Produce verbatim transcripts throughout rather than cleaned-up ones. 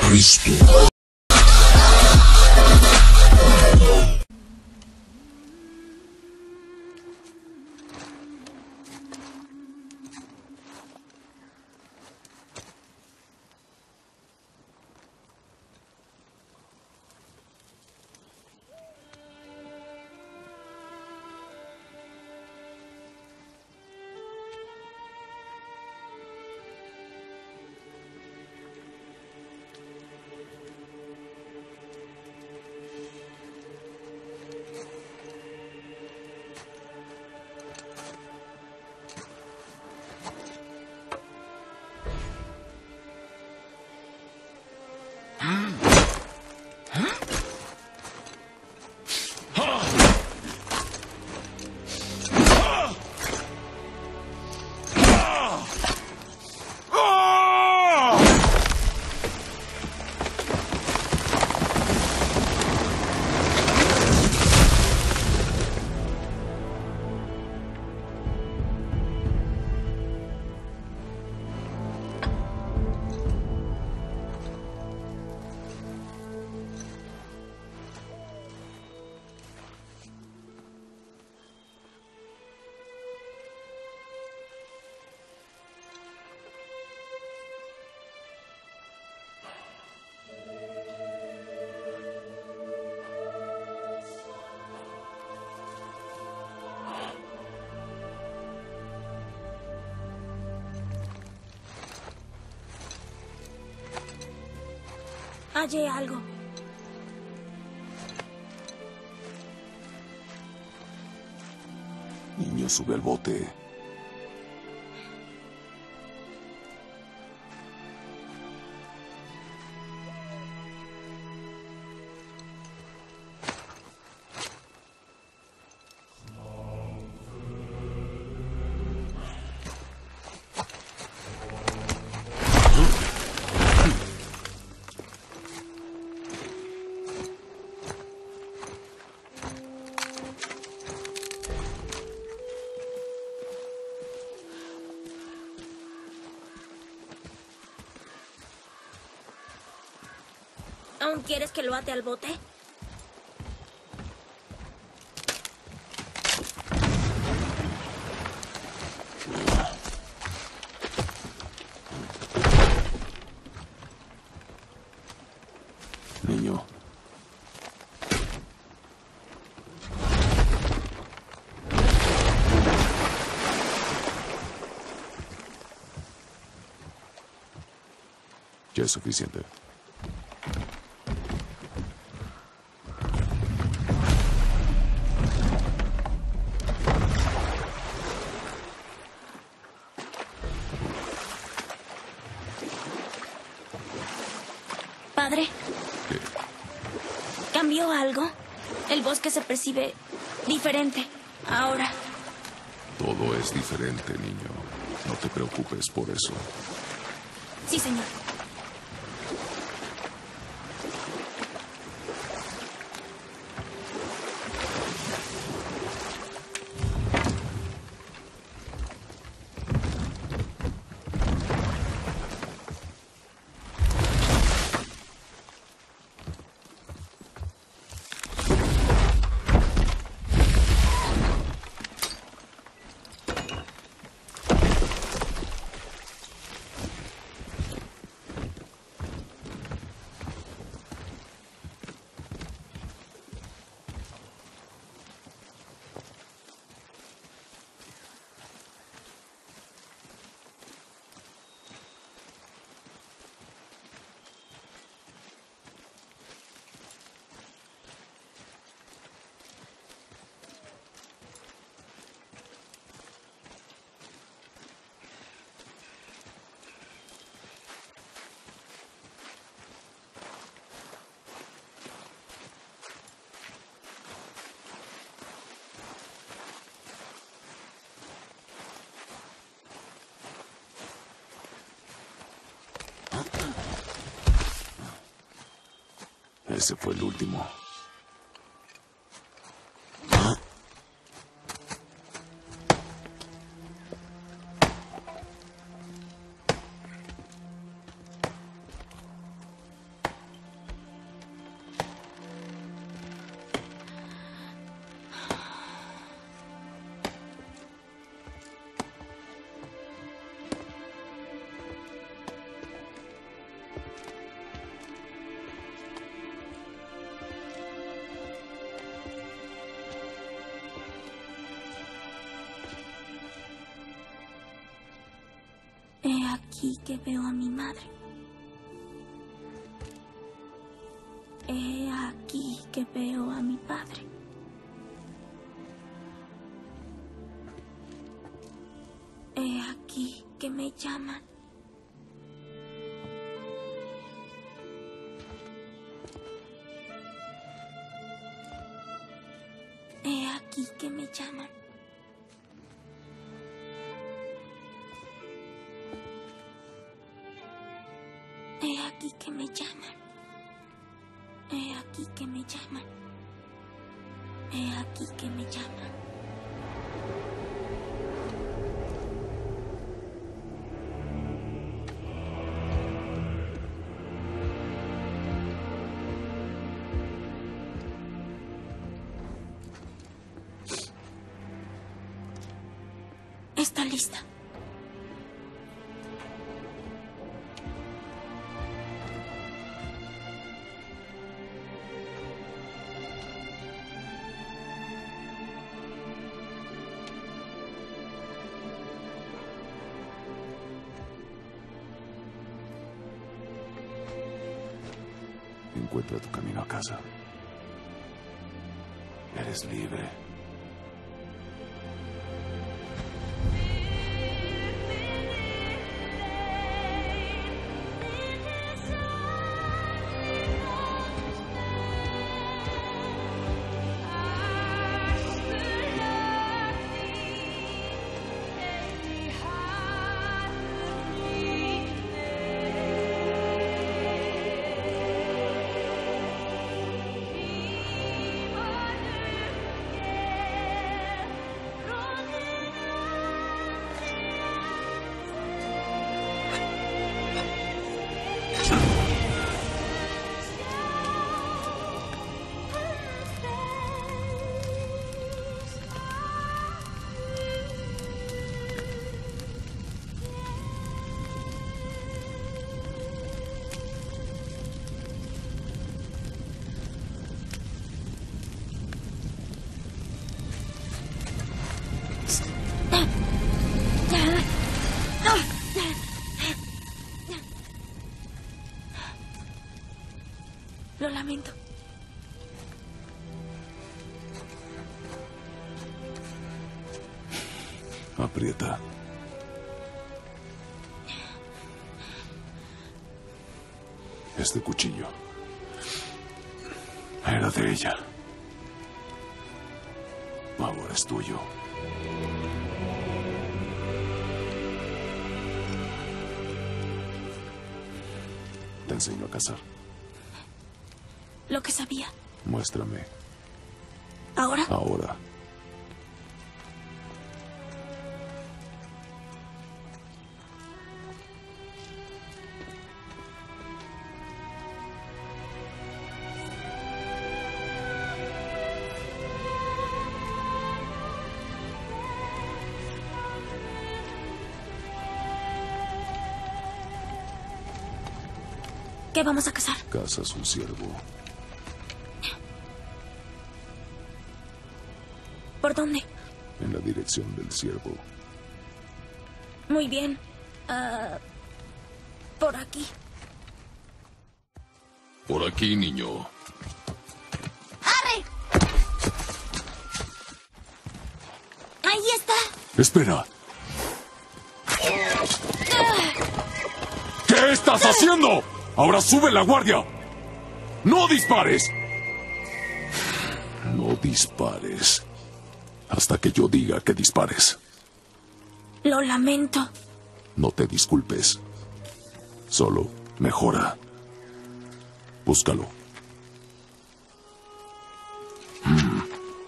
Cristo. Hallé algo. Niño, sube al bote. ¿Aún quieres que lo ate al bote? Niño. Ya es suficiente. Padre. ¿Qué? ¿Cambió algo? El bosque se percibe diferente ahora. Todo es diferente, niño. No te preocupes por eso. Sí, señor. Ese fue el último. aquí que veo a mi madre. He aquí que veo a mi padre. He aquí que me llaman. He aquí que me llaman. He aquí que me llaman. He aquí que me llaman. He aquí que me llaman. Está lista. Encuentra tu camino a casa. Eres libre. Lo lamento. Aprieta. Este cuchillo era de ella. Ahora es tuyo. Te enseño a cazar. Lo que sabía. Muéstrame. ¿Ahora? Ahora. ¿Qué vamos a cazar? Cazas un ciervo. ¿Por dónde? En la dirección del ciervo. Muy bien. Uh, por aquí. Por aquí, niño. ¡Arre! Ahí está. Espera. ¿Qué estás haciendo? Ahora sube la guardia. ¡No dispares! No dispares. Hasta que yo diga que dispares. Lo lamento. No te disculpes. Solo mejora. Búscalo. Mm.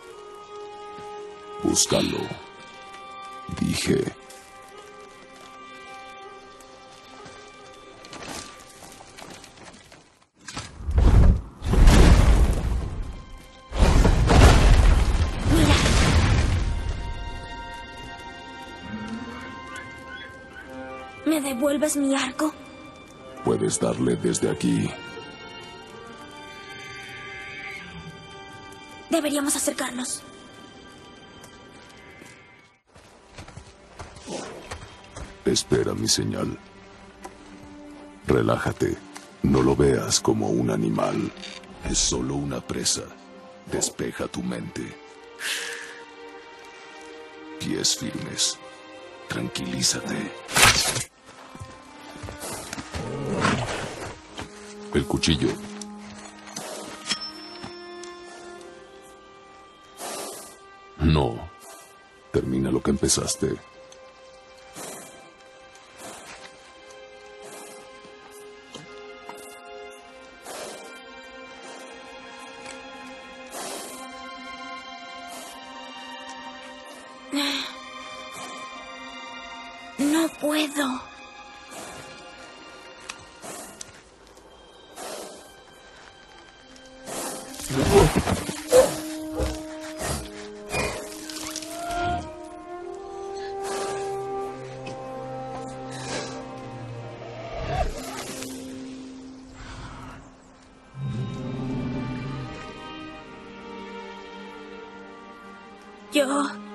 Búscalo. Dije. ¿Me devuelves mi arco? Puedes darle desde aquí. Deberíamos acercarnos. Espera mi señal. Relájate. No lo veas como un animal. Es solo una presa. Despeja tu mente. Pies firmes. Tranquilízate. El cuchillo. No. Termina lo que empezaste. No puedo. Yo...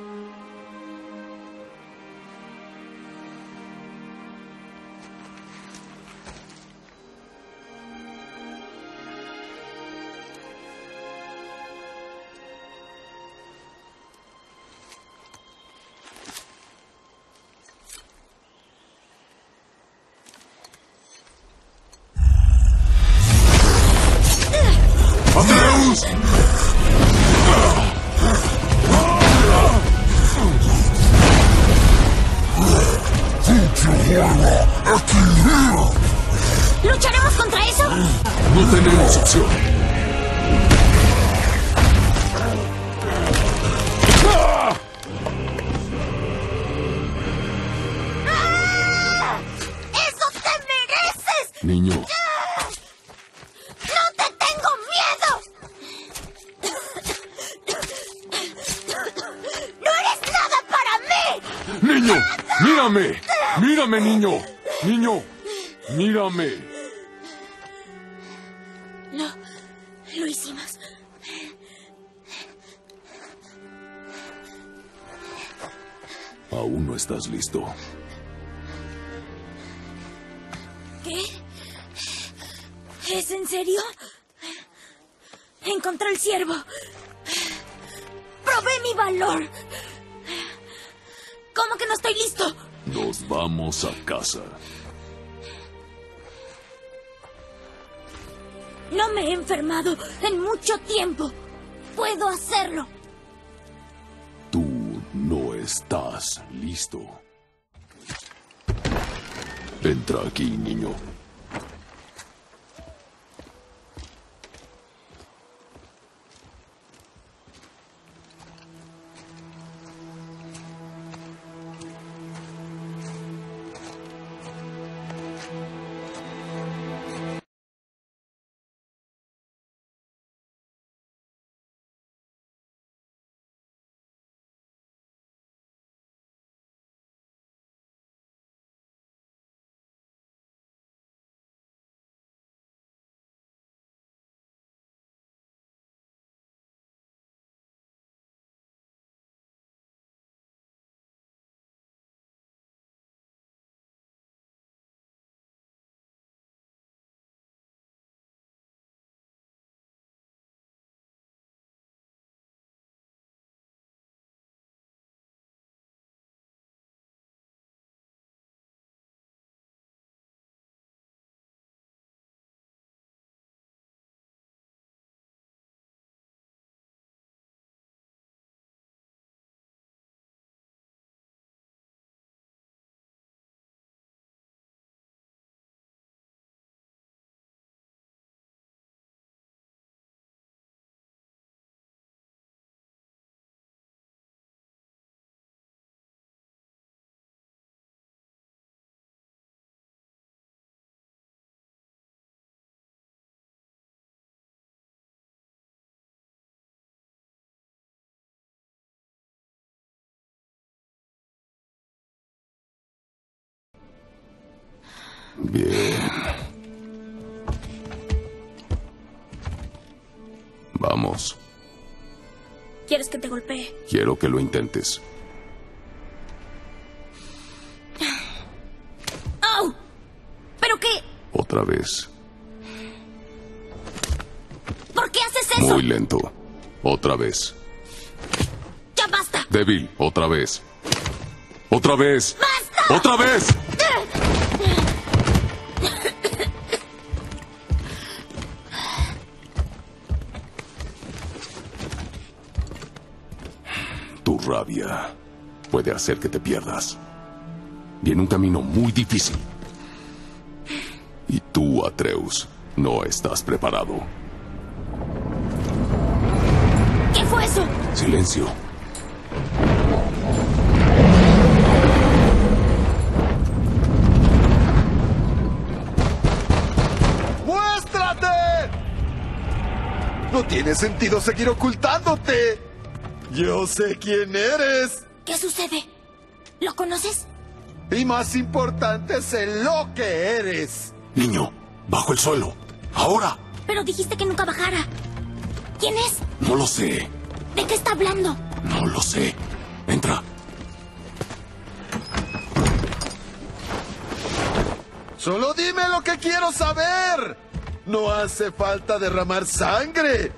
¡Atreus! ¿Lucharemos contra eso? No tenemos opción. ¡Ah! ¡Eso te mereces! Niño. ¡No te tengo miedo! ¡No eres nada para mí! ¡Niño! ¡Mírame! ¡Mírame, niño! ¡Niño! ¡Mírame! Lo... lo hicimos. Aún no estás listo. ¿Qué? ¿Es en serio? Encontré el ciervo. Probé mi valor. ¿Cómo que no estoy listo? Nos vamos a casa. No me he enfermado en mucho tiempo. Puedo hacerlo. Tú no estás listo. Entra aquí, niño. Bien. Vamos. ¿Quieres que te golpee? Quiero que lo intentes. ¡Oh! ¿Pero qué? O Otra vez. ¿Por qué haces eso? Muy lento. Otra vez. ¡Ya basta! Débil. Otra vez. ¡Otra vez! ¡Basta! ¡Otra vez! Tu rabia puede hacer que te pierdas. Viene un camino muy difícil. Y tú, Atreus, no estás preparado. ¿Qué fue eso? Silencio. ¡Muéstrate! No tiene sentido seguir ocultándote. Yo sé quién eres. ¿Qué sucede? ¿Lo conoces? Y más importante, sé lo que eres. Niño, bajo el suelo. Ahora. Pero dijiste que nunca bajara. ¿Quién es? No lo sé. ¿De qué está hablando? No lo sé. Entra. Solo dime lo que quiero saber. No hace falta derramar sangre.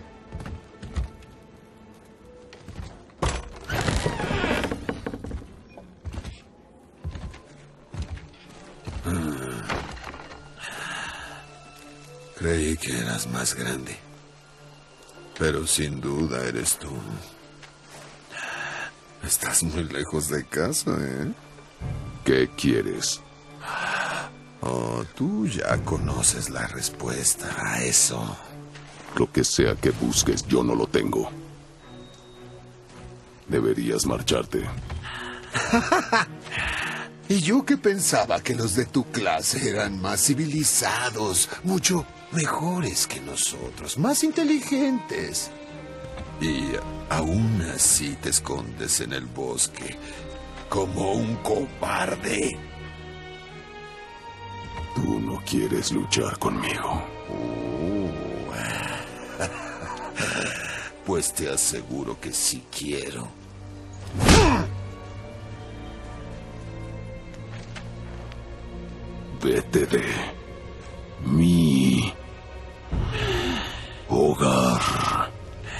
Creí que eras más grande. Pero sin duda eres tú. Estás muy lejos de casa, ¿eh? ¿Qué quieres? Oh, tú ya conoces la respuesta a eso. Lo que sea que busques, yo no lo tengo. Deberías marcharte. Y yo que pensaba que los de tu clase eran más civilizados, mucho mejores que nosotros, más inteligentes. Y aún así te escondes en el bosque como un cobarde. Tú no quieres luchar conmigo. Oh. Pues te aseguro que sí quiero. Vete de mi hogar.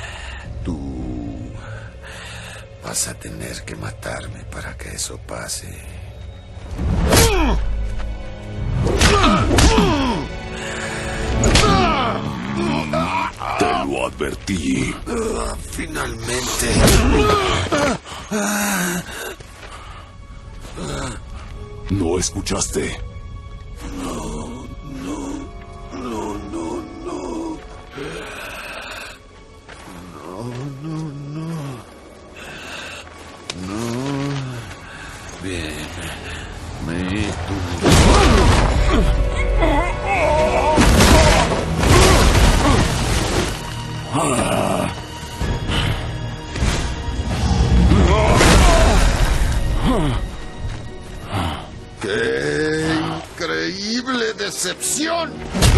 Tú vas a tener que matarme para que eso pase. Te lo advertí. Uh, finalmente. ¿No escuchaste? No, no, no, no, no. No, no, no. No. Bien. Me tú. ¡Qué increíble decepción!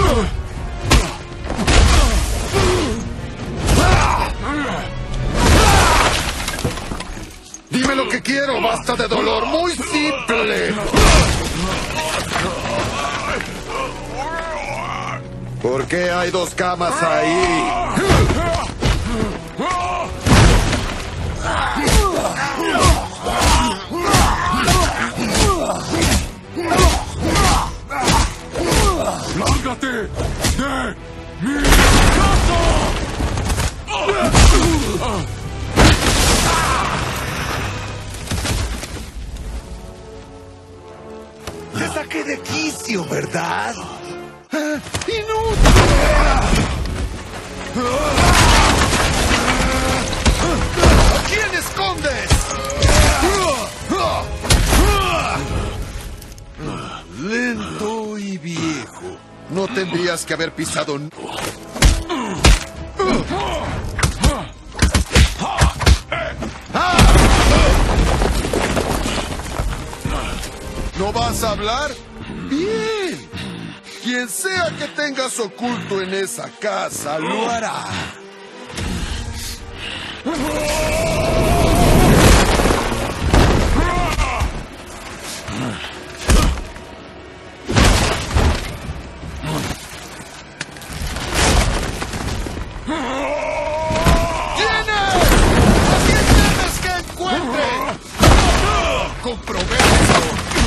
Dime lo que quiero, basta de dolor, muy simple. ¿Por qué hay dos camas ahí? ¡Lárgate de mi casa! Te saqué de quicio, ¿verdad? ¡Inútil! ¿A quién escondes? Lento y viejo. No tendrías que haber pisado. ¿No vas a hablar? Bien. Quien sea que tengas oculto en esa casa, lo hará. controverso.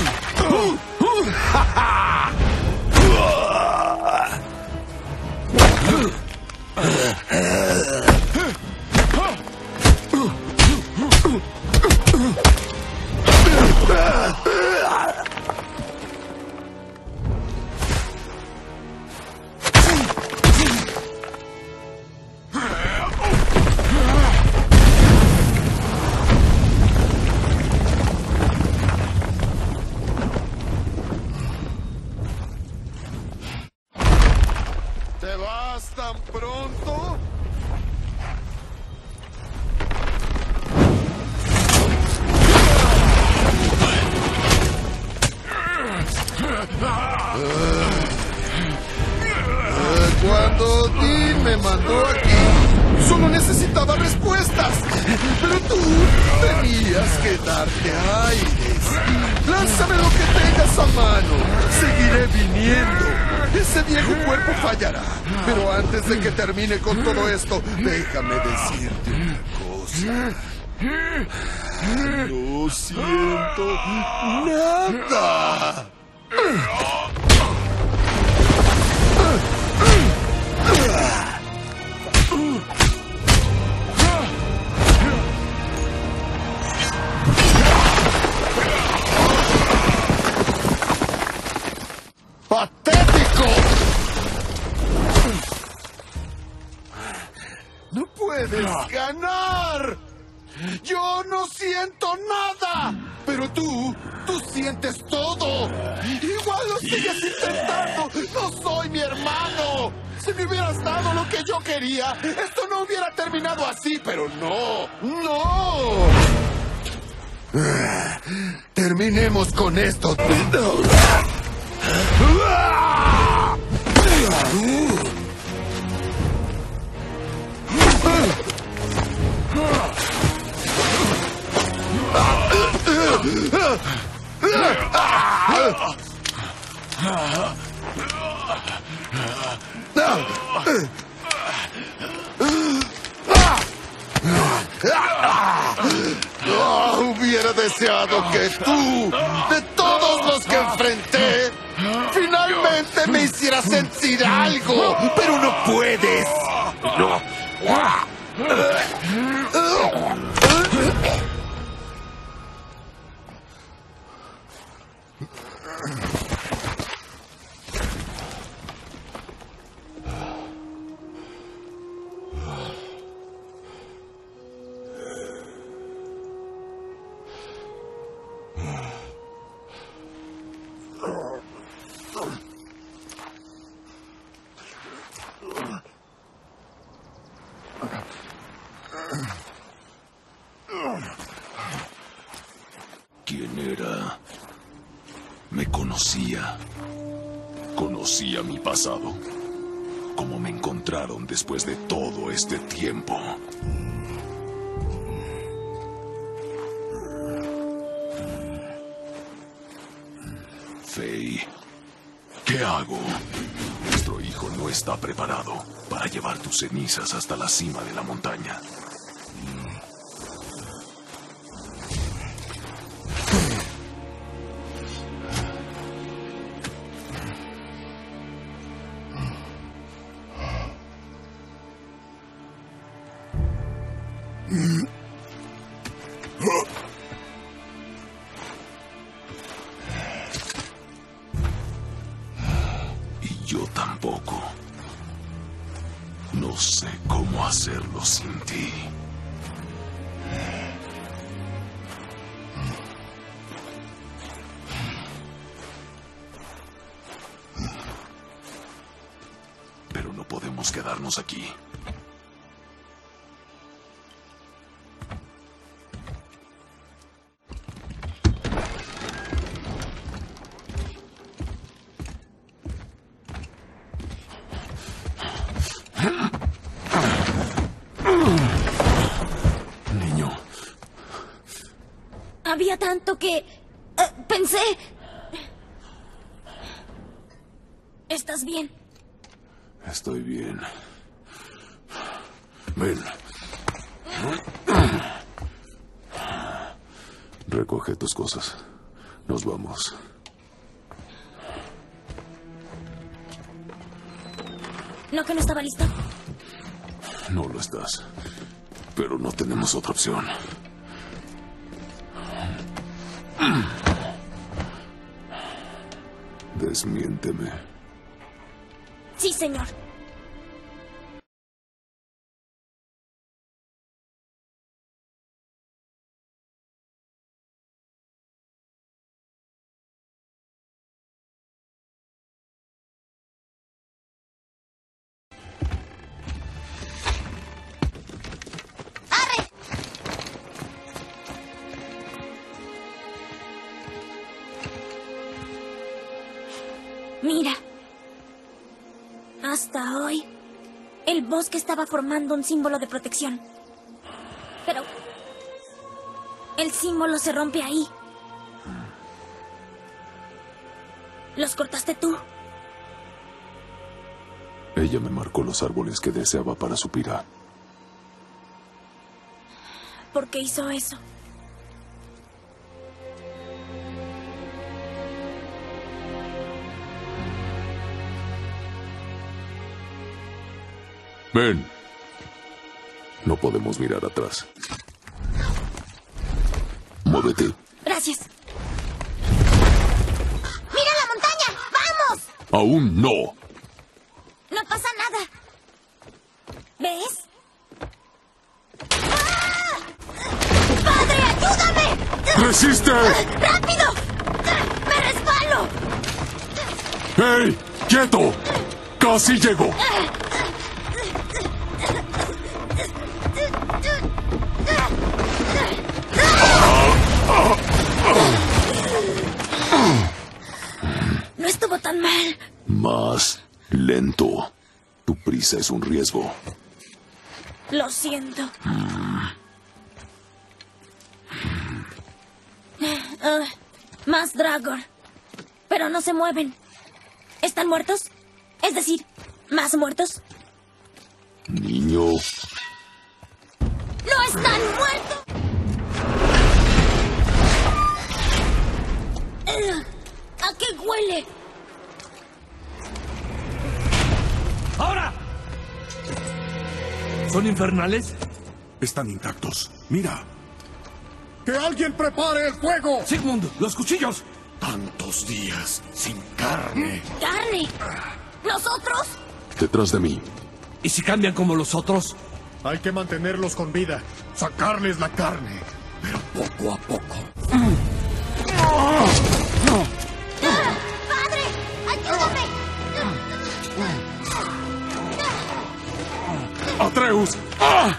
¿Te vas tan pronto? Cuando Dean me mandó aquí, solo necesitaba respuestas. Pero tú tenías que darte aires. Lánzame lo que tengas a mano. Seguiré viniendo. Ese viejo cuerpo fallará. Pero antes de que termine con todo esto, déjame decirte una cosa. No siento nada. ¡Patético! ¡No puedes ganar! ¡Yo no siento nada! Pero tú, tú sientes todo. Igual lo sigues intentando. ¡No soy mi hermano! Si me hubieras dado lo que yo quería, esto no hubiera terminado así, pero no, no. Terminemos con esto. Oh, hubiera deseado que tú, de todos los que enfrenté, finalmente me hicieras sentir algo, pero no puedes. No. ¿Quién era? Me conocía. Conocía mi pasado. ¿Cómo me encontraron después de todo este tiempo? Faye, ¿qué hago? Nuestro hijo no está preparado para llevar tus cenizas hasta la cima de la montaña. Y yo tampoco. No sé cómo hacerlo sin ti. Pero no podemos quedarnos aquí. Niño. Había tanto que... Uh, pensé... ¿Estás bien? Estoy bien. Ven. Recoge tus cosas. Nos vamos. ¿No que no estaba listo? No lo estás. Pero no tenemos otra opción. Desmiénteme. Sí, señor. Mira. Hasta hoy, el bosque estaba formando un símbolo de protección. Pero el símbolo se rompe ahí. ¿Los cortaste tú? Ella me marcó los árboles que deseaba para su pira. ¿Por qué hizo eso? Ven. No podemos mirar atrás. Muévete. Gracias. ¡Mira la montaña! ¡Vamos! Aún no. No pasa nada. ¿Ves? ¡Ah! ¡Padre, ayúdame! ¡Resiste! ¡Rápido! ¡Me resbalo! ¡Hey! ¡Quieto! ¡Casi llego! No estuvo tan mal. Más lento. Tu prisa es un riesgo. Lo siento. Uh, más Dragor. Pero no se mueven. ¿Están muertos? Es decir, ¿más muertos? Niño. ¡No están muertos! ¿A qué huele? ¡Ahora! ¿Son infernales? Están intactos. Mira. ¡Que alguien prepare el fuego! Sigmund, los cuchillos. Tantos días sin carne. ¿Carne? ¿Nosotros? Detrás de mí. ¿Y si cambian como los otros? Hay que mantenerlos con vida. Sacarles la carne. Pero poco a poco. ¡Padre! ¡Ayúdame! ¡Atreus! ¡Ah!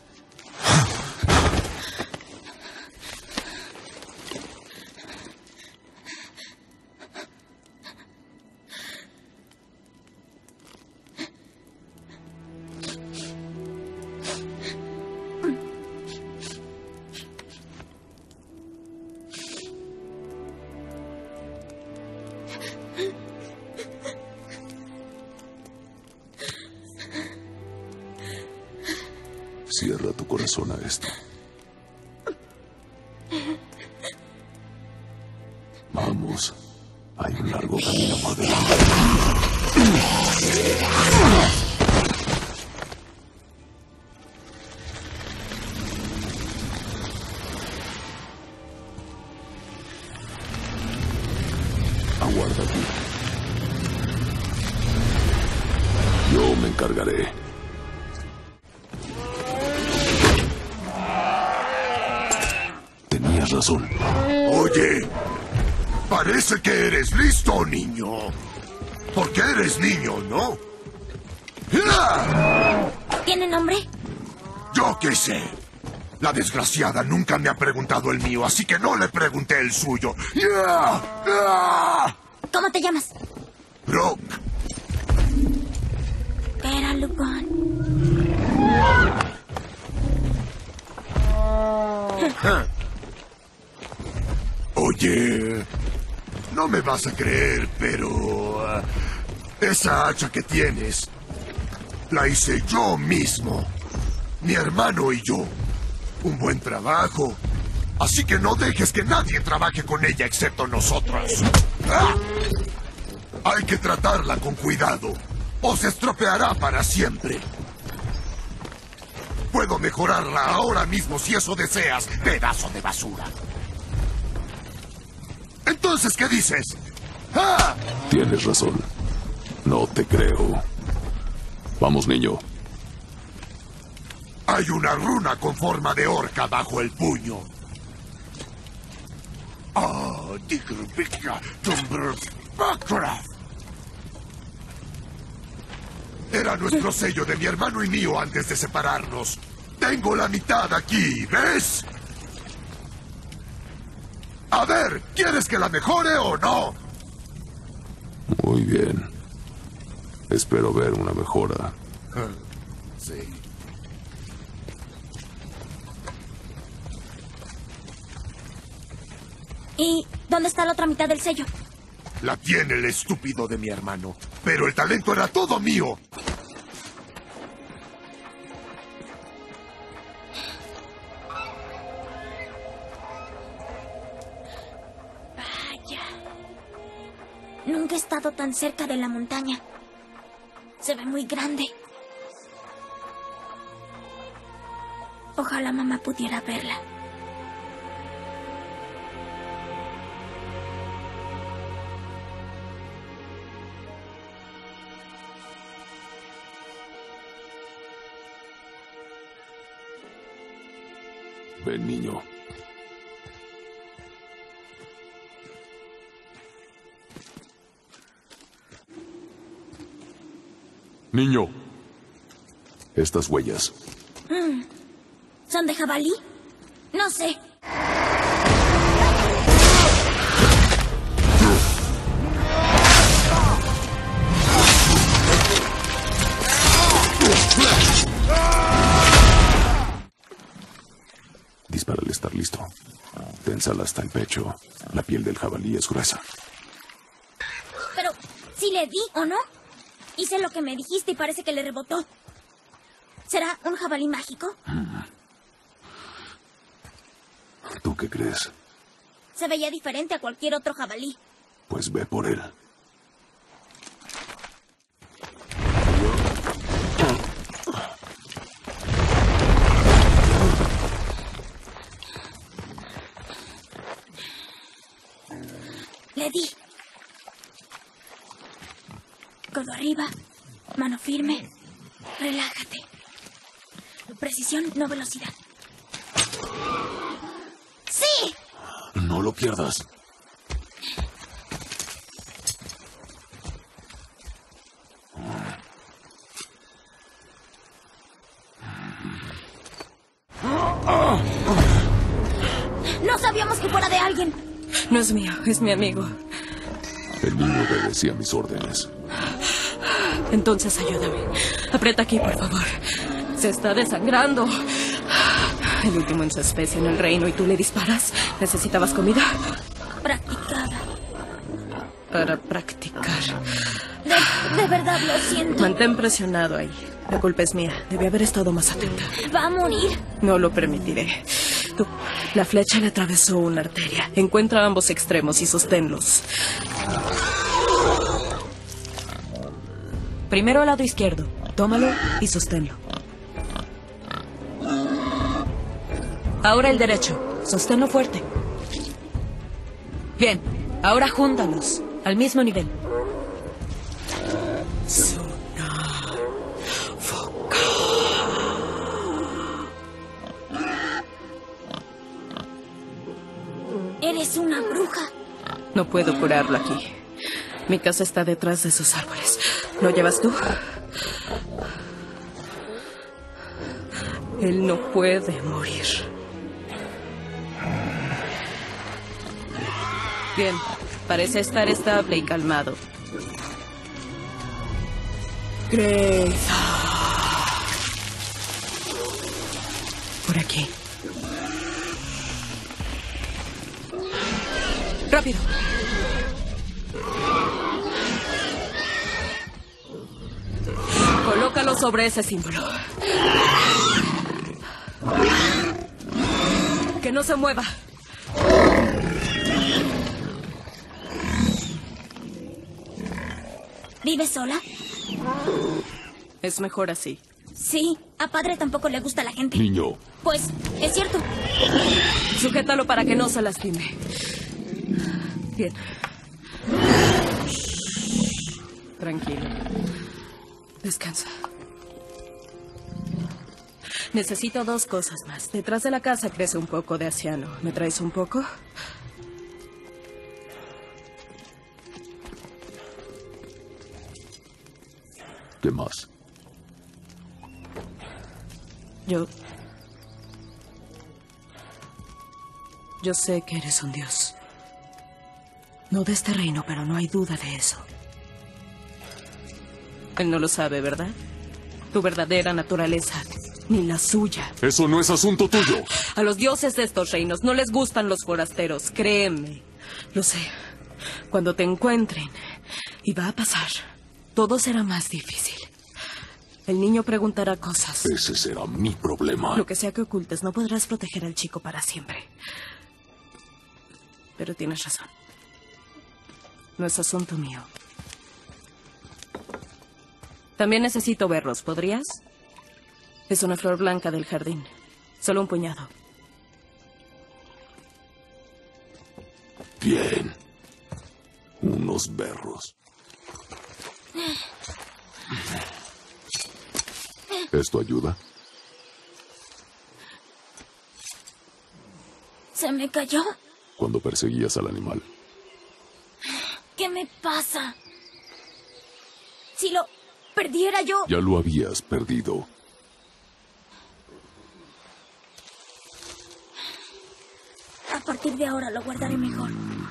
Cierra tu corazón a esto. Vamos. Hay un largo camino por delante. Aguarda aquí. Yo me encargaré. Tenías razón. Oye, parece que eres listo, niño. Porque eres niño, ¿no? ¡Ah! ¿Tiene nombre? Yo qué sé. La desgraciada nunca me ha preguntado el mío, así que no le pregunté el suyo. ¡Ya! ¡Ah! ¿Cómo te llamas? Brock. Era Lupin. Oye, no me vas a creer, pero uh, esa hacha que tienes la hice yo mismo, mi hermano y yo. Un buen trabajo, Así que no dejes que nadie trabaje con ella excepto nosotros. ¡Ah! Hay que tratarla con cuidado, o se estropeará para siempre. Puedo mejorarla ahora mismo si eso deseas, pedazo de basura. Entonces, ¿qué dices? ¡Ah! Tienes razón. No te creo. Vamos, niño. Hay una runa con forma de orca bajo el puño. Ah, era nuestro sello de mi hermano y mío antes de separarnos. Tengo la mitad aquí, ¿ves? A ver, ¿quieres que la mejore o no? Muy bien. Espero ver una mejora. Sí. ¿Y dónde está la otra mitad del sello? La tiene el estúpido de mi hermano. Pero el talento era todo mío. Vaya. Nunca he estado tan cerca de la montaña. Se ve muy grande. Ojalá mamá pudiera verla. Ven, niño. Niño. Estas huellas. Mm. ¿Son de jabalí? No sé. Dispara al estar listo. Ténsala hasta el pecho. La piel del jabalí es gruesa. Pero, ¿si le di o no? Hice lo que me dijiste y parece que le rebotó. ¿Será un jabalí mágico? ¿Tú qué crees? Se veía diferente a cualquier otro jabalí. Pues ve por él. Le di. Codo arriba, mano firme. Relájate. Precisión, no velocidad. ¡Sí! No lo pierdas. No sabíamos que fuera de alguien. No es mío, es mi amigo. El niño obedecía mis órdenes. Entonces ayúdame. Aprieta aquí, por favor. Se está desangrando. El último en su especie en el reino y tú le disparas. ¿Necesitabas comida? Practicada. Para practicar. De, de verdad lo siento. Mantén presionado ahí. La culpa es mía. Debí haber estado más atenta. Va a morir. No lo permitiré. Tú, la flecha le atravesó una arteria. Encuentra ambos extremos y sosténlos. Primero al lado izquierdo. Tómalo y sosténlo. Ahora el derecho. Sosténlo fuerte. Bien. Ahora júntalos. Al mismo nivel. Sonar. Foca. Eres una bruja. No puedo curarlo aquí. Mi casa está detrás de esos árboles. ¿Lo llevas tú? Él no puede morir. Bien, parece estar estable y calmado. Grace. Por aquí. Rápido. Colócalo sobre ese símbolo. Que no se mueva. ¿Vives sola? Es mejor así. Sí, a padre tampoco le gusta la gente. Niño, Pues, es cierto. Sujétalo para que no se lastime. Bien. Tranquilo. Descansa. Necesito dos cosas más. Detrás de la casa crece un poco de aciano. ¿Me traes un poco? ¿qué más? Yo... Yo sé que eres un dios. No de este reino, pero no hay duda de eso. Él no lo sabe, ¿verdad? Tu verdadera naturaleza, ni la suya. Eso no es asunto tuyo. A los dioses de estos reinos no les gustan los forasteros, créeme. Lo sé. Cuando te encuentren, y va a pasar, todo será más difícil. El niño preguntará cosas. Ese será mi problema. Lo que sea que ocultes, no podrás proteger al chico para siempre. Pero tienes razón. No es asunto mío. También necesito verlos, ¿podrías? Es una flor blanca del jardín. Solo un puñado. Bien. Unos berros. ¿Esto ayuda? ¿Se me cayó? Cuando perseguías al animal. ¿Qué me pasa? Si lo perdiera yo... Ya lo habías perdido. A partir de ahora lo guardaré mejor.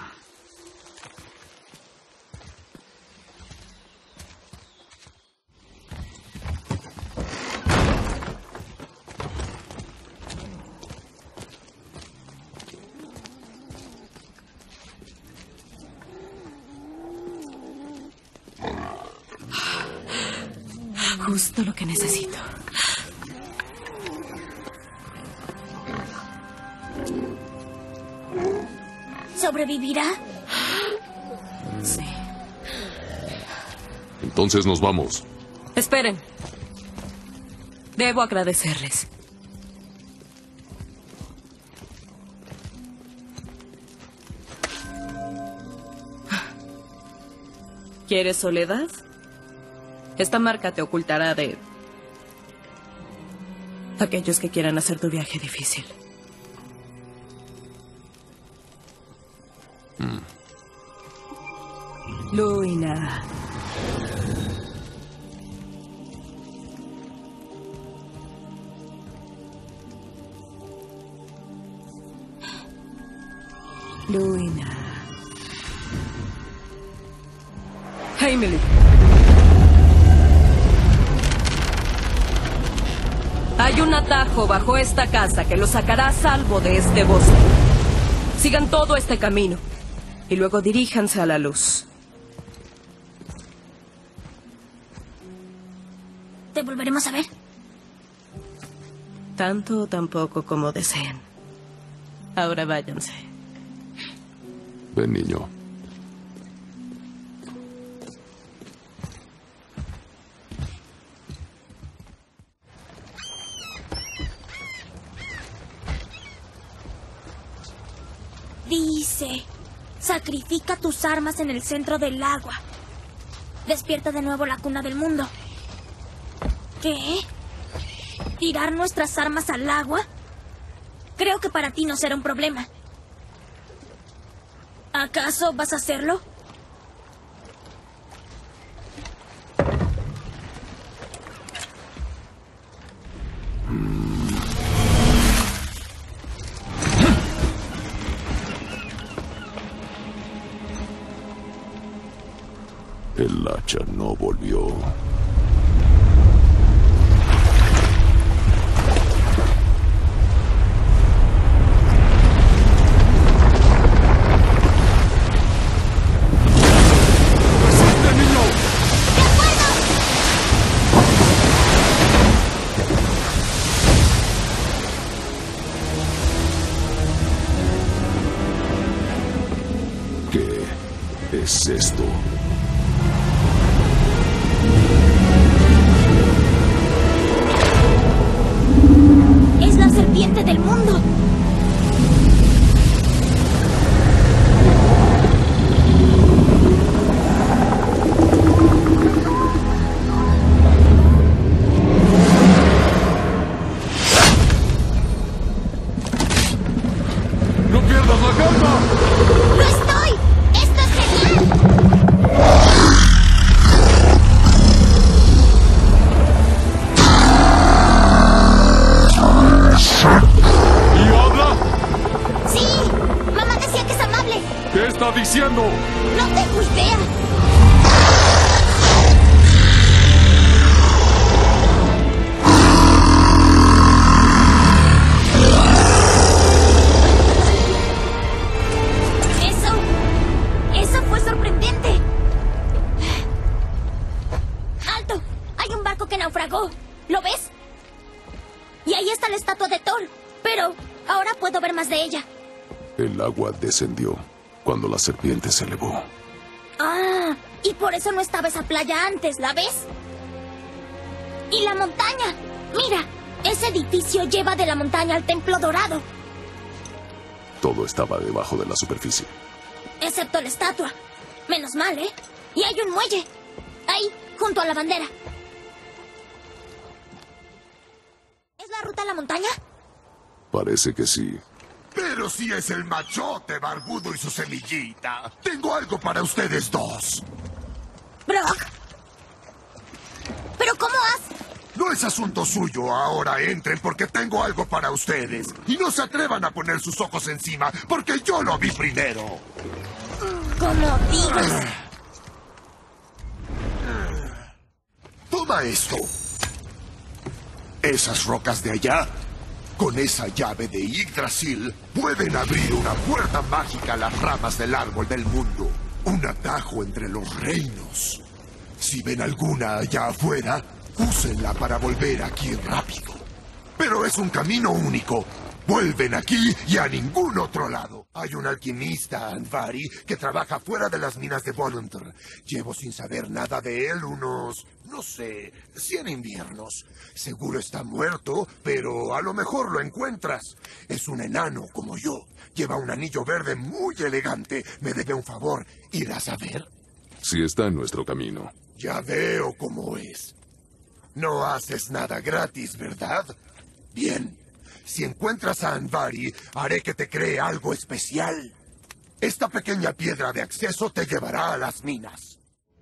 Justo lo que necesito. ¿Sobrevivirá? Sí. Entonces nos vamos. Esperen. Debo agradecerles. ¿Quieres soledad? Esta marca te ocultará de aquellos que quieran hacer tu viaje difícil. Mm. Luina. Luina. Emily. Hay un atajo bajo esta casa que los sacará a salvo de este bosque. Sigan todo este camino y luego diríjanse a la luz. ¿Te volveremos a ver? Tanto o tan poco como deseen. Ahora váyanse. Ven, niño. Dice, sacrifica tus armas en el centro del agua. Despierta de nuevo la cuna del mundo. ¿Qué? ¿Tirar nuestras armas al agua? Creo que para ti no será un problema. ¿Acaso vas a hacerlo? El hacha no volvió. es esto? Es la serpiente del mundo. ¡No pierdas la calma! ¡Lo estoy! ¡Esto es genial! ¿Y habla? ¡Sí! Mamá decía que es amable. ¿Qué está diciendo? No tengo idea. Eso... Eso fue sorprendente. ¡Alto! Hay un barco que naufragó. ¿Lo ves? Y ahí está la estatua de Thor. Pero ahora puedo ver más de ella. El agua descendió cuando la serpiente se elevó. Ah, y por eso no estaba esa playa antes, ¿la ves? Y la montaña. Mira, ese edificio lleva de la montaña al Templo Dorado. Todo estaba debajo de la superficie. Excepto la estatua. Menos mal, ¿eh? Y hay un muelle. Ahí, junto a la bandera. ¿Es la ruta a la montaña? Parece que sí. Pero si es el machote barbudo y su semillita. Tengo algo para ustedes dos. Brock. ¿Pero cómo has...? No es asunto suyo. Ahora entren porque tengo algo para ustedes. Y no se atrevan a poner sus ojos encima porque yo lo vi primero. Como digas. Toma esto. Esas rocas de allá, con esa llave de Yggdrasil, pueden abrir una puerta mágica a las ramas del árbol del mundo. Un atajo entre los reinos. Si ven alguna allá afuera, úsenla para volver aquí rápido. Pero es un camino único. Vuelven aquí y a ningún otro lado. Hay un alquimista, Andvari, que trabaja fuera de las minas de Voluntar. Llevo sin saber nada de él unos, no sé, cien inviernos. Seguro está muerto, pero a lo mejor lo encuentras. Es un enano como yo. Lleva un anillo verde muy elegante. Me debe un favor. ¿Irás a ver? Sí está en nuestro camino. Ya veo cómo es. No haces nada gratis, ¿verdad? Bien. Si encuentras a Andvari, haré que te cree algo especial. Esta pequeña piedra de acceso te llevará a las minas.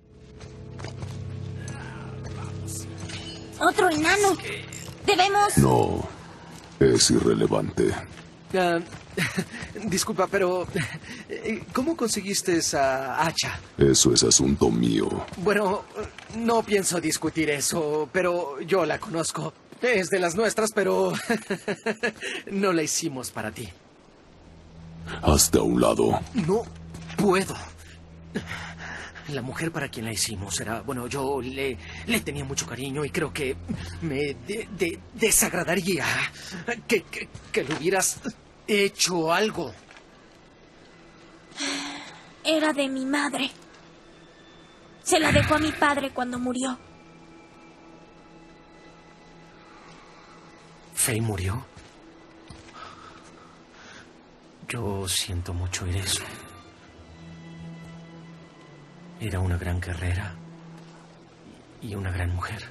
Otro enano. Debemos... No, es irrelevante. Ah, disculpa, pero ¿cómo conseguiste esa hacha? Eso es asunto mío. Bueno, no pienso discutir eso, pero yo la conozco. Es de las nuestras, pero no la hicimos para ti. Hasta un lado. No puedo. La mujer para quien la hicimos era... Bueno, yo le, le tenía mucho cariño y creo que me de- de- desagradaría que, que, que le hubieras hecho algo. Era de mi madre. Se la dejó a mi padre cuando murió. ¿Faye murió? Yo siento mucho oír eso. Era una gran guerrera y una gran mujer.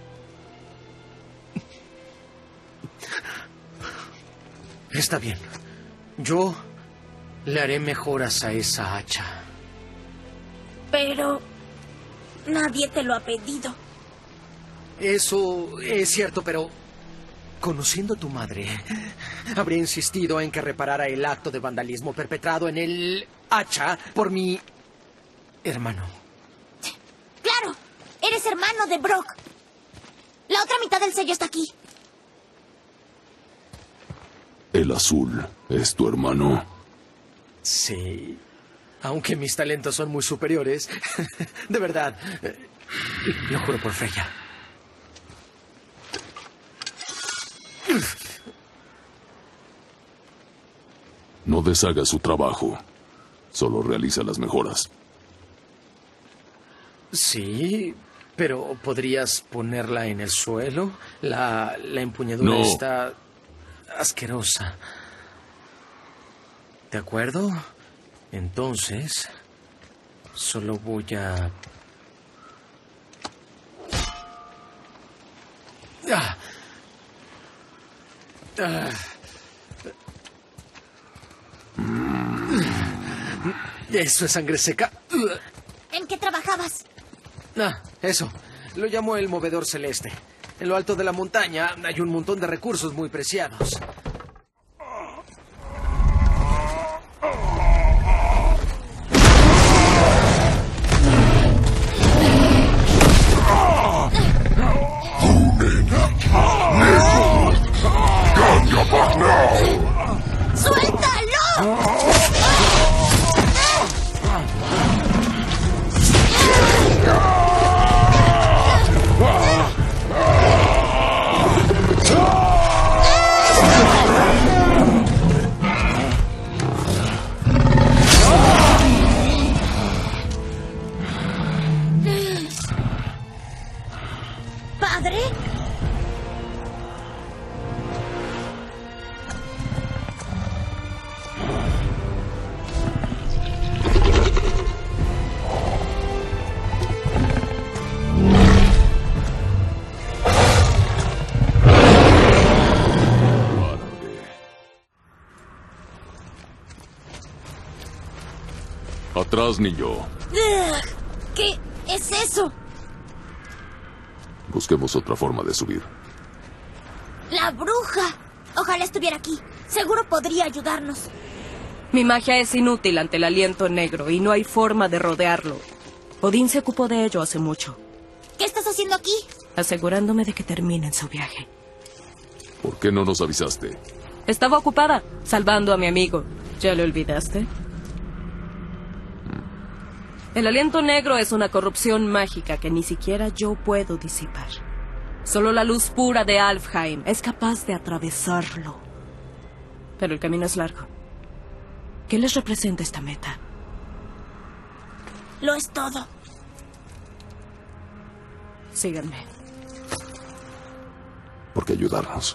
Está bien. Yo le haré mejoras a esa hacha. Pero... nadie te lo ha pedido. Eso es cierto, pero... conociendo a tu madre, habría insistido en que reparara el acto de vandalismo perpetrado en el hacha por mi hermano. ¡Claro! Eres hermano de Brock. La otra mitad del sello está aquí. El azul es tu hermano. Sí. Aunque mis talentos son muy superiores. De verdad. Lo juro por Freya. No deshaga su trabajo. Solo realiza las mejoras. Sí, pero ¿podrías ponerla en el suelo? La, la empuñadura No. está asquerosa. ¿De acuerdo? Entonces, solo voy a... Ah. Ah. Eso es sangre seca. ¿En qué trabajabas? Ah, eso. Lo llamo el movedor celeste. En lo alto de la montaña hay un montón de recursos muy preciados. ¡Suéltalo! ¿Padre? Atrás, niño. Ugh, ¿qué es eso? Busquemos otra forma de subir. ¡La bruja! Ojalá estuviera aquí. Seguro podría ayudarnos. Mi magia es inútil ante el aliento negro y no hay forma de rodearlo. Odín se ocupó de ello hace mucho, ¿Qué estás haciendo aquí? asegurándome de que terminen su viaje. ¿Por qué no nos avisaste? Estaba ocupada, salvando a mi amigo. ¿Ya lo olvidaste? El aliento negro es una corrupción mágica que ni siquiera yo puedo disipar. Solo la luz pura de Alfheim es capaz de atravesarlo. Pero el camino es largo. ¿Qué les representa esta meta? Lo es todo. Síganme. ¿Por qué ayudarnos?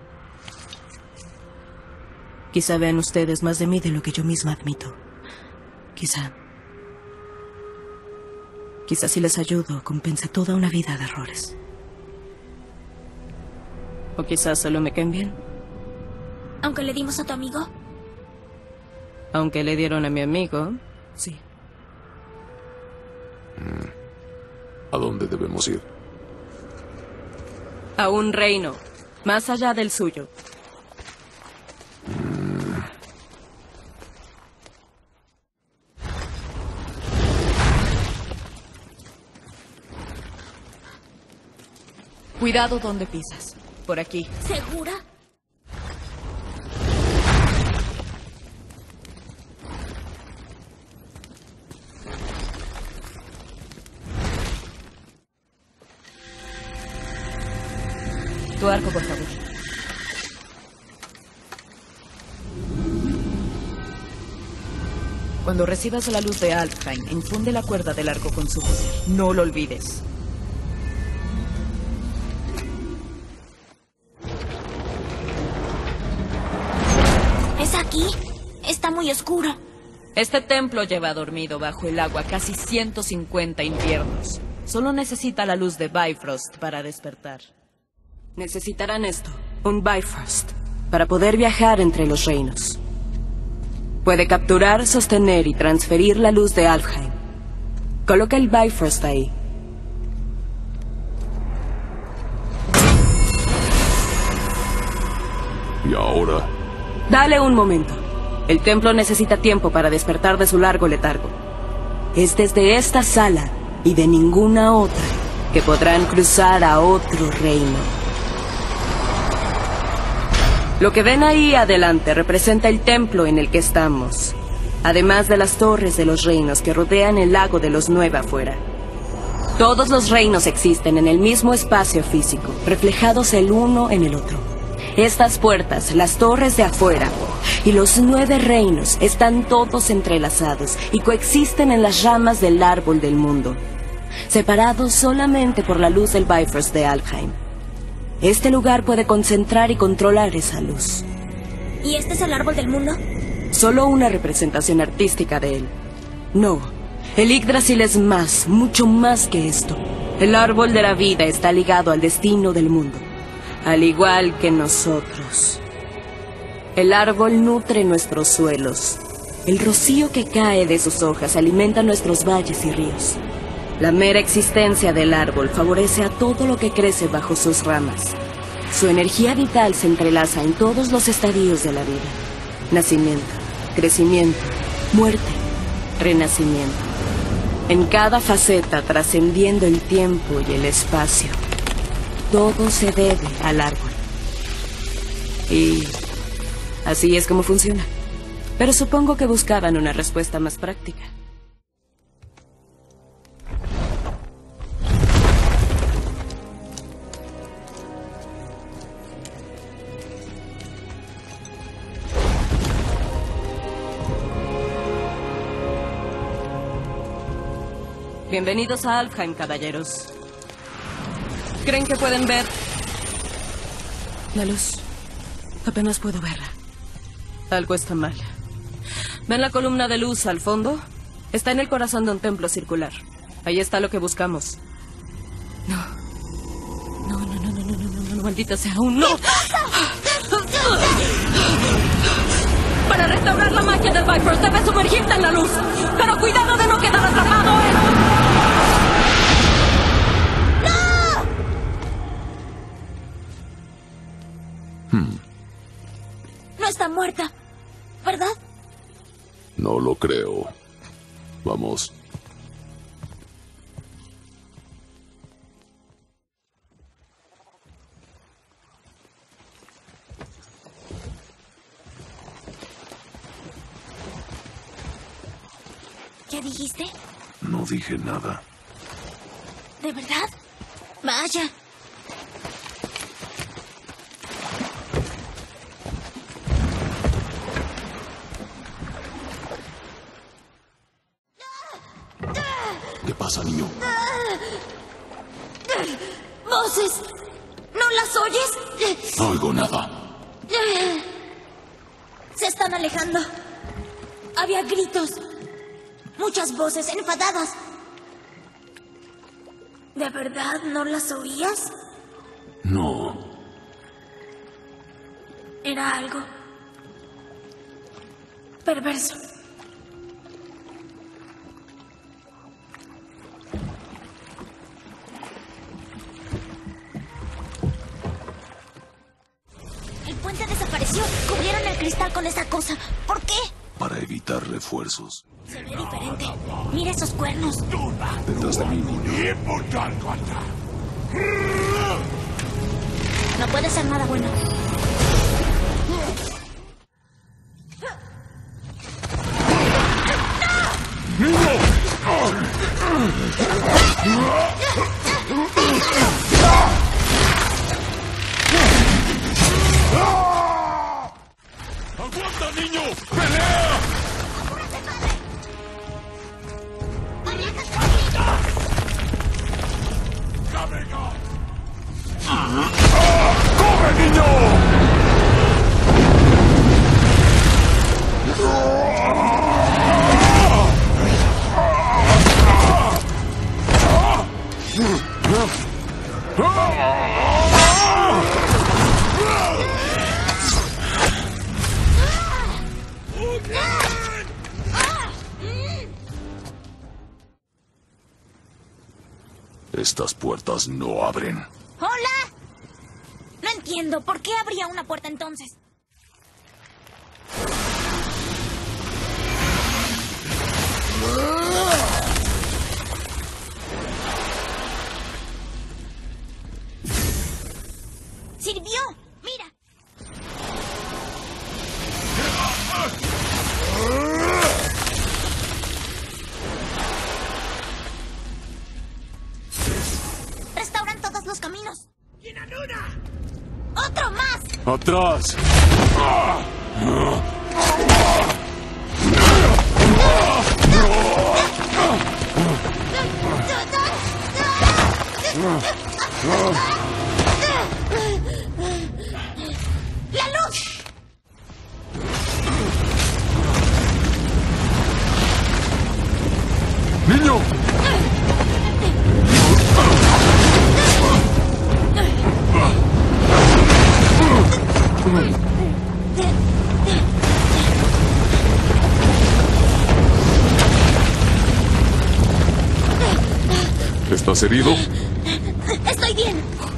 Quizá vean ustedes más de mí de lo que yo misma admito. Quizá... Quizá si les ayudo compense toda una vida de errores. O quizás solo me caen bien. Aunque le dimos a tu amigo. Aunque le dieron a mi amigo, sí. ¿A dónde debemos ir? A un reino, más allá del suyo. Cuidado donde pisas. Por aquí. ¿Segura? Tu arco, por favor. Cuando recibas la luz de Alfheim, infunde la cuerda del arco con su poder. No lo olvides. ¿Es aquí? Está muy oscuro. Este templo lleva dormido bajo el agua casi ciento cincuenta inviernos. Solo necesita la luz de Bifrost para despertar. Necesitarán esto, un Bifrost, para poder viajar entre los reinos. Puede capturar, sostener y transferir la luz de Alfheim. Coloca el Bifrost ahí. ¿Y ahora? Dale un momento. El templo necesita tiempo para despertar de su largo letargo. Es desde esta sala y de ninguna otra que podrán cruzar a otro reino. Lo que ven ahí adelante representa el templo en el que estamos, además de las torres de los reinos que rodean el lago de los nueve afuera. Todos los reinos existen en el mismo espacio físico, reflejados el uno en el otro. Estas puertas, las torres de afuera y los nueve reinos están todos entrelazados y coexisten en las ramas del árbol del mundo. separados solamente por la luz del Bifrost de Alfheim. Este lugar puede concentrar y controlar esa luz. ¿Y este es el árbol del mundo? Solo una representación artística de él. No, el Yggdrasil es más, mucho más que esto. El árbol de la vida está ligado al destino del mundo, al igual que nosotros. El árbol nutre nuestros suelos. El rocío que cae de sus hojas alimenta nuestros valles y ríos. La mera existencia del árbol favorece a todo lo que crece bajo sus ramas. Su energía vital se entrelaza en todos los estadios de la vida. Nacimiento, crecimiento, muerte, renacimiento. En cada faceta trascendiendo el tiempo y el espacio. Todo se debe al árbol. Y así es como funciona. Pero supongo que buscaban una respuesta más práctica. Bienvenidos a Alfheim, caballeros. ¿Creen que pueden ver la luz? Apenas puedo verla. Algo está mal. ¿Ven la columna de luz al fondo? Está en el corazón de un templo circular. Ahí está lo que buscamos. No. No, no, no, no, no, no, no, no, maldita sea, aún no. Para restaurar la magia del Bifrost debes sumergirte en la luz. Pero cuidado de no quedar atrapado en... No está muerta, ¿verdad? No lo creo. Vamos. ¿Qué dijiste? No dije nada. ¿De verdad? Vaya. ¿Qué pasa, niño? ¡Voces! ¿No las oyes? No oigo nada. Se están alejando. Había gritos. Muchas voces enfadadas. ¿De verdad no las oías? No. Era algo perverso. El puente desapareció. Cubrieron el cristal con esa cosa. ¿Por qué? Para evitar refuerzos. Se ve diferente. Mira esos cuernos. Detrás de mí, niño. No puede ser nada bueno. ¡Aguanta, niño! ¡Pelea! ¡Corre, niño! Estas puertas no abren. ¡Hola! No entiendo. ¿Por qué habría una puerta entonces? ¡Sirvió! ¡Mira! Restauran todos los caminos. ¡Otro más! ¡Atrás! ¡La luz! ¡Niño! ¿Estás herido? Estoy bien.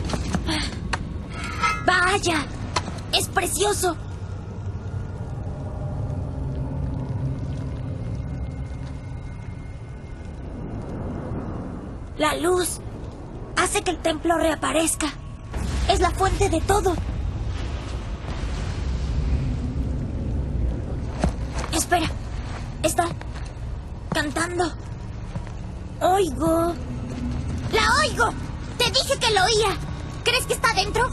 Vaya, es precioso. La luz hace que el templo reaparezca. Es la fuente de todo. Espera, está cantando. Oigo. ¡La oigo! Te dije que lo oía. ¿Crees que está dentro?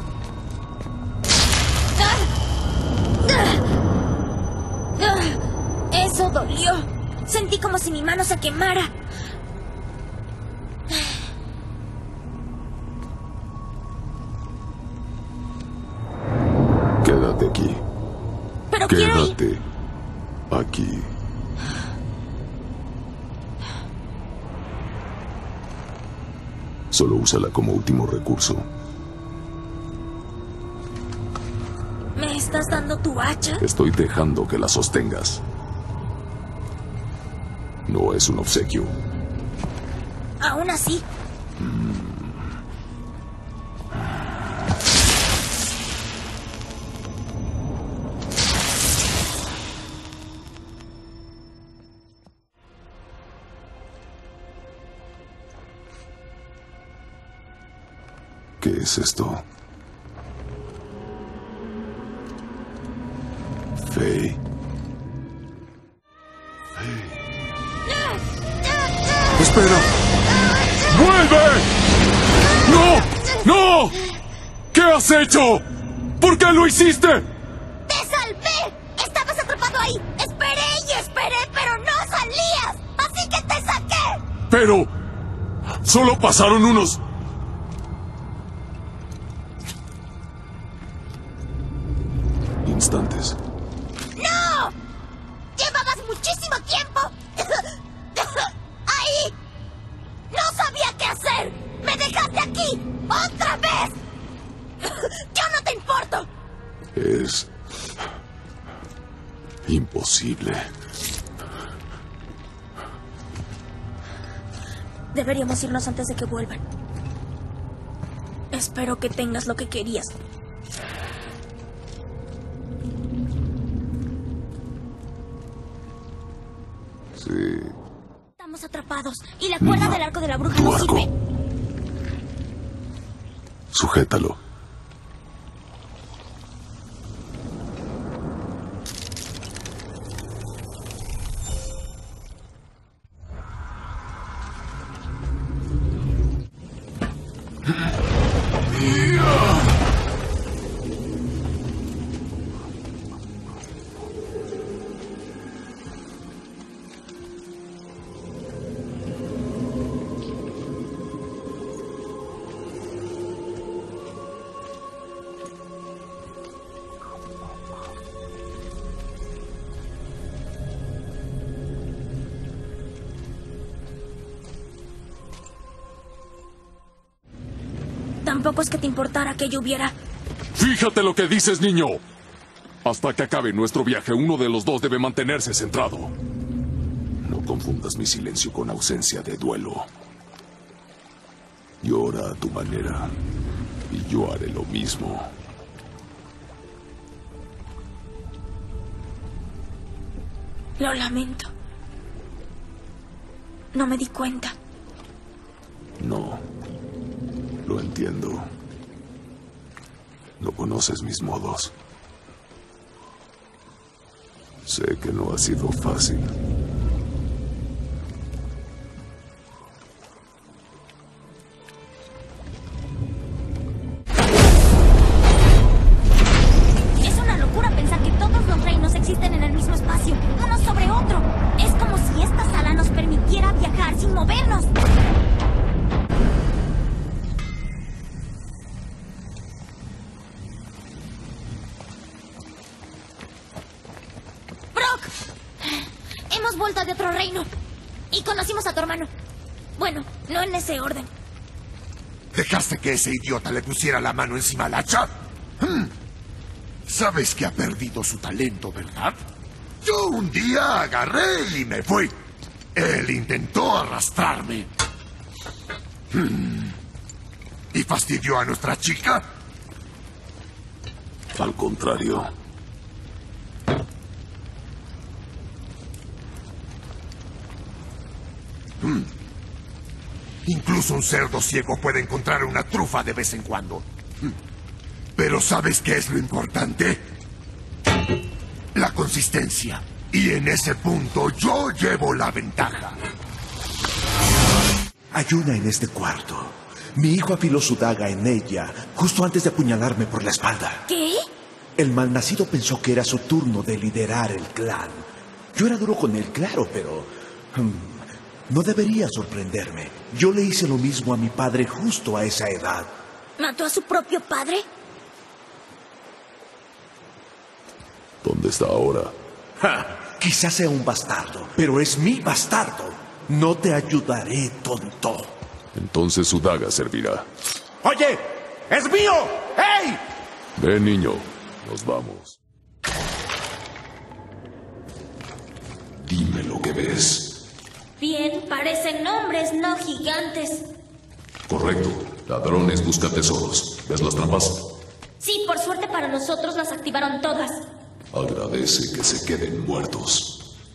Eso dolió. Sentí como si mi mano se quemara. Quédate aquí. Pero quiero ir. Quédate aquí. Solo úsala como último recurso. ¿Me estás dando tu hacha? Estoy dejando que la sostengas. No es un obsequio. Aún así. ¿Qué es esto? Faye. Faye. ¡Espera! ¡Vuelve! ¡No! ¡No! ¿Qué has hecho? ¿Por qué lo hiciste? ¡Te salvé! Estabas atrapado ahí. Esperé y esperé, pero no salías. Así que te saqué. Pero... solo pasaron unos... instantes. ¡No! ¡Llevabas muchísimo tiempo! ¡Ahí! ¡No sabía qué hacer! ¡Me dejaste aquí! ¡Otra vez! ¡Yo no te importo! Es... imposible. Deberíamos irnos antes de que vuelvan. Espero que tengas lo que querías. Sí. Estamos atrapados y la cuerda No. del arco de la bruja Tu no arco. sirve. Sujétalo. Tampoco es que te importara que yo hubiera... Fíjate lo que dices, niño. Hasta que acabe nuestro viaje, uno de los dos debe mantenerse centrado. No confundas mi silencio con ausencia de duelo. Llora a tu manera y yo haré lo mismo. Lo lamento. No me di cuenta. No, lo entiendo. No conoces mis modos. Sé que no ha sido fácil. Es una locura pensar que todos los reinos existen en el mismo espacio, uno sobre otro. Es como si esta sala nos permitiera viajar sin movernos. Hemos vuelto de otro reino. Y conocimos a tu hermano. Bueno, no en ese orden. ¿Dejaste que ese idiota le pusiera la mano encima al hacha? Hmm. Sabes que ha perdido su talento, ¿verdad? Yo un día agarré y me fui. Él intentó arrastrarme. Hmm. ¿Y fastidió a nuestra chica? Al contrario. Hmm. Incluso un cerdo ciego puede encontrar una trufa de vez en cuando. Hmm. Pero ¿sabes qué es lo importante? La consistencia. Y en ese punto yo llevo la ventaja. Hay una en este cuarto. Mi hijo afiló su daga en ella justo antes de apuñalarme por la espalda. ¿Qué? El malnacido pensó que era su turno de liderar el clan. Yo era duro con él, claro, pero... hmm, no debería sorprenderme. Yo le hice lo mismo a mi padre justo a esa edad. ¿Mató a su propio padre? ¿Dónde está ahora? Ja, quizás sea un bastardo, pero es mi bastardo. No te ayudaré, tonto. Entonces su daga servirá. ¡Oye! ¡Es mío! ¡Hey! Ven, niño. Nos vamos. Dime lo que ves. Bien, parecen hombres, no gigantes. Correcto. Ladrones buscan tesoros. ¿Ves las trampas? Sí, por suerte para nosotros las activaron todas. Agradece que se queden muertos.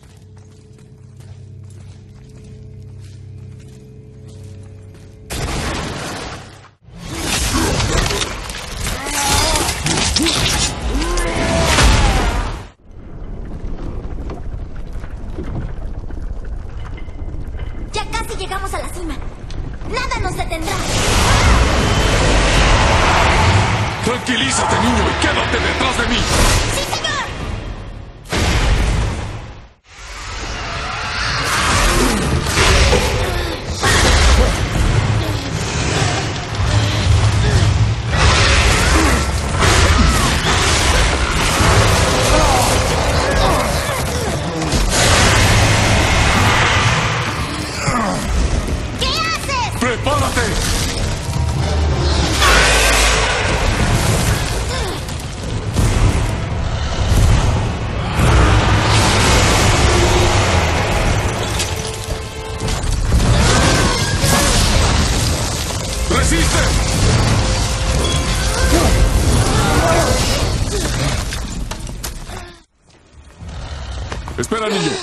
Ya casi llegamos a la cima. Nada nos detendrá. Tranquilízate, niño, y quédate detrás de mí. ¡Sí, señor! ¿Qué haces? ¡Prepárate! ¡Resiste! Espera, niño.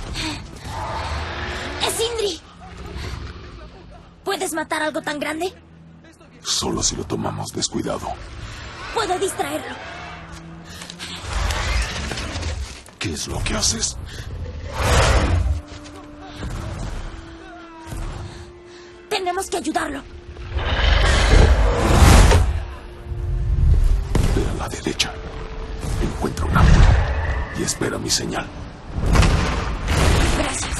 ¡Es Sindri! ¿Puedes matar algo tan grande? Solo si lo tomamos descuidado. Puedo distraerlo. ¿Qué es lo que haces? Tenemos que ayudarlo. Ve a la derecha. Encuentra un ángulo y espera mi señal. Gracias.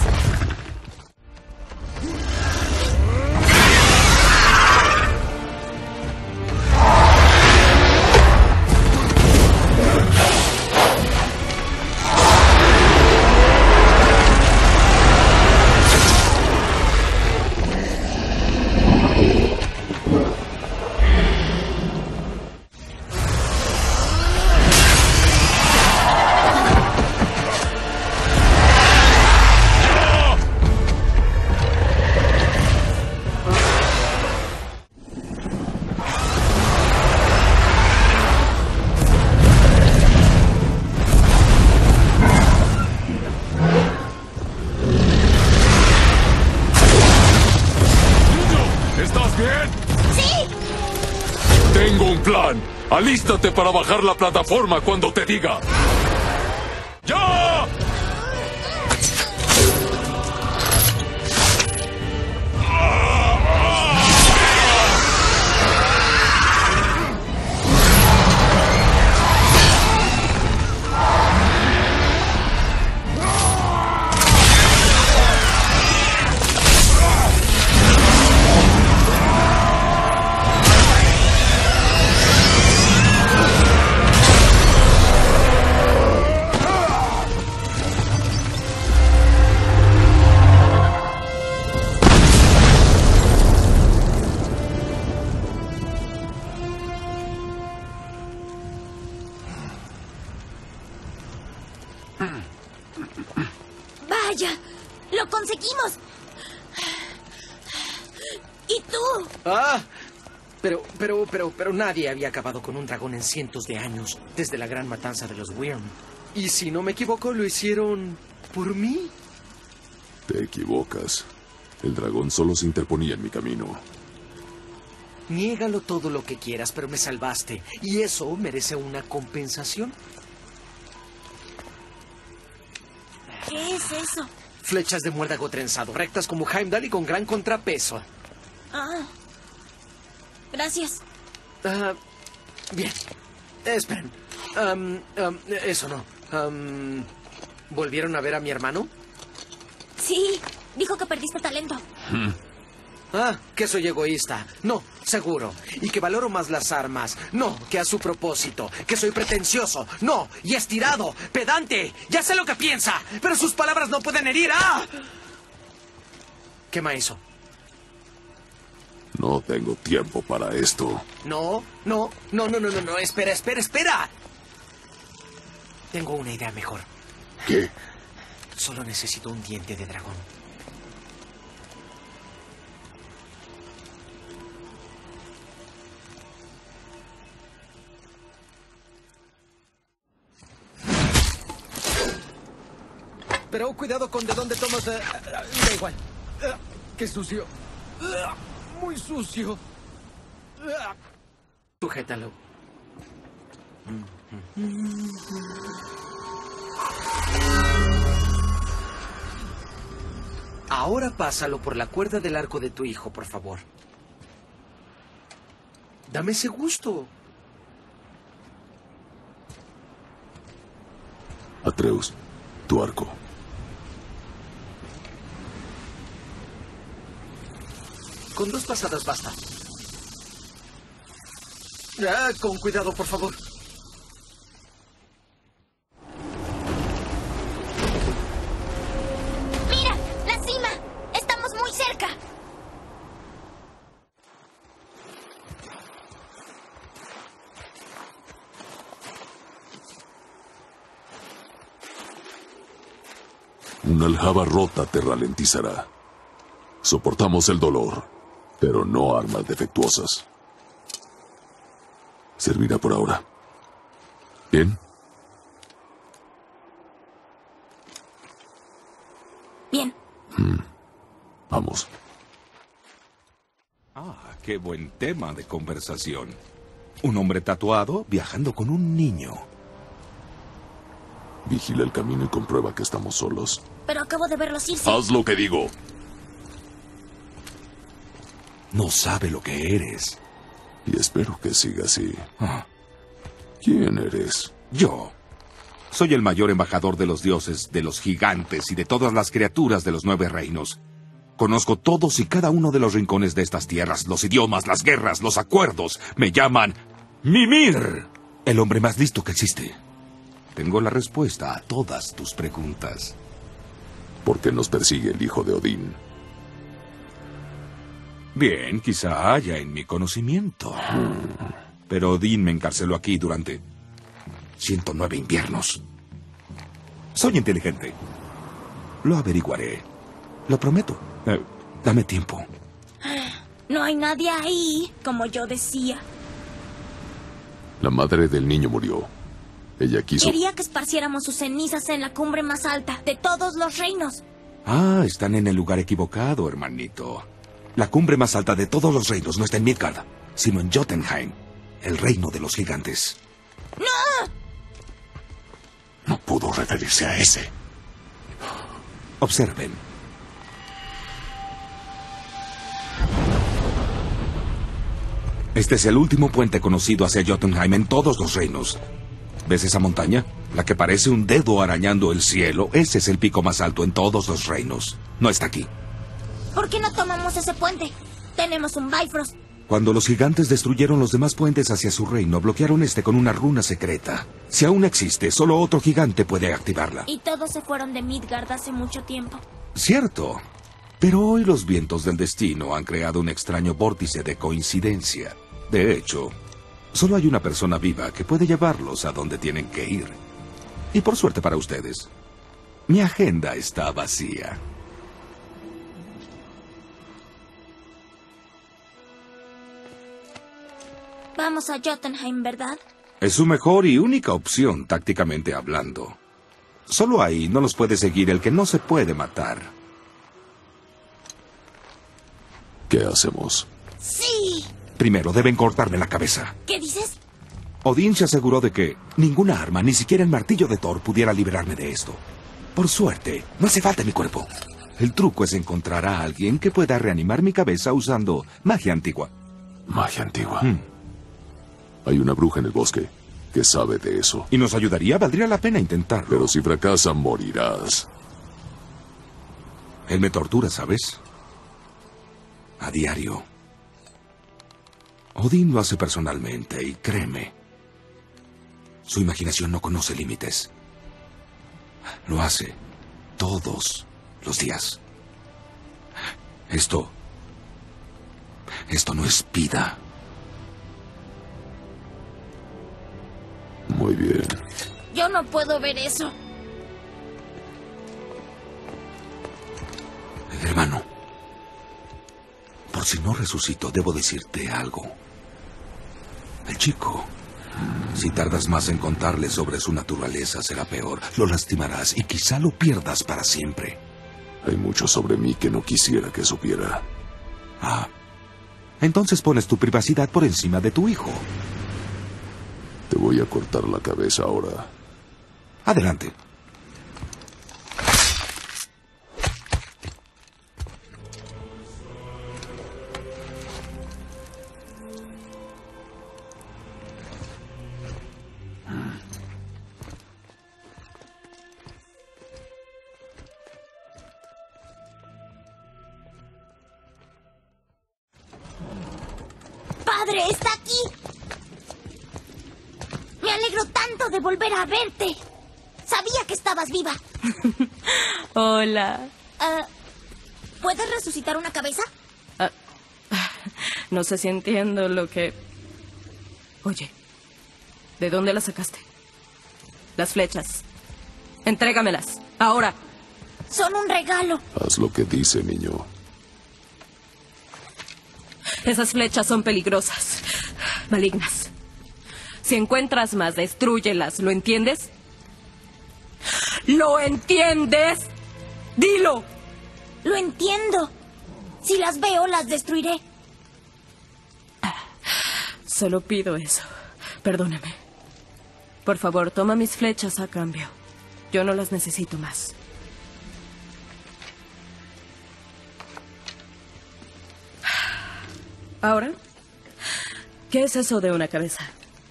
¿Estás bien? ¡Sí! Tengo un plan. Alístate para bajar la plataforma cuando te diga. ¡Ya! Vaya, lo conseguimos. ¿Y tú? Ah, pero, pero, pero, pero nadie había acabado con un dragón en cientos de años, desde la gran matanza de los Wyrm. Y si no me equivoco, lo hicieron por mí. Te equivocas. El dragón solo se interponía en mi camino. Niégalo todo lo que quieras, pero me salvaste. Y eso merece una compensación. ¿Qué es eso? Flechas de muérdago trenzado, rectas como Heimdall y con gran contrapeso. Ah, gracias. Ah, bien. Esperen. Am, am, eso no. Am, ¿Volvieron a ver a mi hermano? Sí, dijo que perdiste talento. Ah, que soy egoísta. No, seguro. Y que valoro más las armas. No, que a su propósito. Que soy pretencioso. No, y estirado. Pedante. Ya sé lo que piensa. Pero sus palabras no pueden herir. ¡Ah! Quema eso. No tengo tiempo para esto. No, no, no, no, no, no, no. Espera, espera, espera. Tengo una idea mejor. ¿Qué? Solo necesito un diente de dragón. Pero cuidado con de dónde tomas... Uh, uh, da igual. Uh, ¡Qué sucio! Uh, ¡Muy sucio! Uh, sujétalo. Ahora pásalo por la cuerda del arco de tu hijo, por favor. Dame ese gusto. Atreus, tu arco. Con dos pasadas basta. Ah, con cuidado, por favor. ¡Mira! ¡La cima! ¡Estamos muy cerca! Una aljaba rota te ralentizará. Soportamos el dolor, pero no armas defectuosas. Servirá por ahora. ¿Bien? Bien. Mm. Vamos. Ah, qué buen tema de conversación. Un hombre tatuado viajando con un niño. Vigila el camino y comprueba que estamos solos. Pero acabo de verlos irse. Haz lo que digo. No sabe lo que eres. Y espero que siga así. Ah. ¿Quién eres? Yo. Soy el mayor embajador de los dioses, de los gigantes y de todas las criaturas de los nueve reinos. Conozco todos y cada uno de los rincones de estas tierras, los idiomas, las guerras, los acuerdos. Me llaman Mimir, el hombre más listo que existe. Tengo la respuesta a todas tus preguntas. ¿Por qué nos persigue el hijo de Odín? Bien, quizá haya en mi conocimiento. Pero Odín me encarceló aquí durante ciento nueve inviernos. Soy inteligente. Lo averiguaré. Lo prometo. Eh, dame tiempo. No hay nadie ahí, como yo decía. La madre del niño murió. Ella quiso... Quería que esparciéramos sus cenizas en la cumbre más alta de todos los reinos. Ah, están en el lugar equivocado, hermanito. La cumbre más alta de todos los reinos no está en Midgard, sino en Jotunheim, el reino de los gigantes. ¡No! No pudo referirse a ese. Observen. Este es el último puente conocido hacia Jotunheim en todos los reinos. ¿Ves esa montaña? La que parece un dedo arañando el cielo. Ese es el pico más alto en todos los reinos. No está aquí. ¿Por qué no tomamos ese puente? Tenemos un Bifrost. Cuando los gigantes destruyeron los demás puentes hacia su reino, bloquearon este con una runa secreta. Si aún existe, solo otro gigante puede activarla. Y todos se fueron de Midgard hace mucho tiempo. Cierto. Pero hoy los vientos del destino han creado un extraño vórtice de coincidencia. De hecho, solo hay una persona viva que puede llevarlos a donde tienen que ir. Y por suerte para ustedes, mi agenda está vacía. Vamos a Jotunheim, ¿verdad? Es su mejor y única opción, tácticamente hablando. Solo ahí no los puede seguir el que no se puede matar. ¿Qué hacemos? ¡Sí! Primero deben cortarme la cabeza. ¿Qué dices? Odín se aseguró de que ninguna arma, ni siquiera el martillo de Thor, pudiera liberarme de esto. Por suerte, no hace falta mi cuerpo. El truco es encontrar a alguien que pueda reanimar mi cabeza usando magia antigua. Magia antigua. Hmm. Hay una bruja en el bosque que sabe de eso. ¿Y nos ayudaría? Valdría la pena intentarlo. Pero si fracasa, morirás. Él me tortura, ¿sabes? A diario. Odín lo hace personalmente y créeme, su imaginación no conoce límites. Lo hace todos los días. Esto... Esto no es vida. Muy bien. Yo no puedo ver eso. Hermano, por si no resucito, debo decirte algo. El chico, si tardas más en contarle sobre su naturaleza, será peor. Lo lastimarás y quizá lo pierdas para siempre. Hay mucho sobre mí que no quisiera que supiera. Ah, entonces pones tu privacidad por encima de tu hijo. Te voy a cortar la cabeza ahora. Adelante. ¡Padre, está aquí! Me alegro tanto de volver a verte. Sabía que estabas viva. Hola. Uh, ¿Puedes resucitar una cabeza? Uh, no sé si entiendo lo que... Oye, ¿de dónde las sacaste? Las flechas. Entrégamelas, ahora. Son un regalo. Haz lo que dice, niño. Esas flechas son peligrosas, malignas. Si encuentras más, destrúyelas, ¿lo entiendes? ¿Lo entiendes? ¡Dilo! Lo entiendo. Si las veo, las destruiré. Solo pido eso. Perdóname. Por favor, toma mis flechas a cambio. Yo no las necesito más. Ahora, ¿qué es eso de una cabeza?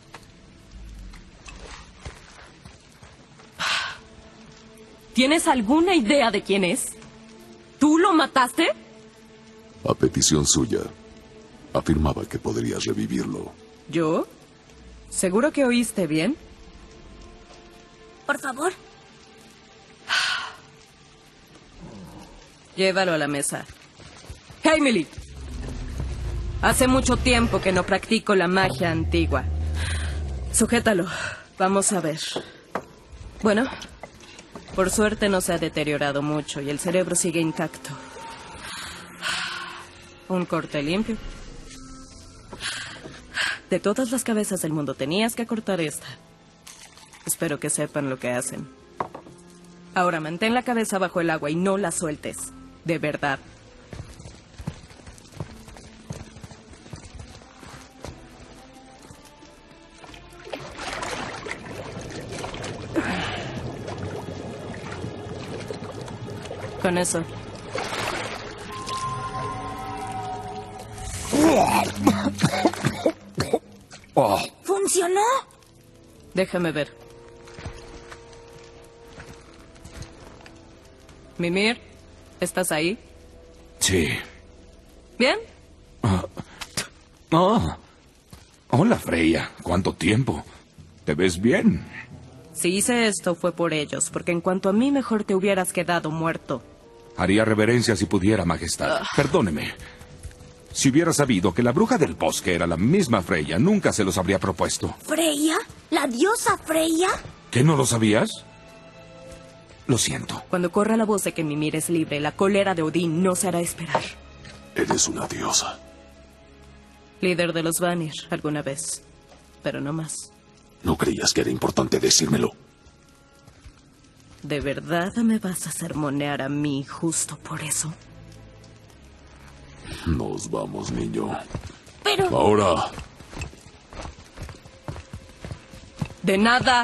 ¿Tienes alguna idea de quién es? ¿Tú lo mataste? A petición suya, afirmaba que podrías revivirlo. ¿Yo? ¿Seguro que oíste bien? Por favor. Llévalo a la mesa. ¡Emily! Hace mucho tiempo que no practico la magia antigua. Sujétalo. Vamos a ver. Bueno, por suerte no se ha deteriorado mucho y el cerebro sigue intacto. Un corte limpio. De todas las cabezas del mundo tenías que cortar esta. Espero que sepan lo que hacen. Ahora mantén la cabeza bajo el agua y no la sueltes. De verdad. Con eso. ¿Funcionó? Déjame ver. Mimir, ¿estás ahí? Sí. ¿Bien? Ah. Oh. Hola, Freya. ¿Cuánto tiempo? ¿Te ves bien? Si hice esto fue por ellos, porque en cuanto a mí mejor te hubieras quedado muerto. Haría reverencia si pudiera, Majestad. Perdóneme. Si hubiera sabido que la bruja del bosque era la misma Freya, nunca se los habría propuesto. ¿Freya? ¿La diosa Freya? ¿Qué, no lo sabías? Lo siento. Cuando corra la voz de que Mimir es libre, la cólera de Odín no se hará esperar. Eres una diosa. Líder de los Vanir, alguna vez. Pero no más. ¿No creías que era importante decírmelo? ¿De verdad me vas a sermonear a mí justo por eso? Nos vamos, niño. Pero... Ahora. De nada.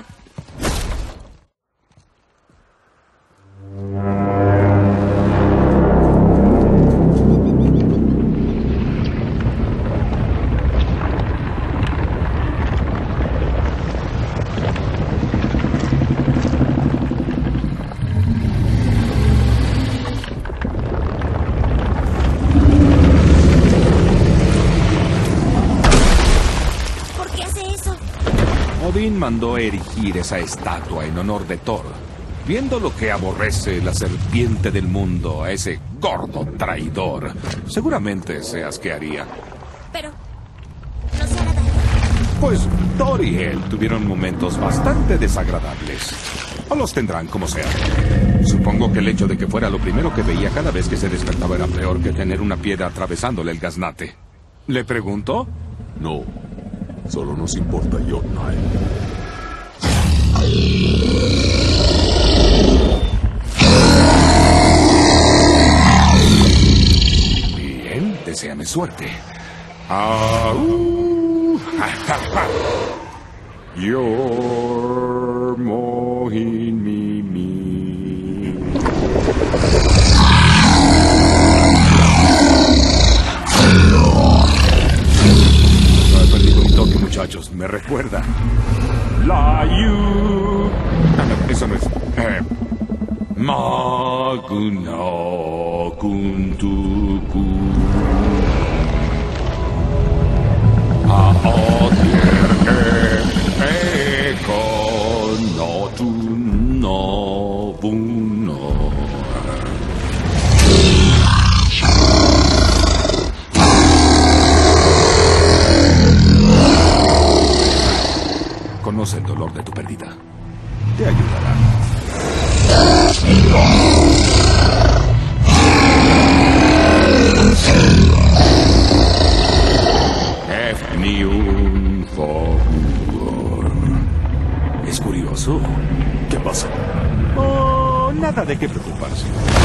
Odín mandó erigir esa estatua en honor de Thor, viendo lo que aborrece la serpiente del mundo a ese gordo traidor. Seguramente se asquearía. Pero no se hará daño. Pues Thor y él tuvieron momentos bastante desagradables. O los tendrán como sea. Supongo que el hecho de que fuera lo primero que veía cada vez que se despertaba era peor que tener una piedra atravesándole el gaznate. ¿Le preguntó? No. Solo nos importa Jotnar. Bien, deséame suerte. Au. You're mohin mi mi. Toque, muchachos, me recuerda. La yu. Ah, no, eso no es. Eh. Maguna kuntuku. Aotirke eko no tu no buno. Conoce el dolor de tu pérdida. Te ayudará. Ni un favor. ¿Es curioso? ¿Qué pasa? Oh, nada de qué preocuparse.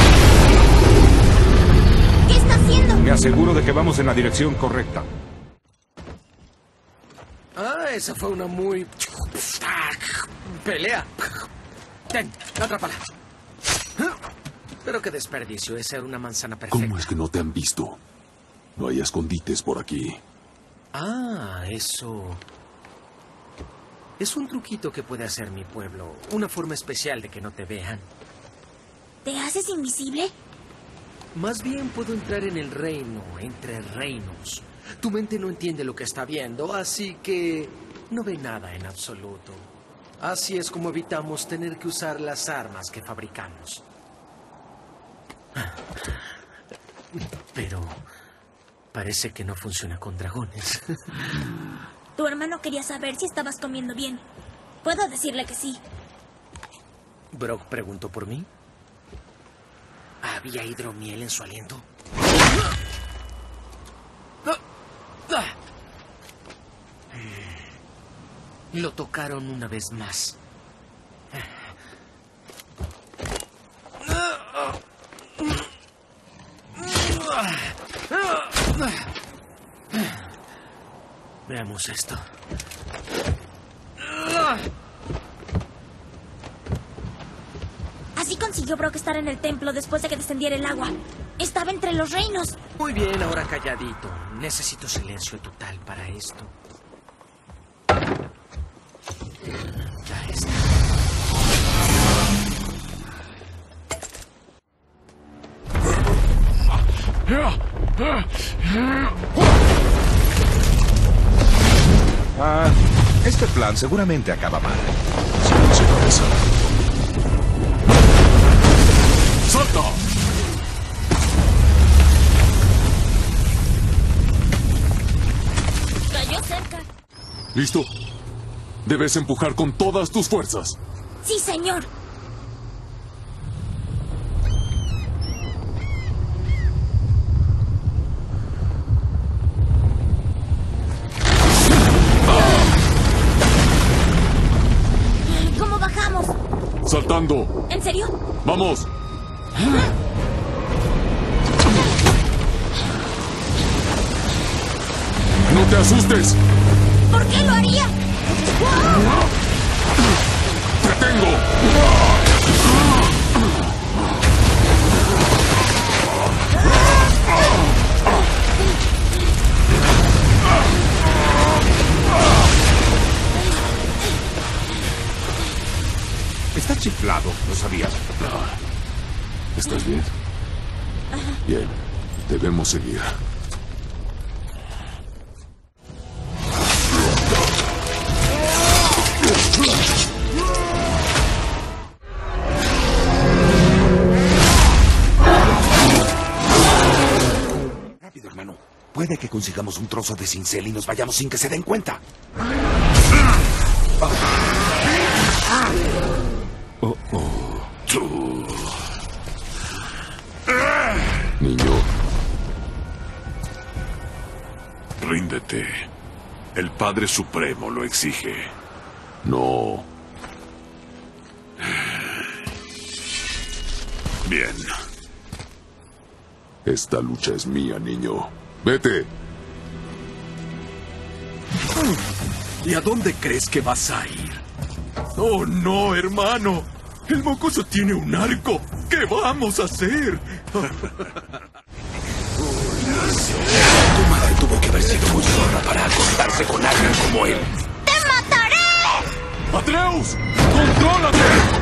¿Qué está haciendo? Me aseguro de que vamos en la dirección correcta. Ah, esa fue una muy... pelea. Ten, atrápala. Pero qué desperdicio, esa era una manzana perfecta. ¿Cómo es que no te han visto? No hay escondites por aquí. Ah, eso... es un truquito que puede hacer mi pueblo. Una forma especial de que no te vean. ¿Te haces invisible? Más bien puedo entrar en el reino, entre reinos. Tu mente no entiende lo que está viendo, así que no ve nada en absoluto. Así es como evitamos tener que usar las armas que fabricamos. Pero parece que no funciona con dragones. Tu hermano quería saber si estabas comiendo bien. Puedo decirle que sí. Brock preguntó por mí. ¿Había hidromiel en su aliento? Lo tocaron una vez más. Veamos esto. Así consiguió Brock estar en el templo después de que descendiera el agua. Estaba entre los reinos. Muy bien, ahora calladito. Necesito silencio total para esto. Ya está. Ah, este plan seguramente acaba mal. Silencio, cabeza. ¡Salta! Cayó cerca. ¿Listo? Debes empujar con todas tus fuerzas. Sí, señor. saltando. ¿En serio? ¡Vamos! ¡No te asustes! ¿Por qué lo haría? ¡Te tengo! Está chiflado, ¿lo sabías? ¿Estás bien? Bien, debemos seguir. Rápido, hermano. Puede que consigamos un trozo de cincel y nos vayamos sin que se den cuenta. Oh, oh. Tú. Niño. Ríndete. El Padre Supremo lo exige. No. Bien. Esta lucha es mía, niño. Vete. ¿Y a dónde crees que vas a ir? Oh, no, hermano. El mocoso tiene un arco. ¿Qué vamos a hacer? Tu madre tuvo que haber sido muy zorra para acostarse con alguien como él. ¡Te mataré! ¡Atreus! ¡Contrólate!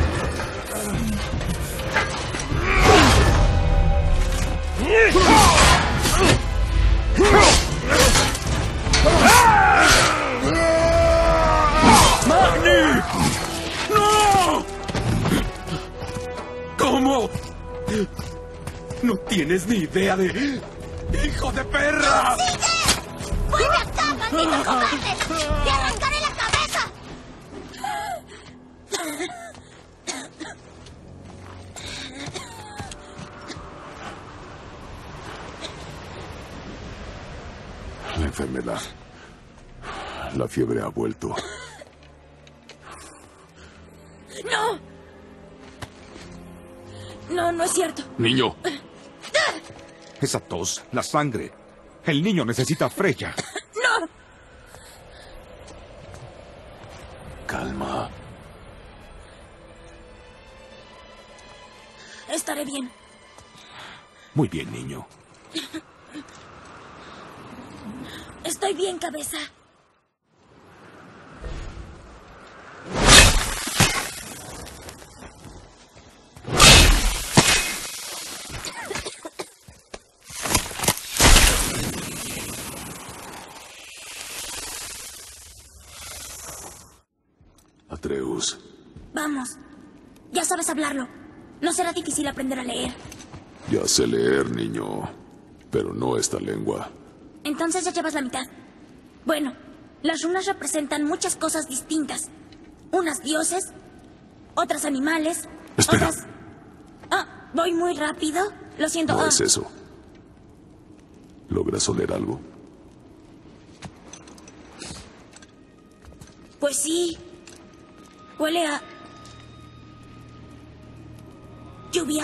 ¡Magni! ¡No! ¿Cómo? No tienes ni idea de... ¡Hijo de perra! ¡Sigue! ¡Vuelve acá, maldito cobarde! ¡Te arrancaré la cabeza! La enfermedad. La fiebre ha vuelto. ¡No! No, no es cierto. Niño. Esa tos, la sangre. El niño necesita a Freya. ¡No! Calma. Estaré bien. Muy bien, niño. Estoy bien, cabeza. Atreus. Vamos. Ya sabes hablarlo. No será difícil aprender a leer. Ya sé leer, niño. Pero no esta lengua. Entonces ya llevas la mitad. Bueno, las runas representan muchas cosas distintas. Unas dioses, otras animales, Espera. otras... Ah, voy muy rápido. Lo siento. No Ah, es eso. ¿Logras oler algo? Pues sí. Huele a... ¿Lluvia?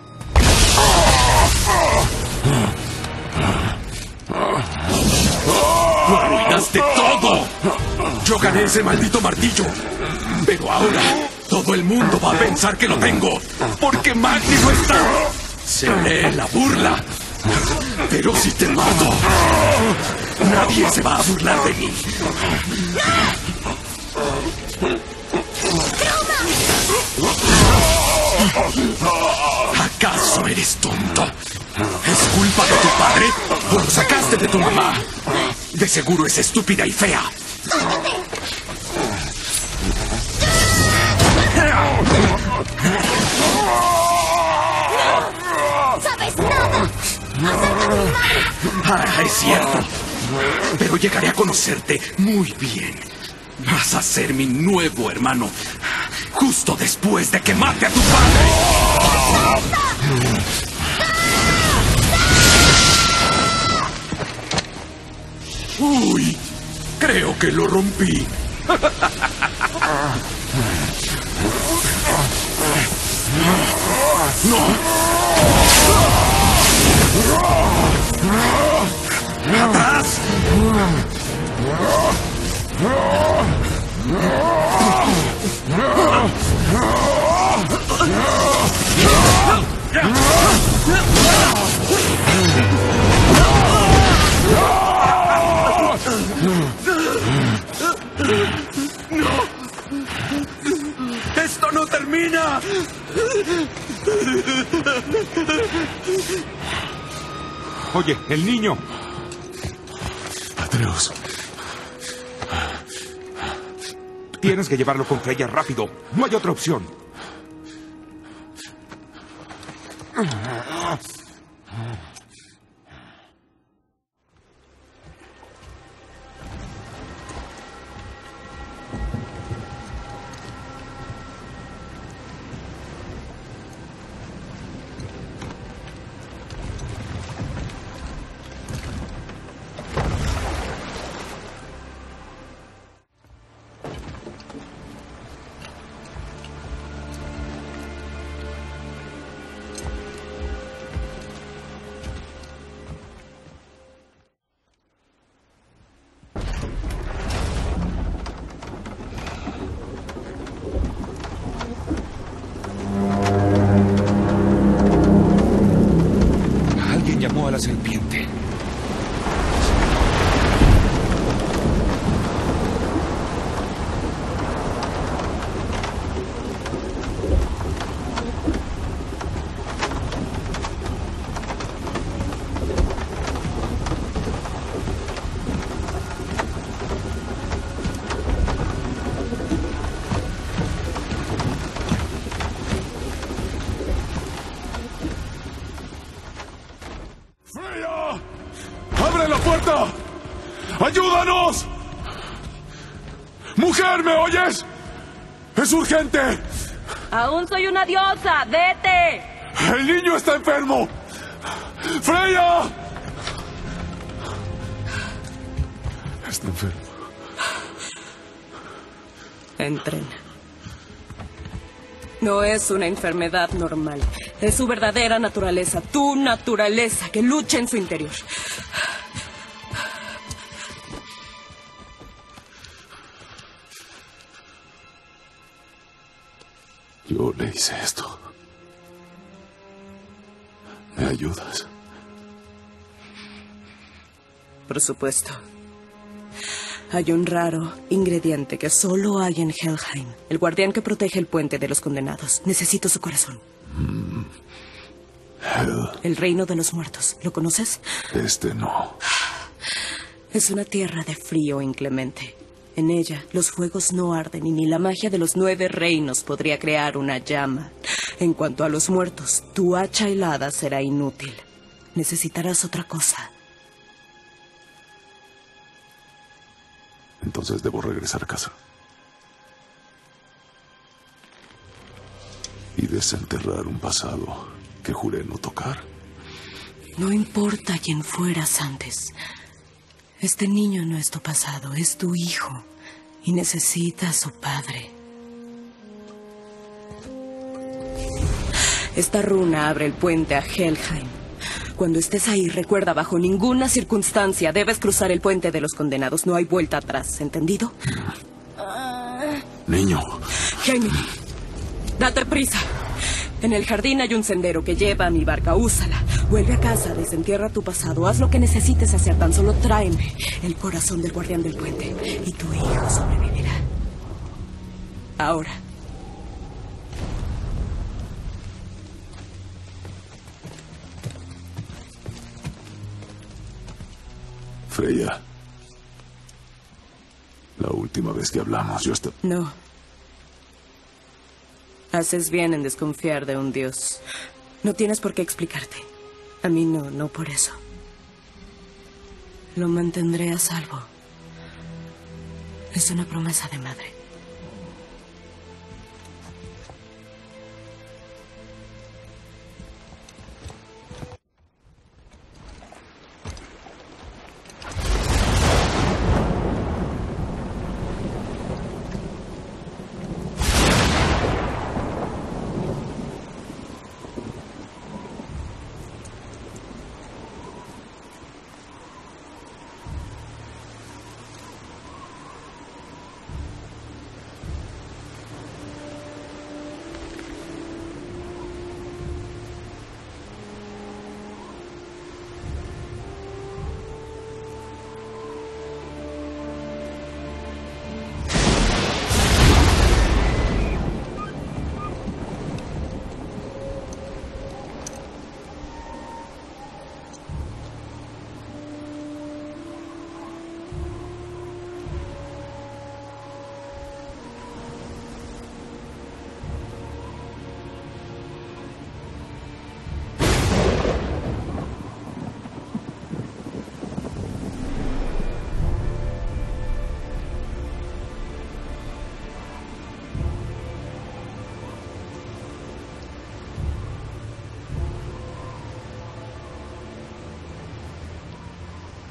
¡Lo arruinaste todo! Yo gané ese maldito martillo. Pero ahora todo el mundo va a pensar que lo tengo. Porque Magni no está. Seré la burla. Pero si te mato, nadie se va a burlar de mí. ¿Acaso eres tonto? ¿Es culpa de tu padre o lo sacaste de tu mamá? De seguro es estúpida y fea. ¿Sabes nada? ¡Acerca de mi madre! Ah, es cierto. Pero llegaré a conocerte muy bien. Vas a ser mi nuevo hermano. Justo después de que mate a tu padre. Uy, creo que lo rompí. ¡Atrás! ¡Esto no termina! Oye, el niño. Atreus. Tienes que llevarlo con Freya rápido. No hay otra opción. Llamó a la serpiente. ¡Abre la puerta! ¡Ayúdanos! ¡Mujer, ¿me oyes? ¡Es urgente! ¡Aún soy una diosa! ¡Vete! ¡El niño está enfermo! ¡Freya! Está enfermo. Entren. No es una enfermedad normal. Es su verdadera naturaleza, tu naturaleza, que lucha en su interior. Yo le hice esto. ¿Me ayudas? Por supuesto. Hay un raro ingrediente que solo hay en Helheim. El guardián que protege el puente de los condenados. Necesito su corazón. Mm. Hell. El reino de los muertos. ¿Lo conoces? Este no. Es una tierra de frío inclemente. En ella, los fuegos no arden y ni la magia de los nueve reinos podría crear una llama. En cuanto a los muertos, tu hacha helada será inútil. Necesitarás otra cosa. Entonces debo regresar a casa. Y desenterrar un pasado que juré no tocar. No importa quién fueras antes. Este niño no es tu pasado, es tu hijo. Y necesita a su padre. Esta runa abre el puente a Helheim. Cuando estés ahí, recuerda, bajo ninguna circunstancia debes cruzar el puente de los condenados. No hay vuelta atrás, ¿entendido? Niño. Jaime, date prisa. En el jardín hay un sendero que lleva a mi barca. Úsala. Vuelve a casa, desentierra tu pasado. Haz lo que necesites hacer. Tan solo tráeme el corazón del guardián del puente. Y tu hijo sobrevivirá. Ahora. Freya. La última vez que hablamos, yo estaba... No. Haces bien en desconfiar de un dios. No tienes por qué explicarte. A mí no, no por eso. Lo mantendré a salvo. Es una promesa de madre.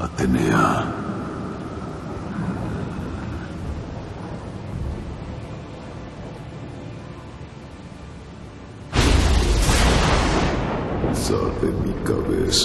Atenea. Sal de mi cabeza.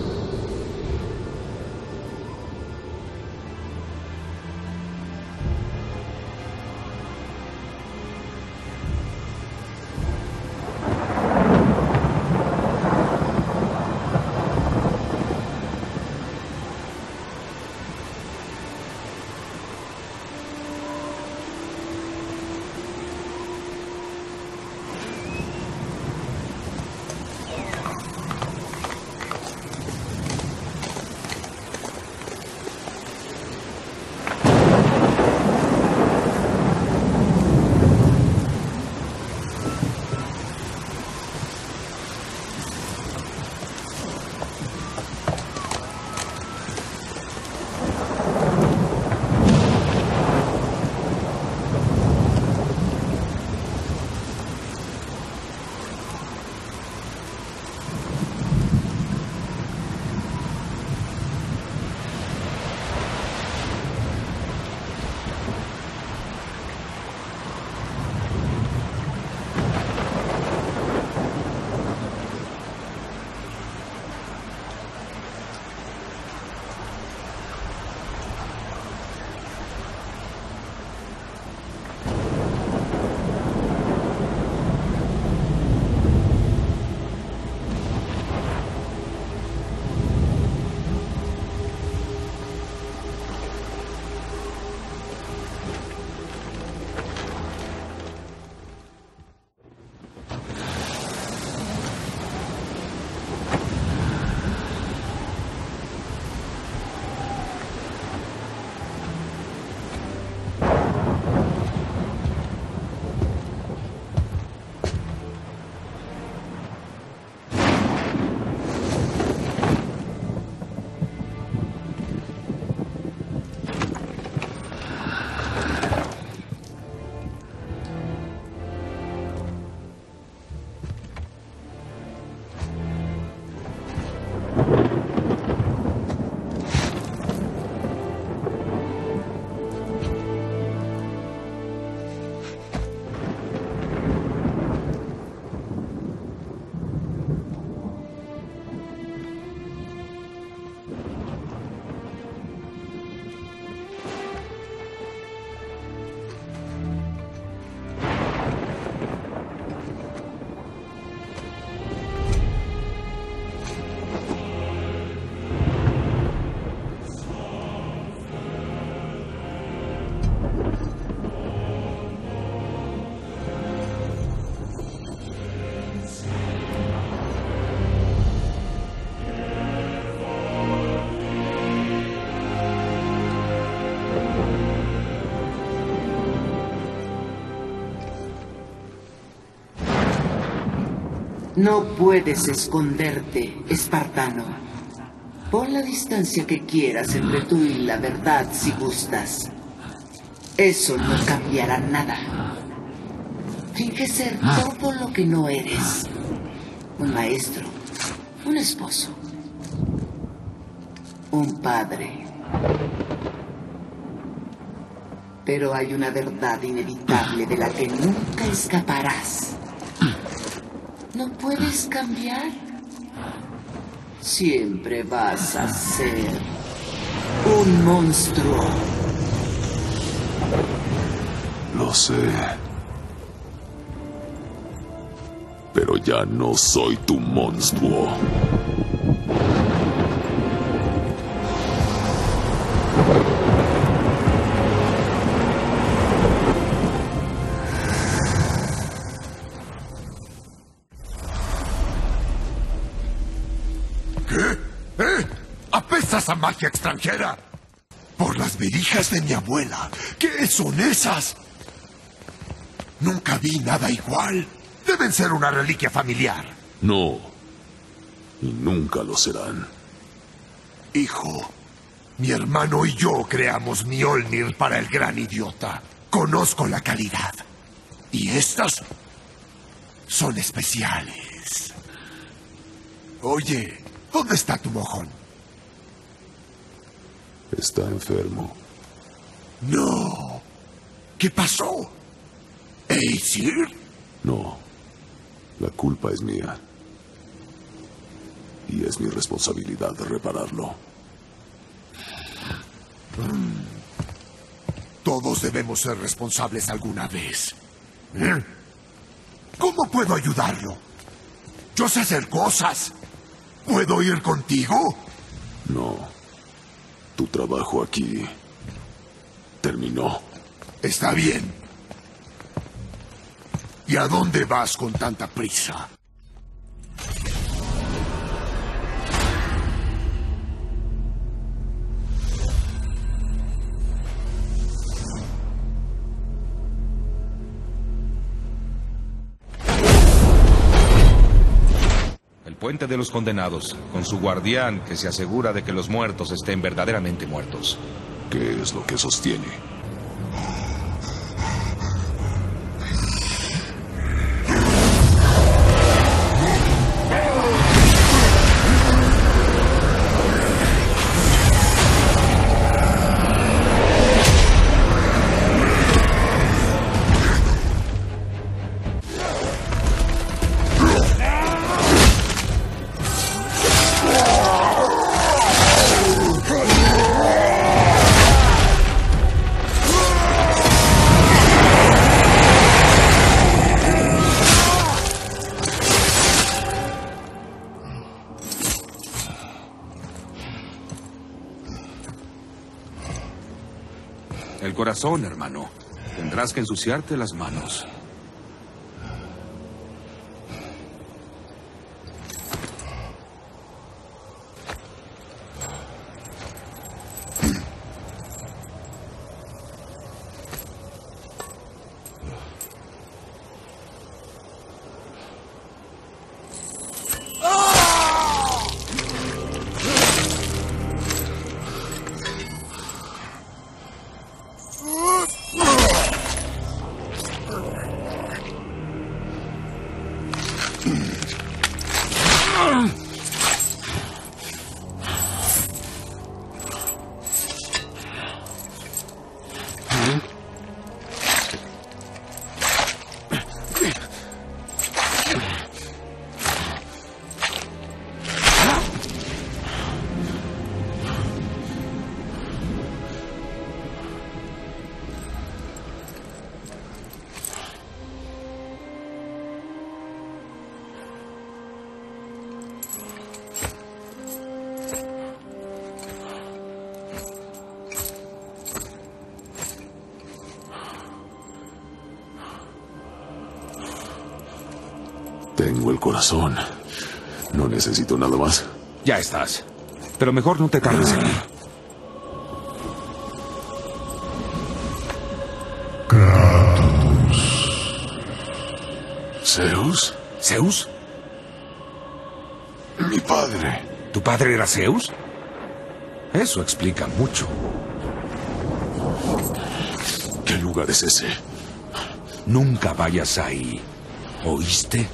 No puedes esconderte, espartano. Pon la distancia que quieras entre tú y la verdad si gustas. Eso no cambiará nada. Finge ser todo lo que no eres. Un maestro, un esposo, un padre. Pero hay una verdad inevitable de la que nunca escaparás. ¿No puedes cambiar? Siempre vas a ser un monstruo. Lo sé. Pero ya no soy tu monstruo. ¡Apestas a magia extranjera! Por las verijas de mi abuela. ¿Qué son esas? Nunca vi nada igual. Deben ser una reliquia familiar. No. Y nunca lo serán. Hijo, mi hermano y yo creamos Mjolnir para el gran idiota. Conozco la calidad. Y estas son especiales. Oye, ¿dónde está tu mojón? Está enfermo. No. ¿Qué pasó? ¿Aesir? No. La culpa es mía. Y es mi responsabilidad de repararlo. Todos debemos ser responsables alguna vez. ¿Eh? ¿Cómo puedo ayudarlo? Yo sé hacer cosas. ¿Puedo ir contigo? No. Tu trabajo aquí terminó. Está bien. ¿Y a dónde vas con tanta prisa? El puente de los condenados, con su guardián que se asegura de que los muertos estén verdaderamente muertos. ¿Qué es lo que sostiene? El corazón, hermano. Tendrás que ensuciarte las manos. Tengo el corazón. No necesito nada más. Ya estás. Pero mejor no te tardes aquí. ¿Zeus? ¿Zeus? Mi padre. ¿Tu padre era Zeus? Eso explica mucho. ¿Qué lugar es ese? Nunca vayas ahí. ¿Oíste?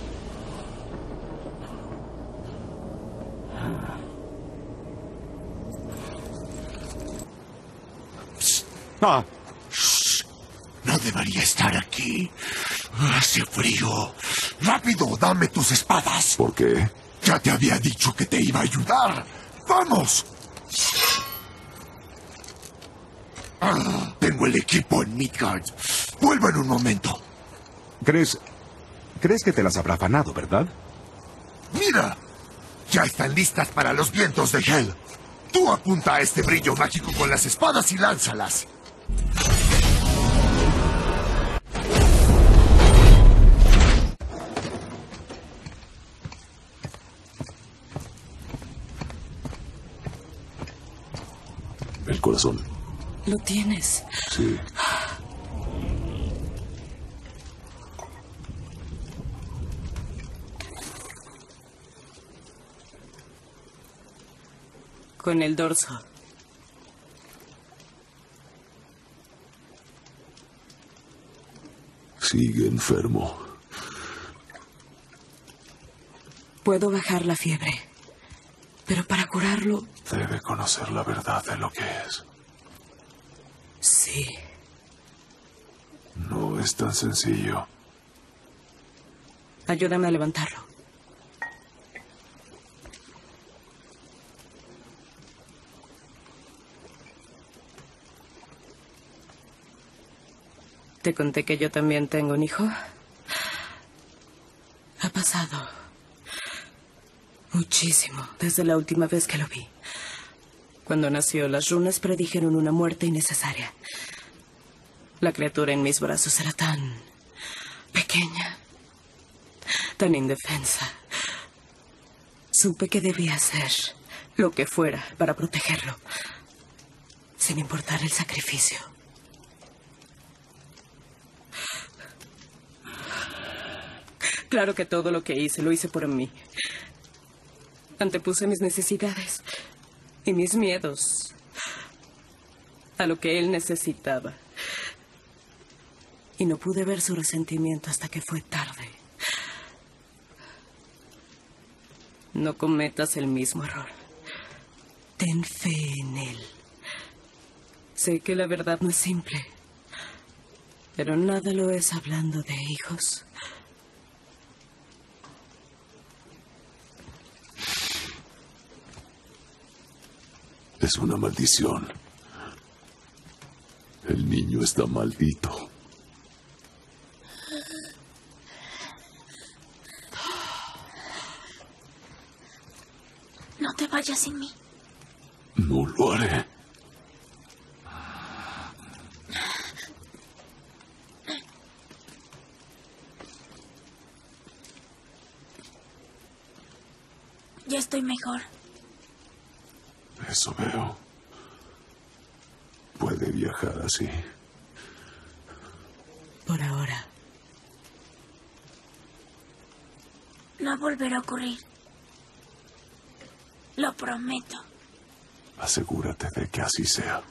Ah. Shh. No debería estar aquí. Hace frío. Rápido, dame tus espadas. ¿Por qué? Ya te había dicho que te iba a ayudar. ¡Vamos! Ah, tengo el equipo en Midgard. Vuelvo en un momento. ¿Crees... ¿Crees que te las habrá afanado, verdad? ¡Mira! Ya están listas para los vientos de Hel. Tú apunta a este brillo mágico con las espadas y lánzalas. El corazón. Lo tienes. Sí. Con el dorso. Sigue enfermo. Puedo bajar la fiebre, pero para curarlo... Debe conocer la verdad de lo que es. es tan sencillo. Ayúdame a levantarlo. ¿Te conté que yo también tengo un hijo? Ha pasado muchísimo desde la última vez que lo vi. Cuando nació, las runas predijeron una muerte innecesaria. La criatura en mis brazos era tan pequeña, tan indefensa. Supe que debía hacer lo que fuera para protegerlo, sin importar el sacrificio. Claro que todo lo que hice, lo hice por mí. Antepuse mis necesidades y mis miedos a lo que él necesitaba. Y no pude ver su resentimiento hasta que fue tarde. No cometas el mismo error. Ten fe en él. Sé que la verdad no es simple, pero nada lo es hablando de hijos. Es una maldición. El niño está maldito. No te vayas sin mí. No lo haré. Ya estoy mejor. Eso veo. Puede viajar así. Por ahora. No volverá a ocurrir. Lo prometo. Asegúrate de que así sea.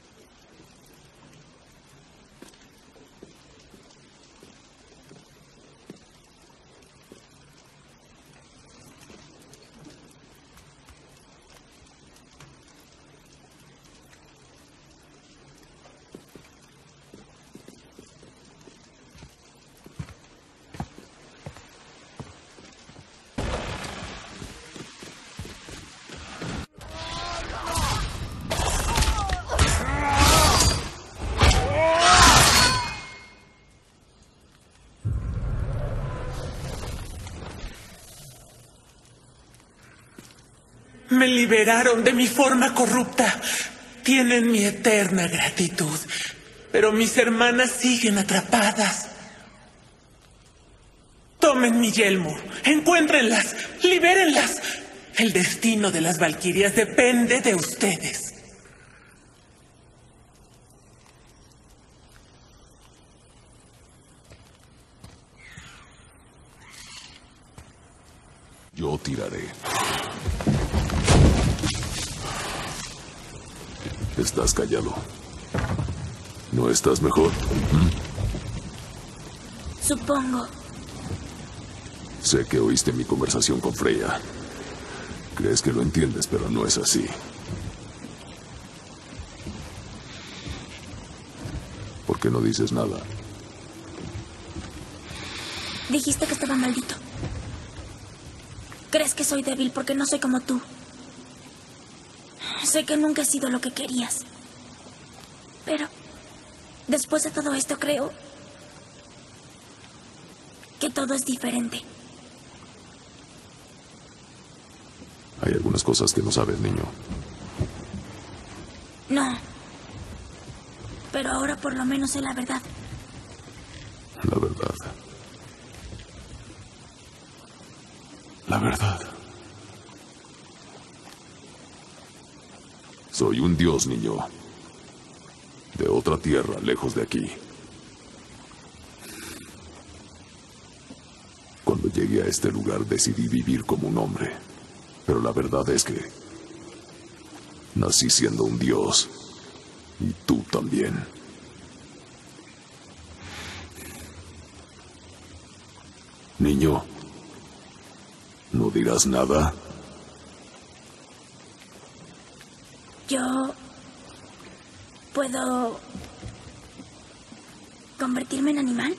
Me liberaron de mi forma corrupta. Tienen mi eterna gratitud. Pero mis hermanas siguen atrapadas. Tomen mi yelmo. Encuéntrenlas. Libérenlas. El destino de las valquirias depende de ustedes. Yo tiraré. Estás callado. ¿No estás mejor? ¿Mm? Supongo. Sé que oíste mi conversación con Freya. Crees que lo entiendes, pero no es así. ¿Por qué no dices nada? Dijiste que estaba maldito. ¿Crees que soy débil porque no soy como tú? Sé que nunca he sido lo que querías. Pero después de todo esto creo que todo es diferente. Hay algunas cosas que no sabes, niño. No. Pero ahora por lo menos sé la verdad. La verdad. La verdad. Soy un dios, niño. De otra tierra, lejos de aquí. Cuando llegué a este lugar decidí vivir como un hombre. Pero la verdad es que nací siendo un dios. Y tú también. Niño, ¿no dirás nada? Yo puedo convertirme en animal?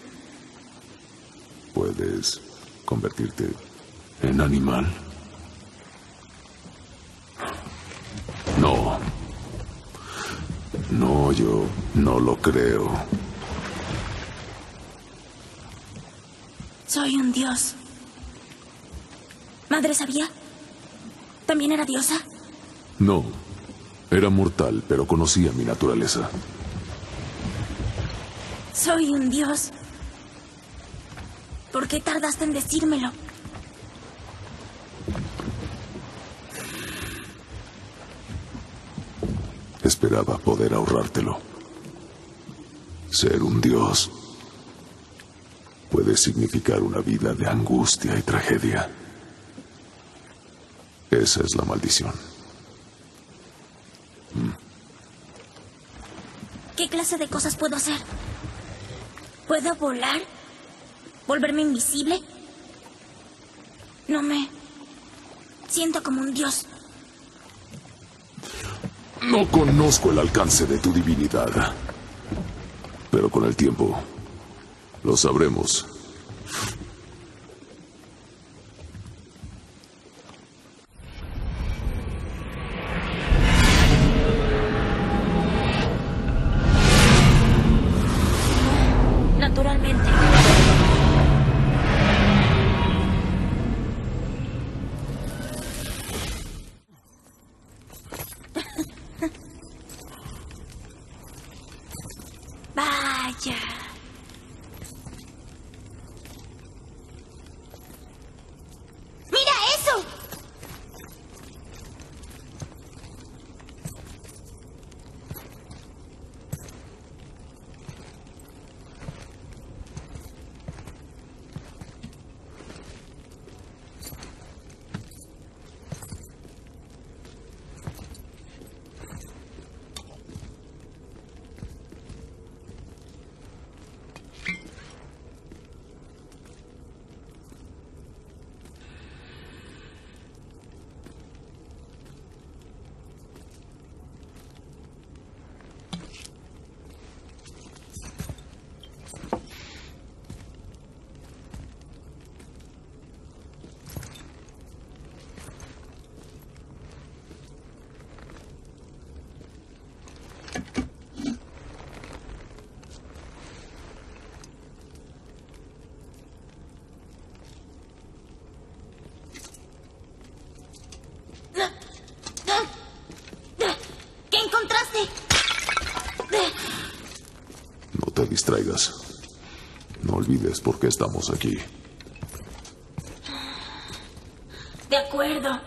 ¿Puedes convertirte en animal? No. No, yo no lo creo. Soy un dios. ¿Madre sabía? ¿También era diosa? No. Era mortal, pero conocía mi naturaleza. Soy un dios. ¿Por qué tardaste en decírmelo? Esperaba poder ahorrártelo. Ser un dios puede significar una vida de angustia y tragedia. Esa es la maldición. ¿Qué clase de cosas puedo hacer? ¿Puedo volar? ¿Volverme invisible? No me siento como un dios. No conozco el alcance de tu divinidad, pero con el tiempo lo sabremos. Naturalmente. Vaya. ¡Mira eso! ¿Qué encontraste? No te distraigas. No olvides por qué estamos aquí. De acuerdo.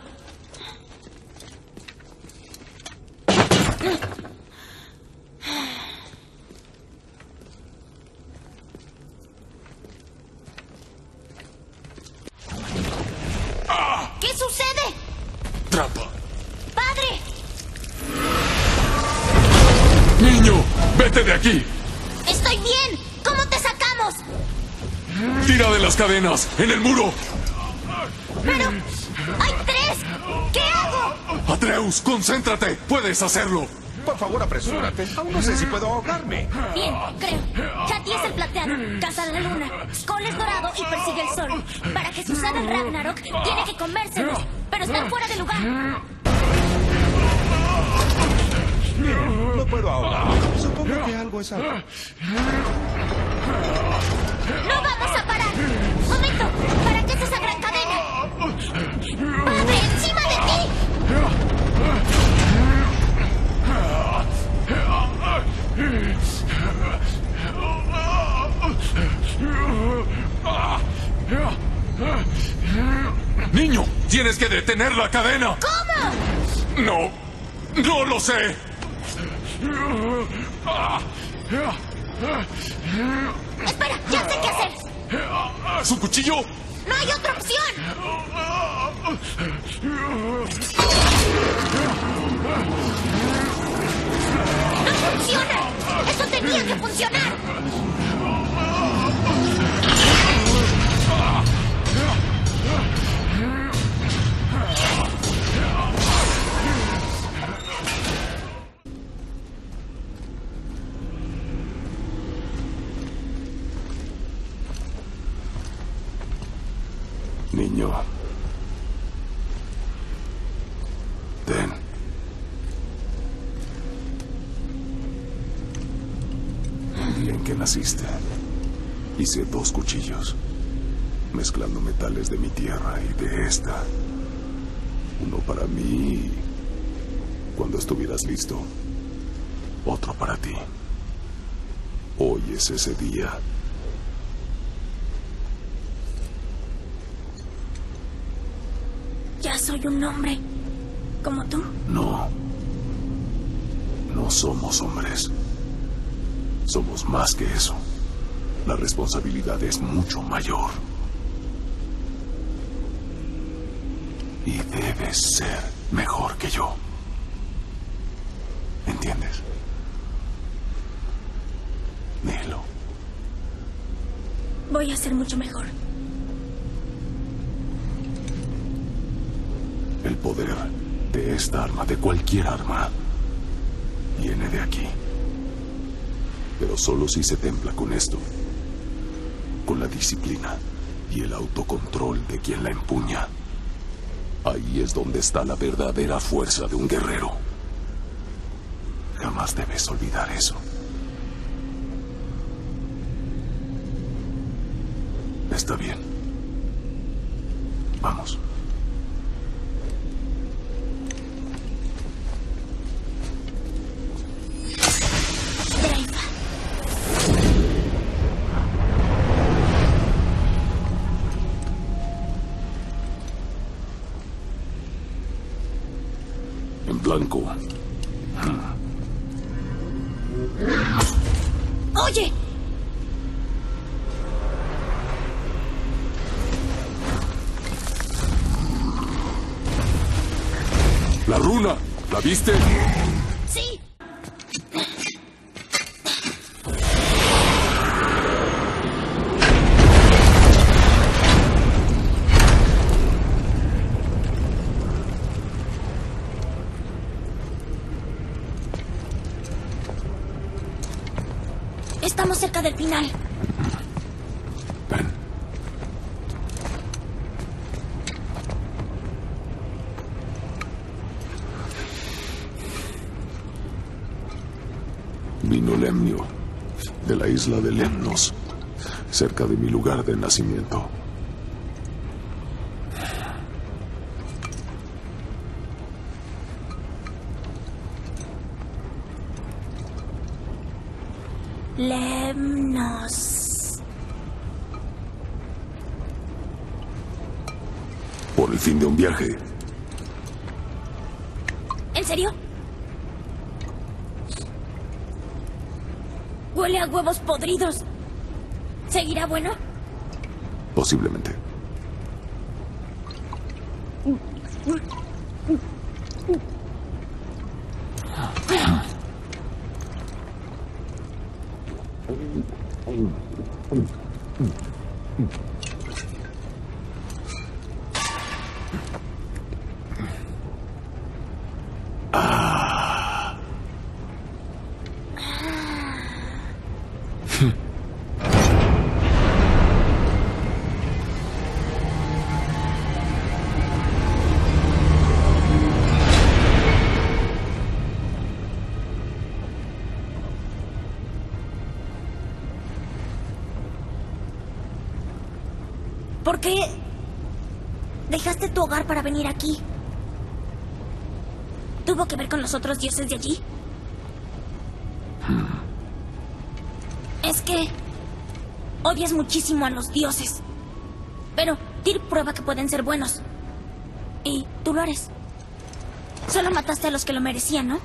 ¿Qué sucede? ¡Trampa! ¡Padre! ¡Niño! ¡Vete de aquí! ¡Estoy bien! ¿Cómo te sacamos? ¡Tira de las cadenas! ¡En el muro! ¡Pero hay tres! ¿Qué hago? ¡Atreus, concéntrate! ¡Puedes hacerlo! Por favor, apresúrate. Aún no sé si puedo ahogarme. Bien, creo. Hati es el plateado, caza la luna. Skoll es dorado y persigue el sol. Para que suceda el Ragnarok, tiene que comérselos. Pero están fuera de lugar. No puedo ahogar. Supongo que algo es algo. ¡No vamos a parar! ¡Momento! ¿Para qué es esa gran cadena? ¡Padre, encima de ti! ¡Niño! ¡Tienes que detener la cadena! ¿Cómo? ¡No! ¡No lo sé! Espera, ya sé qué hacer. ¿Su cuchillo? ¡No hay otra opción! ¡No funciona! ¡Eso tenía que funcionar! Niño. Ten. El día en que naciste, hice dos cuchillos, mezclando metales de mi tierra y de esta. Uno para mí, cuando estuvieras listo. Otro para ti. Hoy es ese día. Ya soy un hombre, como tú. No. No somos hombres. Somos más que eso. La responsabilidad es mucho mayor. Y debes ser mejor que yo. ¿Entiendes? Dilo. Voy a ser mucho mejor. El poder de esta arma, de cualquier arma, viene de aquí. Pero solo si se templa con esto, con la disciplina y el autocontrol de quien la empuña. Ahí es donde está la verdadera fuerza de un guerrero. Jamás debes olvidar eso. Está bien. Vamos. En blanco. ¡Oye! La runa, ¿la viste? Sí. Estamos cerca del final. Ven. Vino Lemnio, de la isla de Lemnos, cerca de mi lugar de nacimiento. Lemnos. Por el fin de un viaje. ¿En serio? Huele a huevos podridos. ¿Seguirá bueno? Posiblemente. ¿Por qué dejaste tu hogar para venir aquí? ¿Tuvo que ver con los otros dioses de allí? Es que odias muchísimo a los dioses. Pero Tyr prueba que pueden ser buenos. Y tú lo eres. Solo mataste a los que lo merecían, ¿no?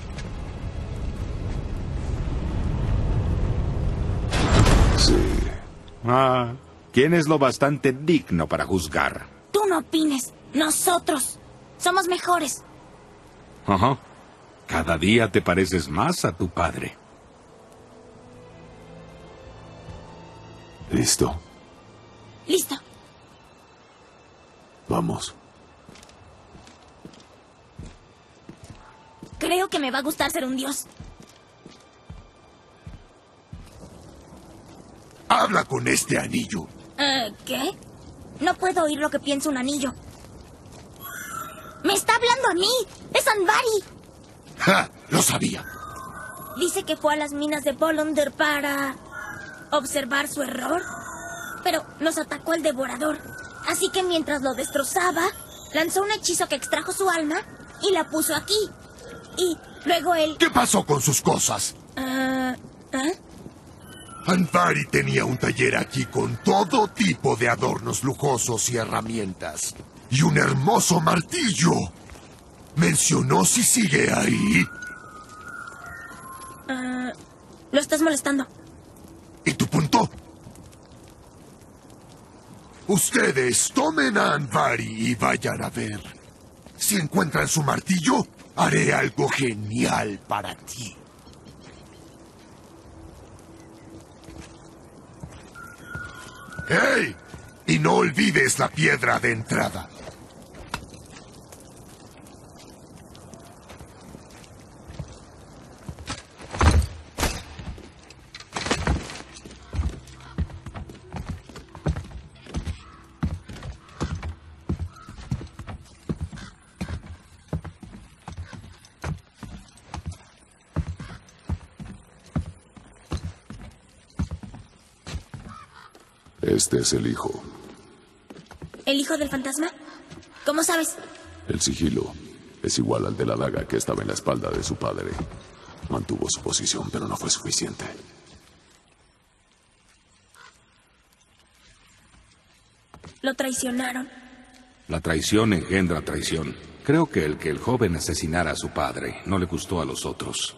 Sí. Ah, ¿quién es lo bastante digno para juzgar? Tú no opines. Nosotros somos mejores. Ajá. Cada día te pareces más a tu padre. ¿Listo? Listo. Vamos. Creo que me va a gustar ser un dios. Habla con este anillo. Eh, ¿qué? No puedo oír lo que piensa un anillo. ¡Me está hablando a mí! ¡Es Andvari! ¡Ja! ¡Lo sabía! Dice que fue a las minas de Bolonder para observar su error. Pero nos atacó el devorador. Así que mientras lo destrozaba, lanzó un hechizo que extrajo su alma y la puso aquí. Y luego él... ¿Qué pasó con sus cosas? Uh, ¿eh? Andvari tenía un taller aquí con todo tipo de adornos lujosos y herramientas. Y un hermoso martillo. ¿Mencionó si sigue ahí? Uh, lo estás molestando. ¿Y tu punto? Ustedes tomen a Andvari y vayan a ver. Si encuentran su martillo, haré algo genial para ti. ¡Hey! Y no olvides la piedra de entrada. Este es el hijo. ¿El hijo del fantasma? ¿Cómo sabes? El sigilo es igual al de la daga que estaba en la espalda de su padre. Mantuvo su posición, pero no fue suficiente. Lo traicionaron. La traición engendra traición. Creo que el que el joven asesinara a su padre no le gustó a los otros.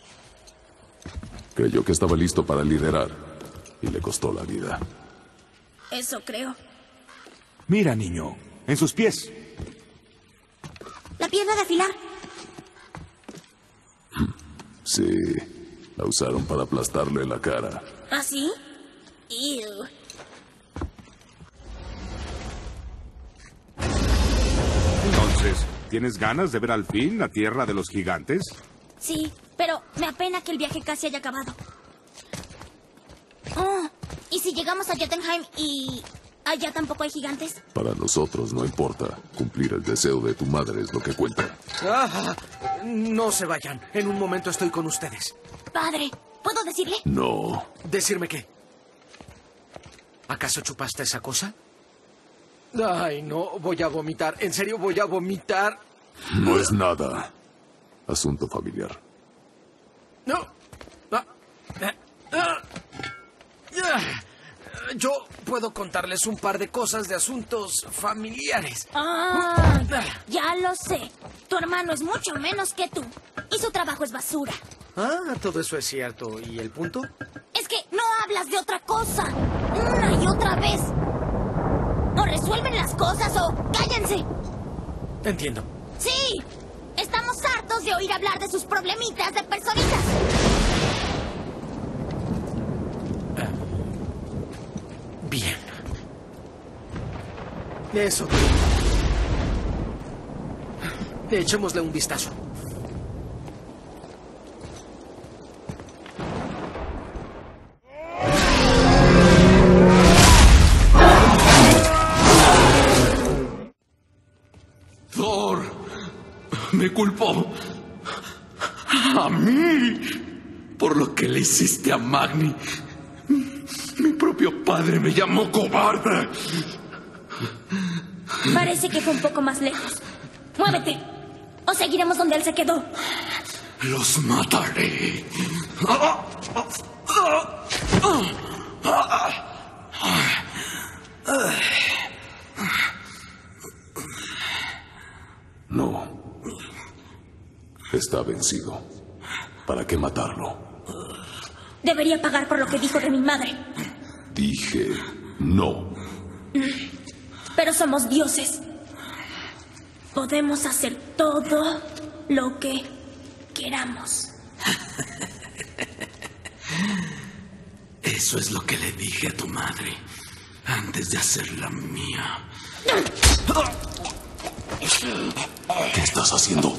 Creyó que estaba listo para liderar y le costó la vida. Eso creo. Mira, niño, en sus pies. La piedra de afilar. Sí, la usaron para aplastarle la cara. ¿Ah, sí? Ew. Entonces, ¿tienes ganas de ver al fin la tierra de los gigantes? Sí, pero me apena que el viaje casi haya acabado. Oh, ¿y si llegamos a Jotunheim y allá tampoco hay gigantes? Para nosotros no importa. Cumplir el deseo de tu madre es lo que cuenta. Ah, no se vayan. En un momento estoy con ustedes. Padre, ¿puedo decirle? No. ¿Decirme qué? ¿Acaso chupaste esa cosa? Ay, no, voy a vomitar. En serio, voy a vomitar. No es nada. Asunto familiar. No. Ah, ah, ah, ah. Yo puedo contarles un par de cosas de asuntos familiares. Ah, ya lo sé. Tu hermano es mucho menos que tú. Y su trabajo es basura. Ah, todo eso es cierto. ¿Y el punto? Es que no hablas de otra cosa. Una y otra vez. O resuelven las cosas o cállense. Entiendo. Sí. Estamos hartos de oír hablar de sus problemitas de personitas. Ah. Bien. Eso. Echémosle un vistazo. Thor me culpó a mí por lo que le hiciste a Magni. Mi propio padre me llamó cobarde. Parece que fue un poco más lejos. ¡Muévete! O seguiremos donde él se quedó. Los mataré. No. Está vencido. ¿Para qué matarlo? Debería pagar por lo que dijo de mi madre. Dije no. Pero somos dioses. Podemos hacer todo lo que queramos. Eso es lo que le dije a tu madre antes de hacerla mía. ¿Qué estás haciendo?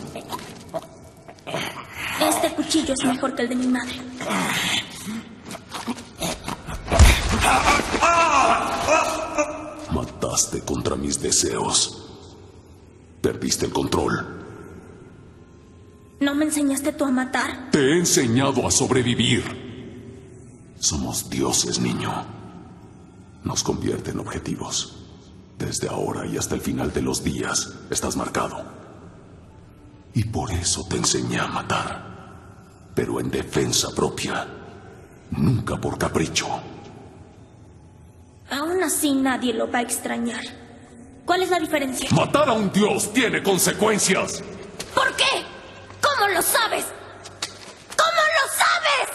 Este cuchillo es mejor que el de mi madre. Mataste atentaste contra mis deseos. Perdiste el control. ¿No me enseñaste tú a matar? Te he enseñado a sobrevivir. Somos dioses, niño. Nos convierte en objetivos. Desde ahora y hasta el final de los días estás marcado. Y por eso te enseñé a matar. Pero en defensa propia. Nunca por capricho. Aún así nadie lo va a extrañar. ¿Cuál es la diferencia? Matar a un dios tiene consecuencias. ¿Por qué? ¿Cómo lo sabes? ¿Cómo lo sabes?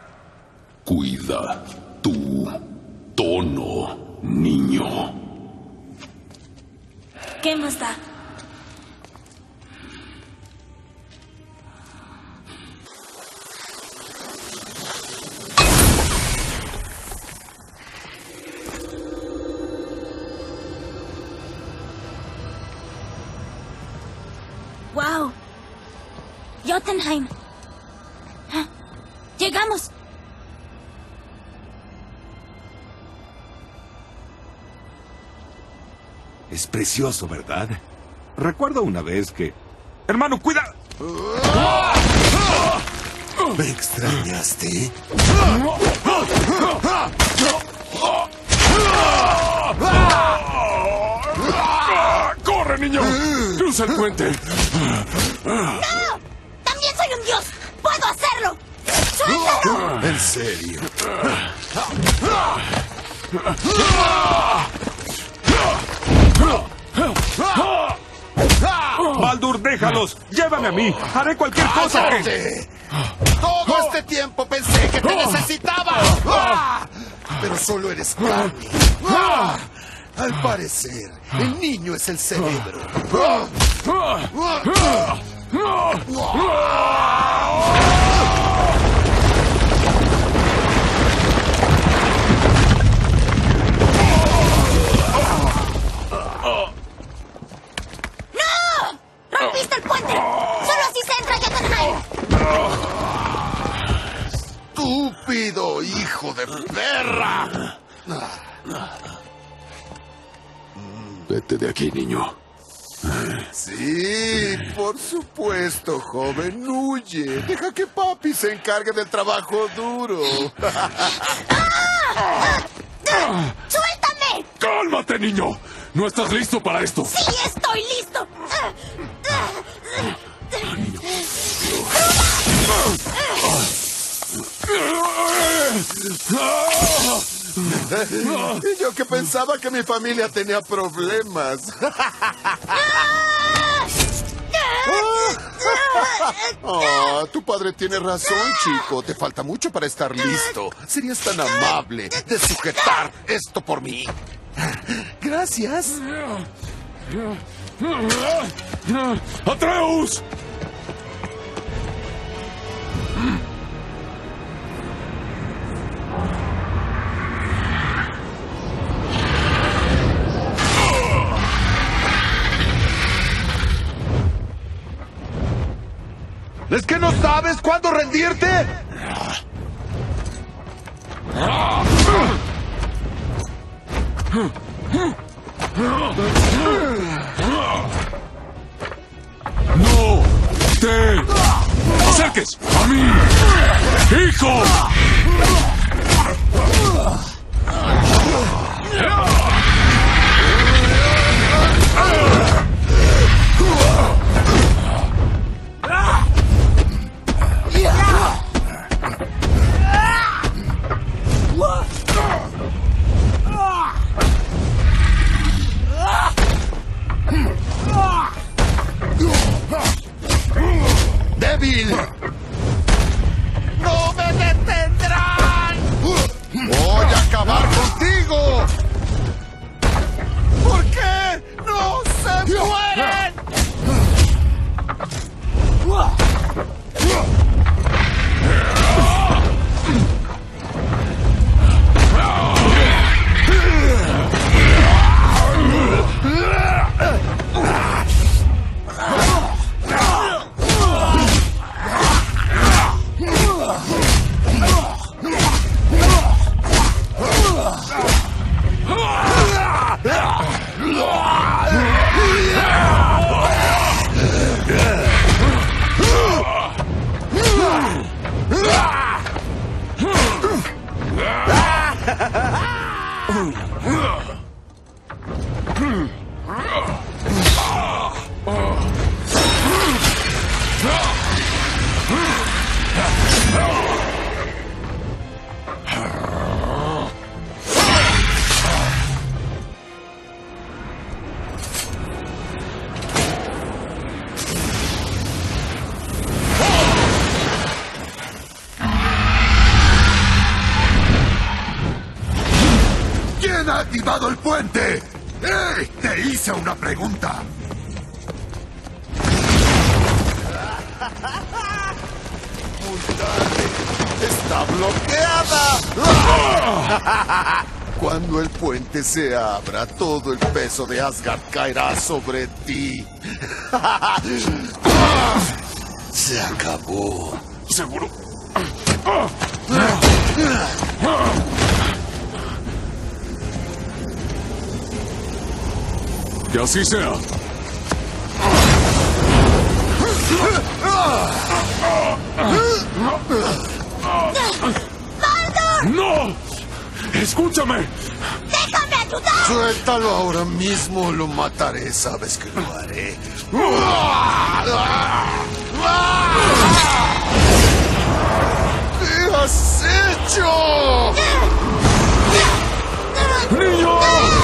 Cuida tu tono, niño. ¿Qué más da? ¡Wow! Jotunheim. ¡Llegamos! Es precioso, ¿verdad? Recuerdo una vez que... ¡Hermano, cuida! ¿Me extrañaste? ¡Corre, niño! ¡Cruza el puente! ¡No! ¡También soy un dios! ¡Puedo hacerlo! ¡Suéltalo! ¿En serio? ¡Baldur, déjalos! ¡Llévame a mí! ¡Haré cualquier cosa! ¡Cállate! Todo este tiempo pensé que te necesitaba. Pero solo eres carne. Al parecer, el niño es el cerebro. ¡Rompiste el puente! ¡Solo así se entra a Jotunheim! ¡Estúpido hijo de perra! Vete de aquí, niño. Sí, por supuesto, joven. Huye. Deja que papi se encargue del trabajo duro. ¡Suéltame! ¡Cálmate, niño! ¿No estás listo para esto? ¡Sí, estoy listo! Y yo que pensaba que mi familia tenía problemas. Oh, tu padre tiene razón, chico. Te falta mucho para estar listo. Serías tan amable de sujetar esto por mí. Gracias. ¡Atreus! ¿Es que no sabes cuándo rendirte? ¡No te acerques a mí, hijo! ¡Débil! ¡No me detendrán! ¡Voy a acabar contigo! activado el puente! ¡Eh! ¡Te hice una pregunta! ¡Está bloqueada! Cuando el puente se abra, todo el peso de Asgard caerá sobre ti. Se acabó. ¿Seguro? Que así sea. ¡Baldur! ¡No! ¡Escúchame! ¡Déjame ayudar! Suéltalo ahora mismo, lo mataré. Sabes que lo haré. ¿Qué has hecho? ¡Niño!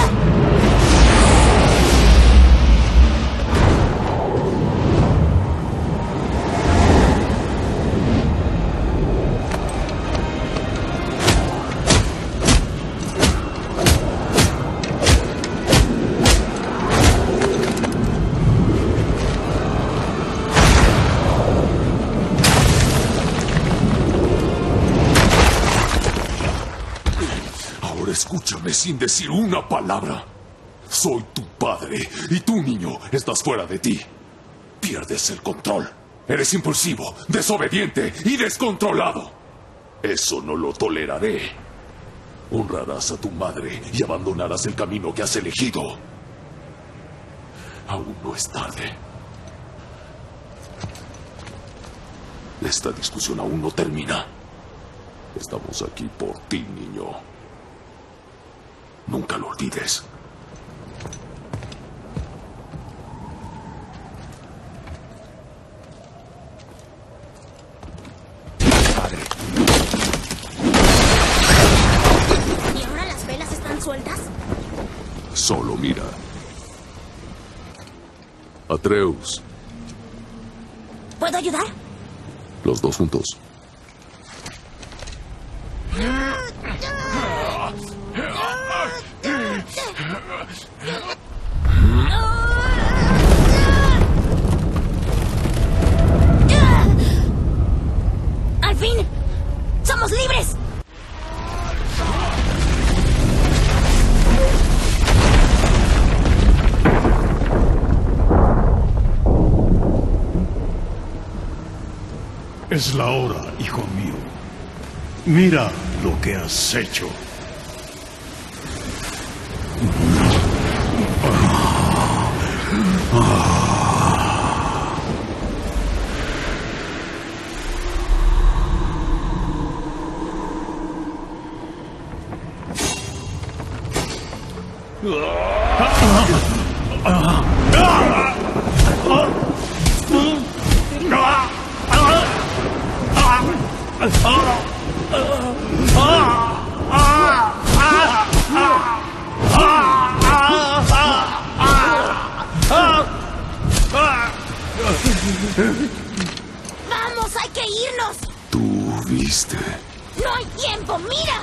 Escúchame sin decir una palabra. Soy tu padre y tú, niño, estás fuera de ti. Pierdes el control. Eres impulsivo, desobediente y descontrolado. Eso no lo toleraré. Honrarás a tu madre y abandonarás el camino que has elegido. Aún no es tarde. Esta discusión aún no termina. Estamos aquí por ti, niño. Nunca lo olvides. Padre. ¿Y ahora las velas están sueltas? Solo mira. Atreus. ¿Puedo ayudar? Los dos juntos. ¡Al fin! ¡Somos libres! Es la hora, hijo mío. Mira lo que has hecho. ¡Vamos, hay que irnos! Tú viste. ¡No hay tiempo, mira!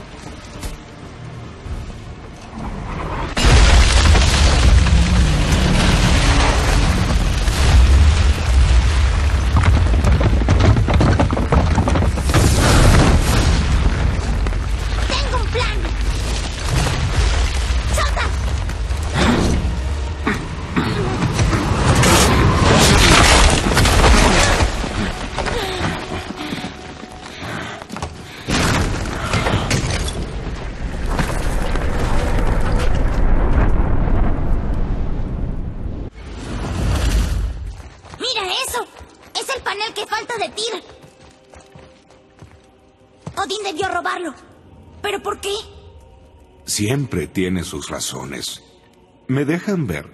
¡Tengo un plan! ¡Salta! ¡Mira eso! ¡Es el panel que falta de Tyr! Odín debió robarlo. ¿Pero por qué? Siempre tiene sus razones. ¿Me dejan ver?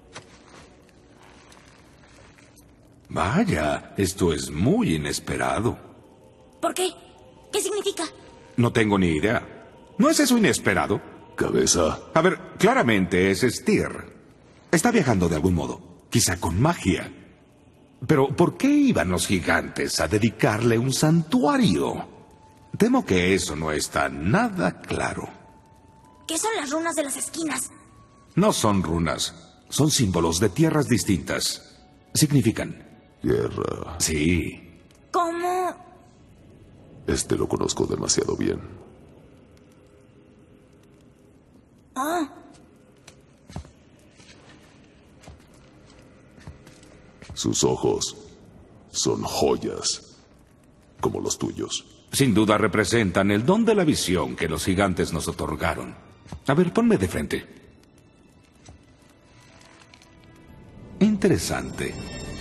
Vaya, esto es muy inesperado. ¿Por qué? ¿Qué significa? No tengo ni idea. ¿No es eso inesperado? Cabeza. A ver, claramente ese es Tyr. Está viajando de algún modo, quizá con magia. Pero, ¿por qué iban los gigantes a dedicarle un santuario? Temo que eso no está nada claro. ¿Qué son las runas de las esquinas? No son runas, son símbolos de tierras distintas. Significan... Guerra. Sí. ¿Cómo? Este lo conozco demasiado bien. Ah. Sus ojos son joyas, como los tuyos. Sin duda representan el don de la visión que los gigantes nos otorgaron. A ver, ponme de frente. Interesante.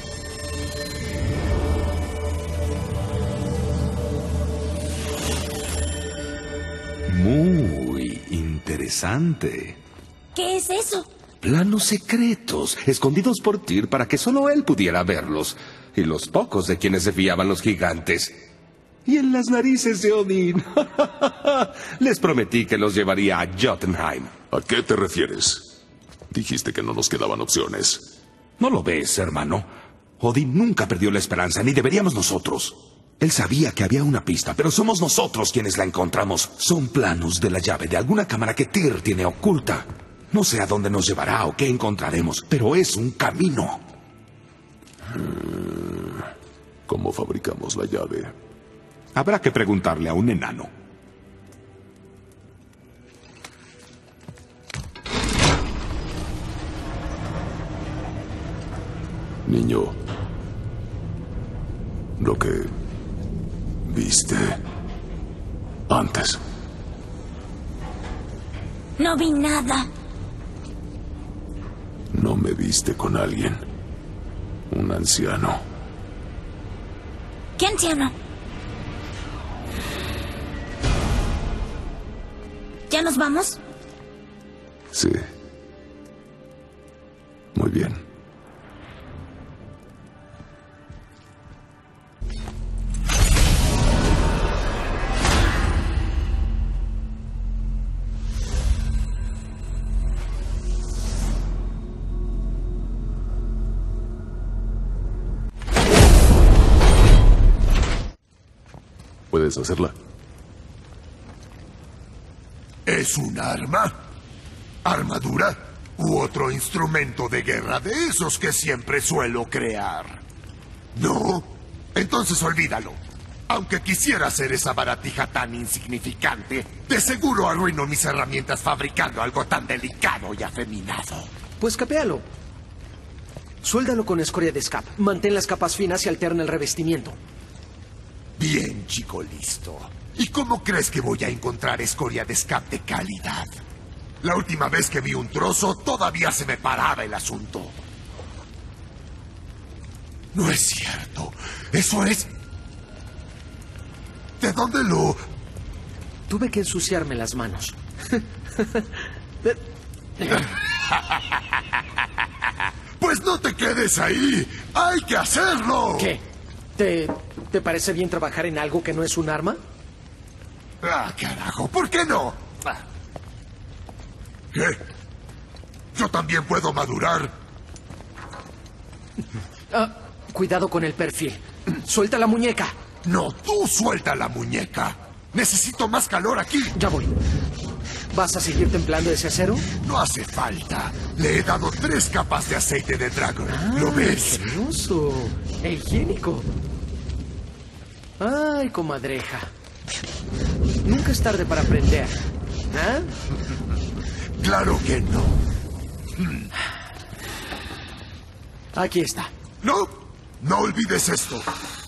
Muy interesante. ¿Qué es eso? Planos secretos, escondidos por Tyr para que solo él pudiera verlos. Y los pocos de quienes se fiaban los gigantes. Y en las narices de Odín. Les prometí que los llevaría a Jotunheim. ¿A qué te refieres? Dijiste que no nos quedaban opciones. ¿No lo ves, hermano? Odín nunca perdió la esperanza, ni deberíamos nosotros. Él sabía que había una pista, pero somos nosotros quienes la encontramos. Son planos de la llave de alguna cámara que Tyr tiene oculta. No sé a dónde nos llevará o qué encontraremos, pero es un camino. ¿Cómo fabricamos la llave? Habrá que preguntarle a un enano. Niño, lo que viste antes. No vi nada. No me viste con alguien. Un anciano. ¿Qué anciano? ¿Ya nos vamos? Sí. Muy bien. ¿Puedes hacerla? ¿Es un arma? ¿Armadura? ¿U otro instrumento de guerra de esos que siempre suelo crear? ¿No? Entonces olvídalo. Aunque quisiera hacer esa baratija tan insignificante, de seguro arruino mis herramientas fabricando algo tan delicado y afeminado. Pues capéalo. Suéldalo con escoria de scap. Mantén las capas finas y alterna el revestimiento. Bien, chico listo. ¿Y cómo crees que voy a encontrar escoria de scap de calidad? La última vez que vi un trozo, todavía se me paraba el asunto. No es cierto. Eso es... ¿De dónde lo...? Tuve que ensuciarme las manos. Pues no te quedes ahí. ¡Hay que hacerlo! ¿Qué? ¿Te, ¿Te parece bien trabajar en algo que no es un arma? Ah, carajo, ¿por qué no? ¿Qué? ¿Yo también puedo madurar? Ah, cuidado con el perfil. Suelta la muñeca. No, tú suelta la muñeca. Necesito más calor aquí. Ya voy. ¿Vas a seguir templando ese acero? No hace falta. Le he dado tres capas de aceite de dragón. Ah, ¿Lo ves? Hermoso. E higiénico. Ay, comadreja. Nunca es tarde para aprender. ¿Ah? Claro que no. Aquí está. No, no olvides esto.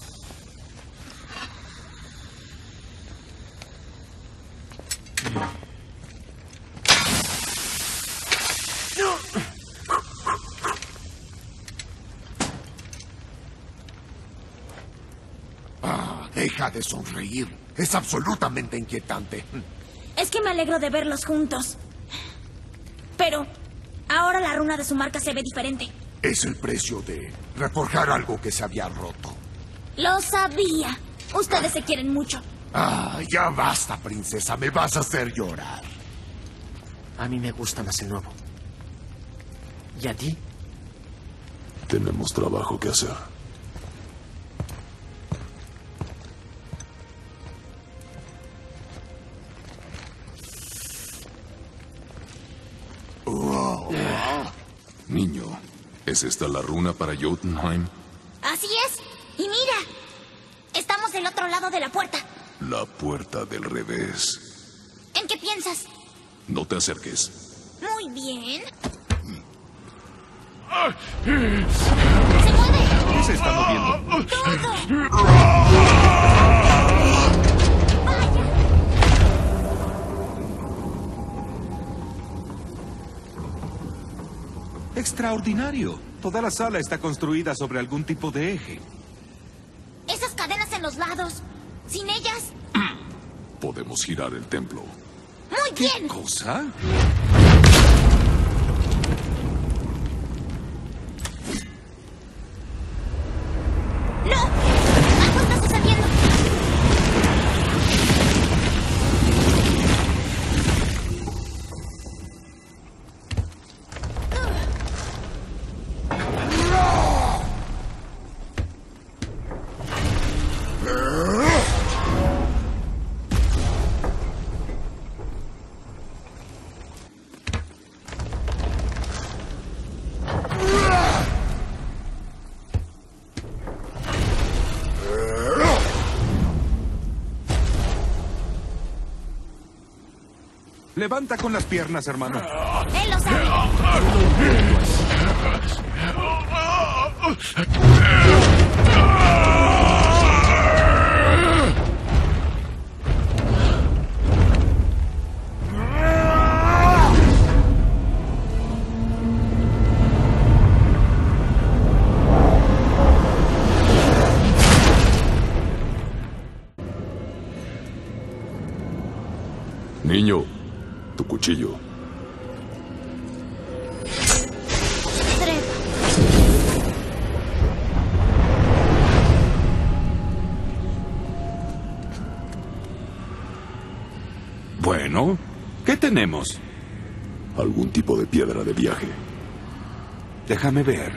Ah, deja de sonreír. Es absolutamente inquietante. Es que me alegro de verlos juntos. Pero ahora la runa de su marca se ve diferente. Es el precio de reforjar algo que se había roto. Lo sabía. Ustedes se quieren mucho. Ah, ya basta, princesa. Me vas a hacer llorar. A mí me gusta más el nuevo. ¿Y a ti? Tenemos trabajo que hacer. Niño, ¿es esta la runa para Jotunheim? Así es. Y mira, estamos del otro lado de la puerta. La puerta del revés. ¿En qué piensas? No te acerques. Muy bien. ¡Se mueve! ¿Qué se está moviendo? ¡Todo! Extraordinario. Toda la sala está construida sobre algún tipo de eje. Esas cadenas en los lados. Sin ellas... Podemos girar el templo. ¡Muy bien! ¿Qué cosa? ¡No! ¡Algo está sucediendo! Levanta con las piernas, hermano. Él lo sabe. Niño, tu cuchillo. Trepa. Bueno, ¿qué tenemos? Algún tipo de piedra de viaje. Déjame ver.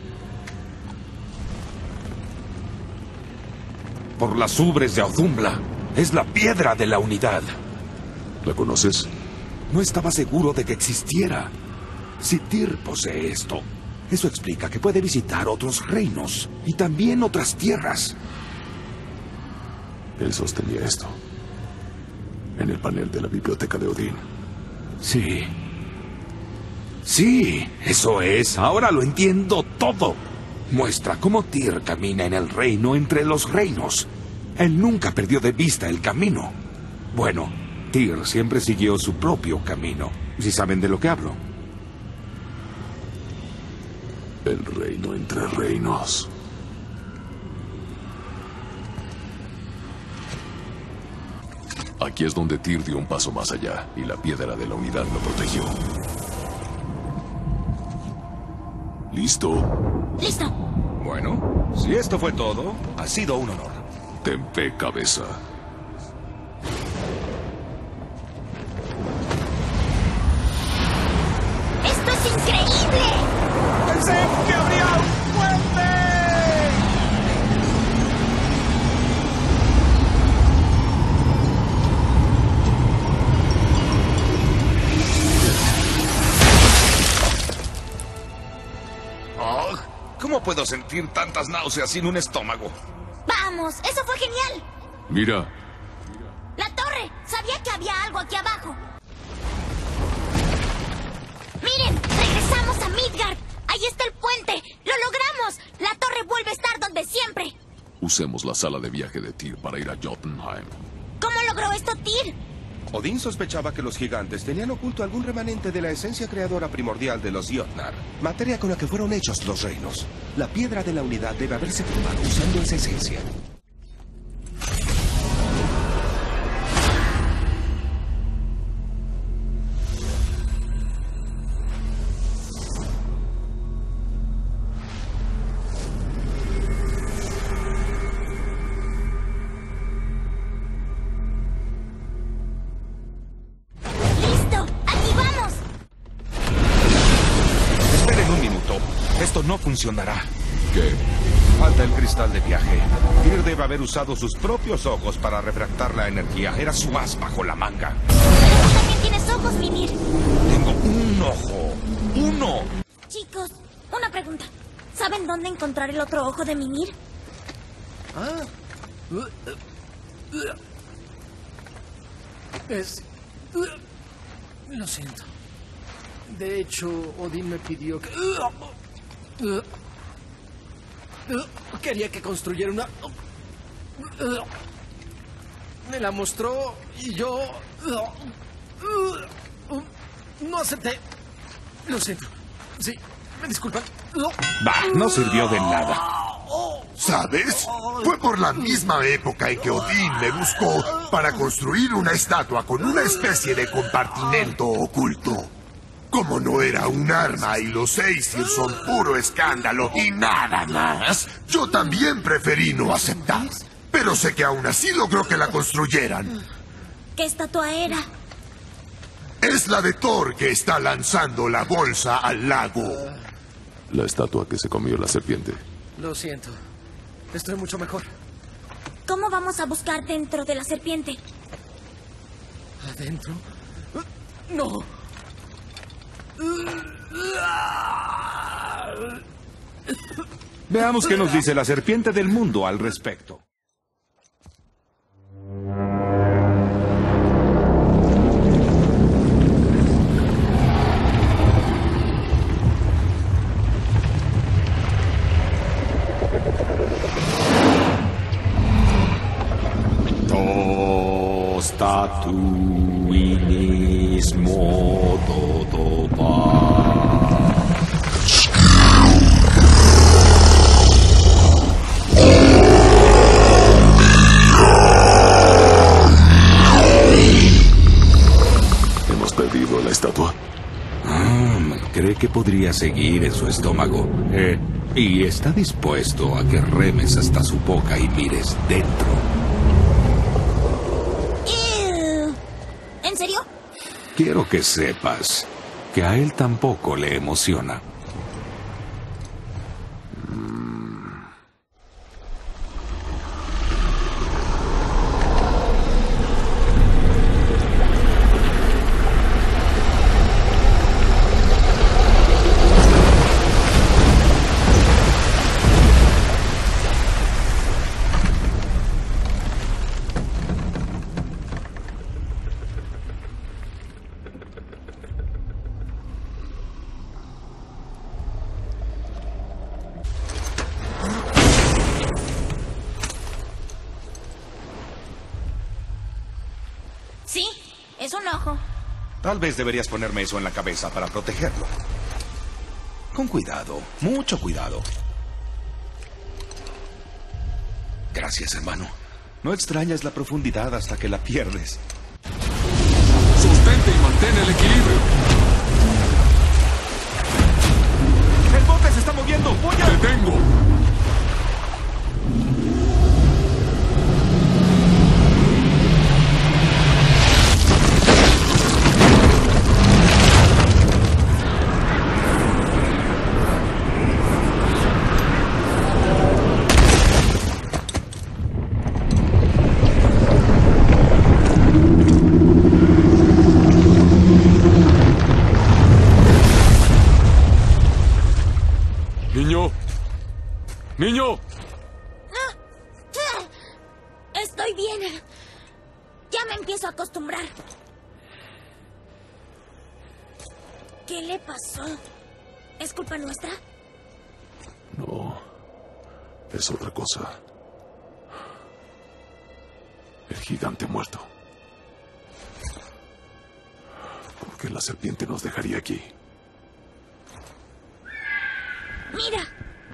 Por las ubres de Audumbla. Es la piedra de la unidad. ¿La conoces? No estaba seguro de que existiera. Si Tyr posee esto, eso explica que puede visitar otros reinos y también otras tierras. Él sostenía esto. En el panel de la biblioteca de Odín. Sí. Sí, eso es. Ahora lo entiendo todo. Muestra cómo Tyr camina en el reino entre los reinos. Él nunca perdió de vista el camino. Bueno, Tyr siempre siguió su propio camino. Si saben de lo que hablo. El reino entre reinos. Aquí es donde Tyr dio un paso más allá y la piedra de la unidad lo protegió. ¿Listo? ¡Listo! Bueno, si esto fue todo, ha sido un honor. Tempe cabeza. ¡Esto es increíble! ¡Pensé que habría un puente! Oh, ¿cómo puedo sentir tantas náuseas sin un estómago? ¡Vamos! ¡Eso fue genial! Mira, ¡La torre! Sabía que había algo aquí abajo. ¡Miren! ¡Regresamos a Midgard! ¡Ahí está el puente! ¡Lo logramos! ¡La torre vuelve a estar donde siempre! usemos la sala de viaje de Tyr para ir a Jotunheim. ¿Cómo logró esto Tyr? Odín sospechaba que los gigantes tenían oculto algún remanente de la esencia creadora primordial de los Jotnar, materia con la que fueron hechos los reinos. La piedra de la unidad debe haberse formado usando esa esencia. Esto no funcionará. ¿Qué? Falta el cristal de viaje. Tyr debe haber usado sus propios ojos para refractar la energía. Era su as bajo la manga. Pero tú también tienes ojos, Mimir. Tengo un ojo. ¡Uno! Chicos. Chicos, una pregunta. ¿Saben dónde encontrar el otro ojo de Mimir? Ah. Es... Lo siento. De hecho, Odín me pidió que... Quería que construyera una... Me la mostró y yo... No acepté. Lo siento. Sí, me disculpan. Bah, no sirvió de nada. ¿Sabes? Fue por la misma época en que Odín me buscó para construir una estatua con una especie de compartimento oculto. Como no era un arma y los Aesir son puro escándalo y nada más, yo también preferí no aceptar. Pero sé que aún así logró que la construyeran. ¿Qué estatua era? Es la de Thor que está lanzando la bolsa al lago. La estatua que se comió la serpiente. Lo siento. Estoy mucho mejor. ¿Cómo vamos a buscar dentro de la serpiente? ¿Adentro? No. Veamos qué nos dice la serpiente del mundo al respecto. Tatuinis modo dopa. Hemos perdido la estatua. Mm, cree que podría seguir en su estómago. Eh, y está dispuesto a que remes hasta su boca y mires dentro. ¿En serio? Quiero que sepas que a él tampoco le emociona. Sí, es un ojo. Tal vez deberías ponerme eso en la cabeza para protegerlo. Con cuidado, mucho cuidado. Gracias, hermano. No extrañas la profundidad hasta que la pierdes. Sostente y mantén el equilibrio. ¡El bote se está moviendo! ¡Voy a... ¡Detengo! Niño. Niño. Estoy bien. Ya me empiezo a acostumbrar. ¿Qué le pasó? ¿Es culpa nuestra? No. Es otra cosa. El gigante muerto. ¿Por qué la serpiente nos dejaría aquí? ¡Mira!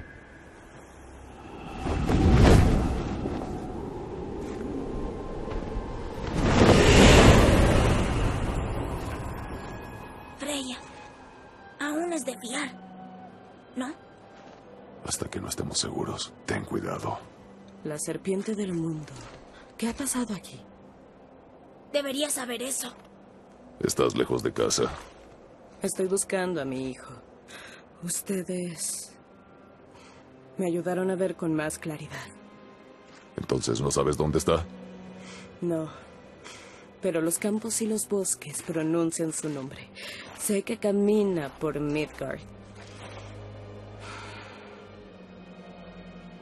Freya, aún es de fiar, ¿no? Hasta que no estemos seguros, ten cuidado. La serpiente del mundo. ¿Qué ha pasado aquí? Deberías saber eso. ¿Estás lejos de casa? Estoy buscando a mi hijo. Ustedes me ayudaron a ver con más claridad. ¿Entonces no sabes dónde está? No, pero los campos y los bosques pronuncian su nombre. Sé que camina por Midgard.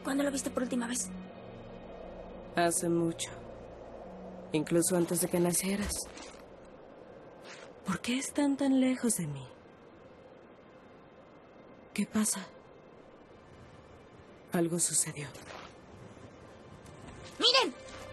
¿Cuándo lo viste por última vez? Hace mucho. Incluso antes de que nacieras. ¿Por qué están tan lejos de mí? ¿Qué pasa? Algo sucedió. ¡Miren!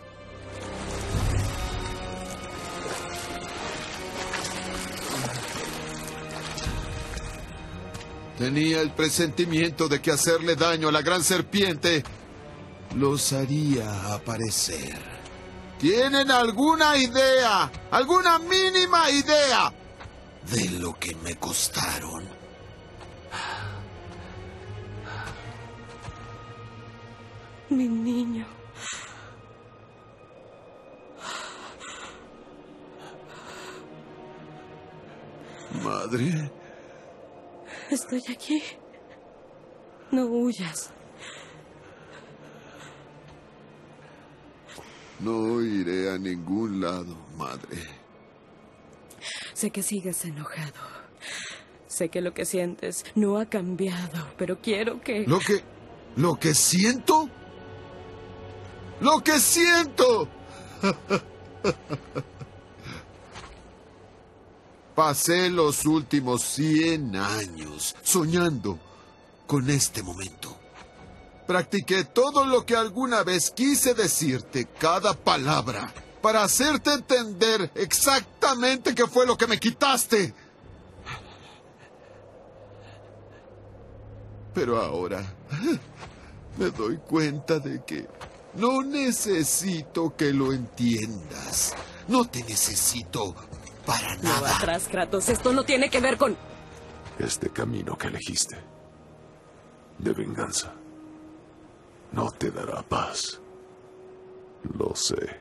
Tenía el presentimiento de que hacerle daño a la gran serpiente los haría aparecer. ¿Tienen alguna idea, alguna mínima idea de lo que me costaron? Mi niño. Madre. Estoy aquí. No huyas. No iré a ningún lado, madre. Sé que sigues enojado. Sé que lo que sientes no ha cambiado, pero quiero que... ¿Lo que... lo que siento? ¡Lo que siento! Pasé los últimos cien años soñando con este momento. Practiqué todo lo que alguna vez quise decirte, cada palabra, para hacerte entender exactamente qué fue lo que me quitaste. Pero ahora me doy cuenta de que no necesito que lo entiendas. No te necesito para No nada. atrás, Kratos. Esto no tiene que ver con... Este camino que elegiste de venganza no te dará paz. Lo sé.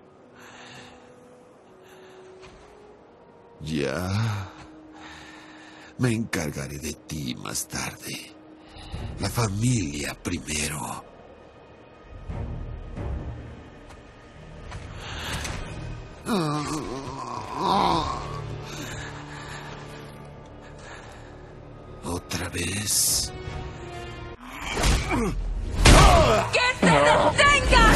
Ya. Me encargaré de ti más tarde. La familia primero. ¿Otra vez? ¡Que te detengas!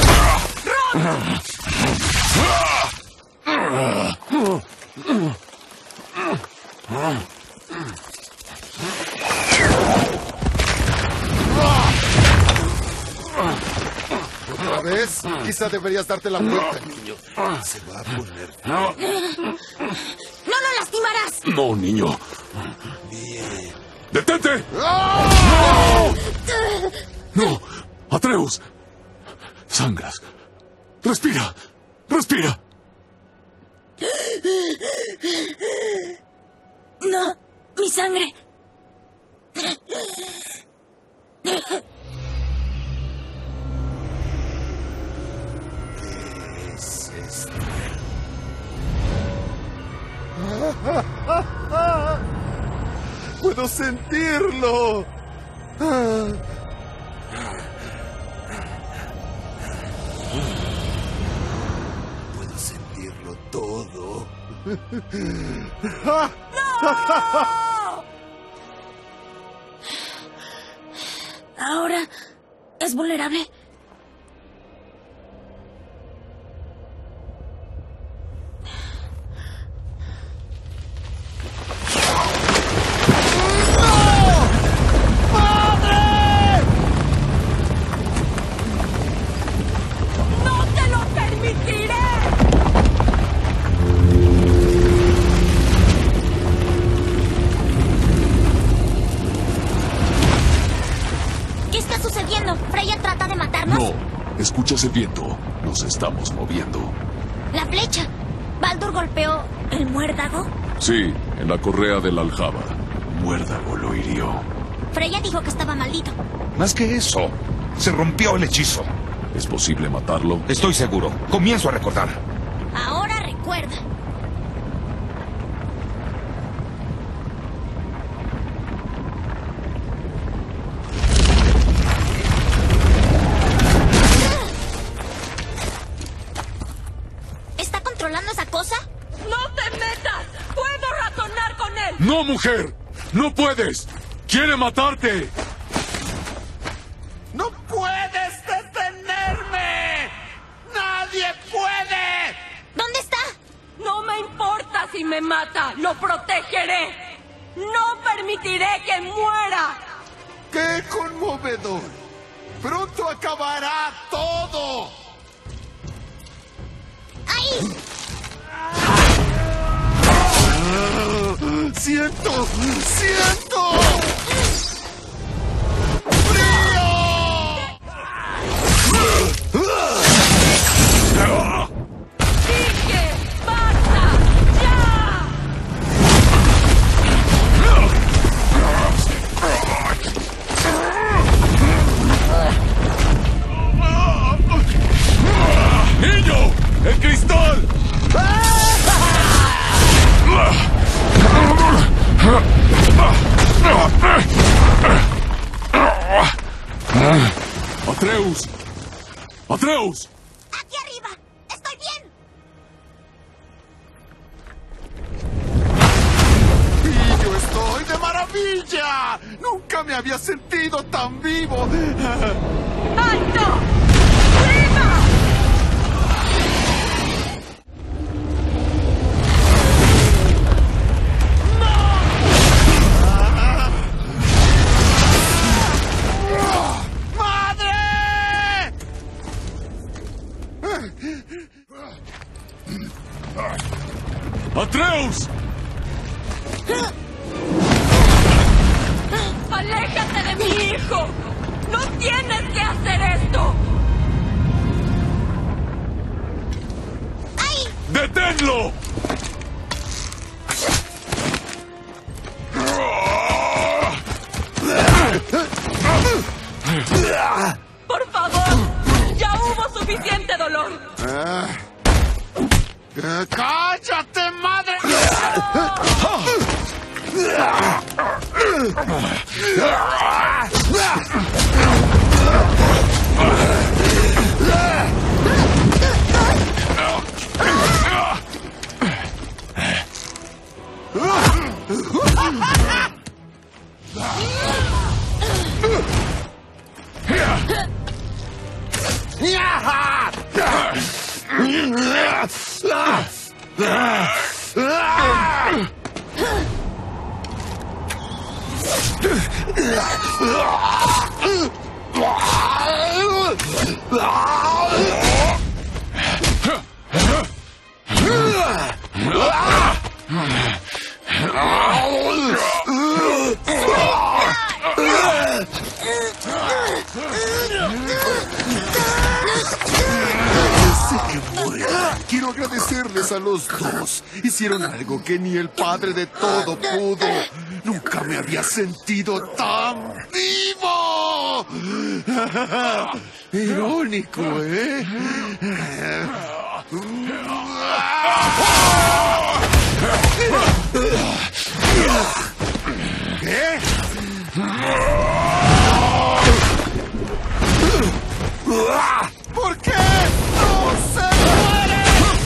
¿Otra vez? Quizá deberías darte la vuelta, niño. Se va a poner... ¡No lo lastimarás! No, niño. Bien. ¡Detente! ¡No! ¡No! ¡Atreus! ¡Sangras! ¡Respira! ¡Respira! ¡No! ¡Mi sangre! ¿Qué es esto? ¡Puedo sentirlo! Puedo sentirlo todo. Ahora es vulnerable. ¡No te lo permitiré! ¿Qué está sucediendo? ¿Freya trata de matarnos? No. Escucha ese viento. Nos estamos moviendo. La flecha. ¿Baldur golpeó el muérdago? Sí, en la correa de la aljaba. Muérdago lo hirió. Freya dijo que estaba maldito. Más que eso, se rompió el hechizo. ¿Es posible matarlo? Estoy seguro. Comienzo a recordar. Ahora recuerda. ¿Está controlando esa cosa? ¡No te metas! ¡Puedo razonar con él! ¡No, mujer! ¡No puedes! ¡Quiere matarte! ¡No puedes si me mata, lo protegeré. No permitiré que muera. ¡Qué conmovedor! ¡Pronto acabará todo! ¡Ay! ¡Siento! ¡Siento! ¡Dije! ¡Basta! ¡Ya! ¡Niño! ¡El cristal! ¡Atreus! ¡Atreus! ¡Aquí arriba! ¡Estoy bien! ¡Y yo estoy de maravilla! ¡Nunca me había sentido tan vivo! ¡Alto! ¡Arriba! ¡Atreus! ¡Aléjate de mi hijo! ¡No tienes que hacer esto! ¡Ay! ¡Deténlo! ¡Por favor! ¡Ya hubo suficiente dolor! Ah. ¡Cállate, madre! Quiero agradecerles a los dos. Hicieron algo que ni el padre de todo pudo. Nunca me había sentido tan vivo. Irónico, ¿eh? ¿Qué? ¿Por qué no se muere?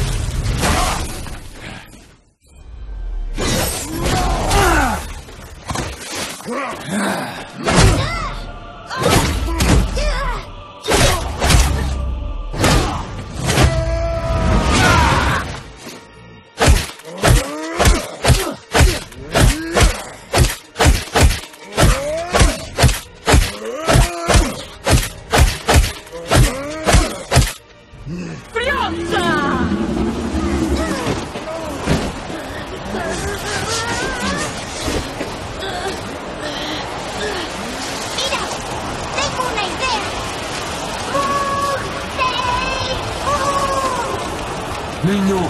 Niño.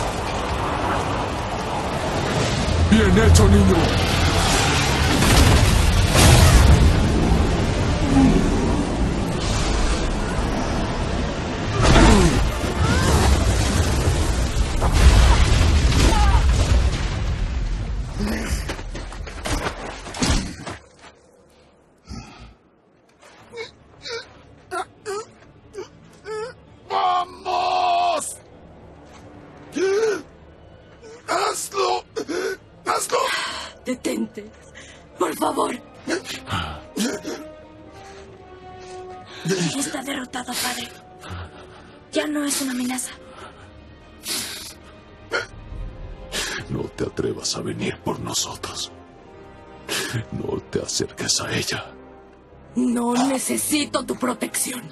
Bien hecho, niño. ¡Vamos! ¡Hazlo! ¡Hazlo! Detente, por favor. Está derrotado, padre. Ya no es una amenaza. No te atrevas a venir por nosotros. No te acerques a ella. No necesito tu protección.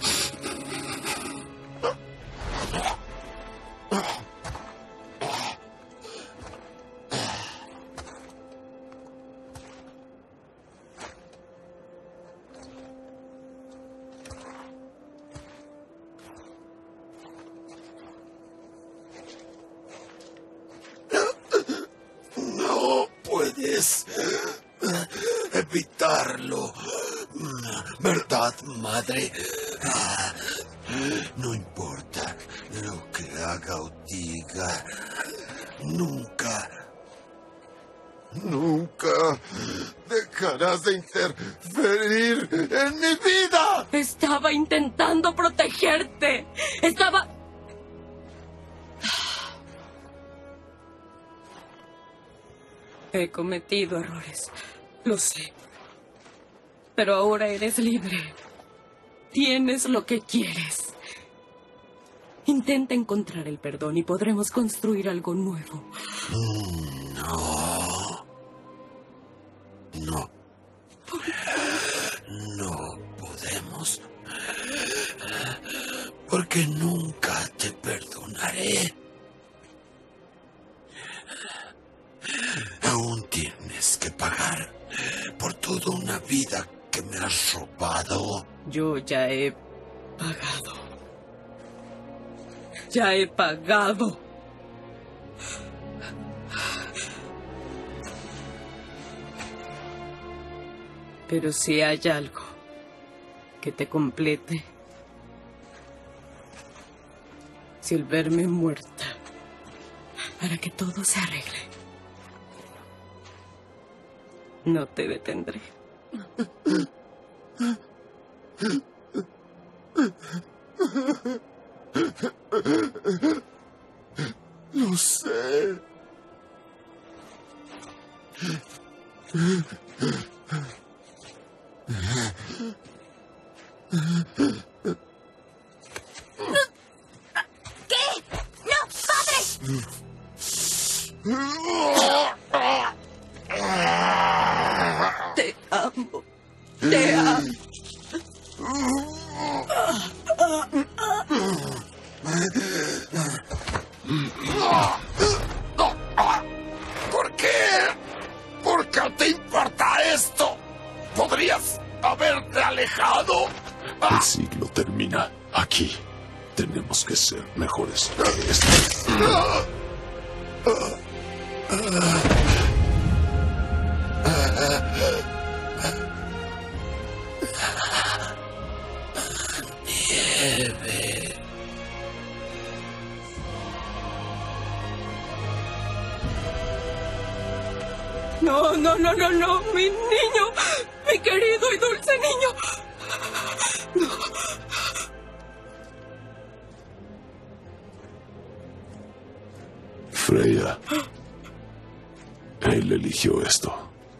No puedes evitarlo. ¿Verdad, madre? No importa lo que haga o diga. Nunca, nunca dejarás de interferir en mi vida. Estaba intentando protegerte. Estaba... He cometido errores. Lo sé. Pero ahora eres libre. Tienes lo que quieres. Intenta encontrar el perdón y podremos construir algo nuevo. No. No. No podemos. Porque nunca te perdonaré. Aún tienes que pagar por toda una vida que me has robado. Yo ya he pagado. Ya he pagado. Pero si hay algo que te complete, si el verme muerta hará que todo se arregle, no te detendré. Lo sé. ¿Qué? ¡No, padre! Te amo. Te amo. ¿Por qué? ¿Por qué te importa esto? ¿Podrías haberte alejado? El siglo termina aquí. Tenemos que ser mejores que estos. Nieve. No, no, no, no, no, mi niño, mi querido y dulce niño. No. Freya. Él eligió esto.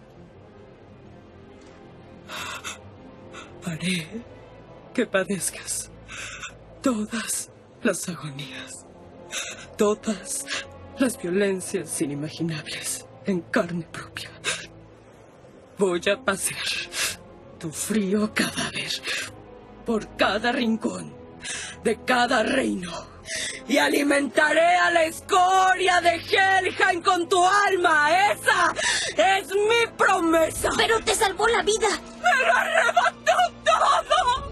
Haré que padezcas todas las agonías, todas las violencias inimaginables en carne propia. Voy a pasear tu frío cadáver por cada rincón de cada reino y alimentaré a la escoria de Helheim con tu alma. ¡Esa es mi promesa! ¡Pero te salvó la vida! ¡Me lo arrebató todo!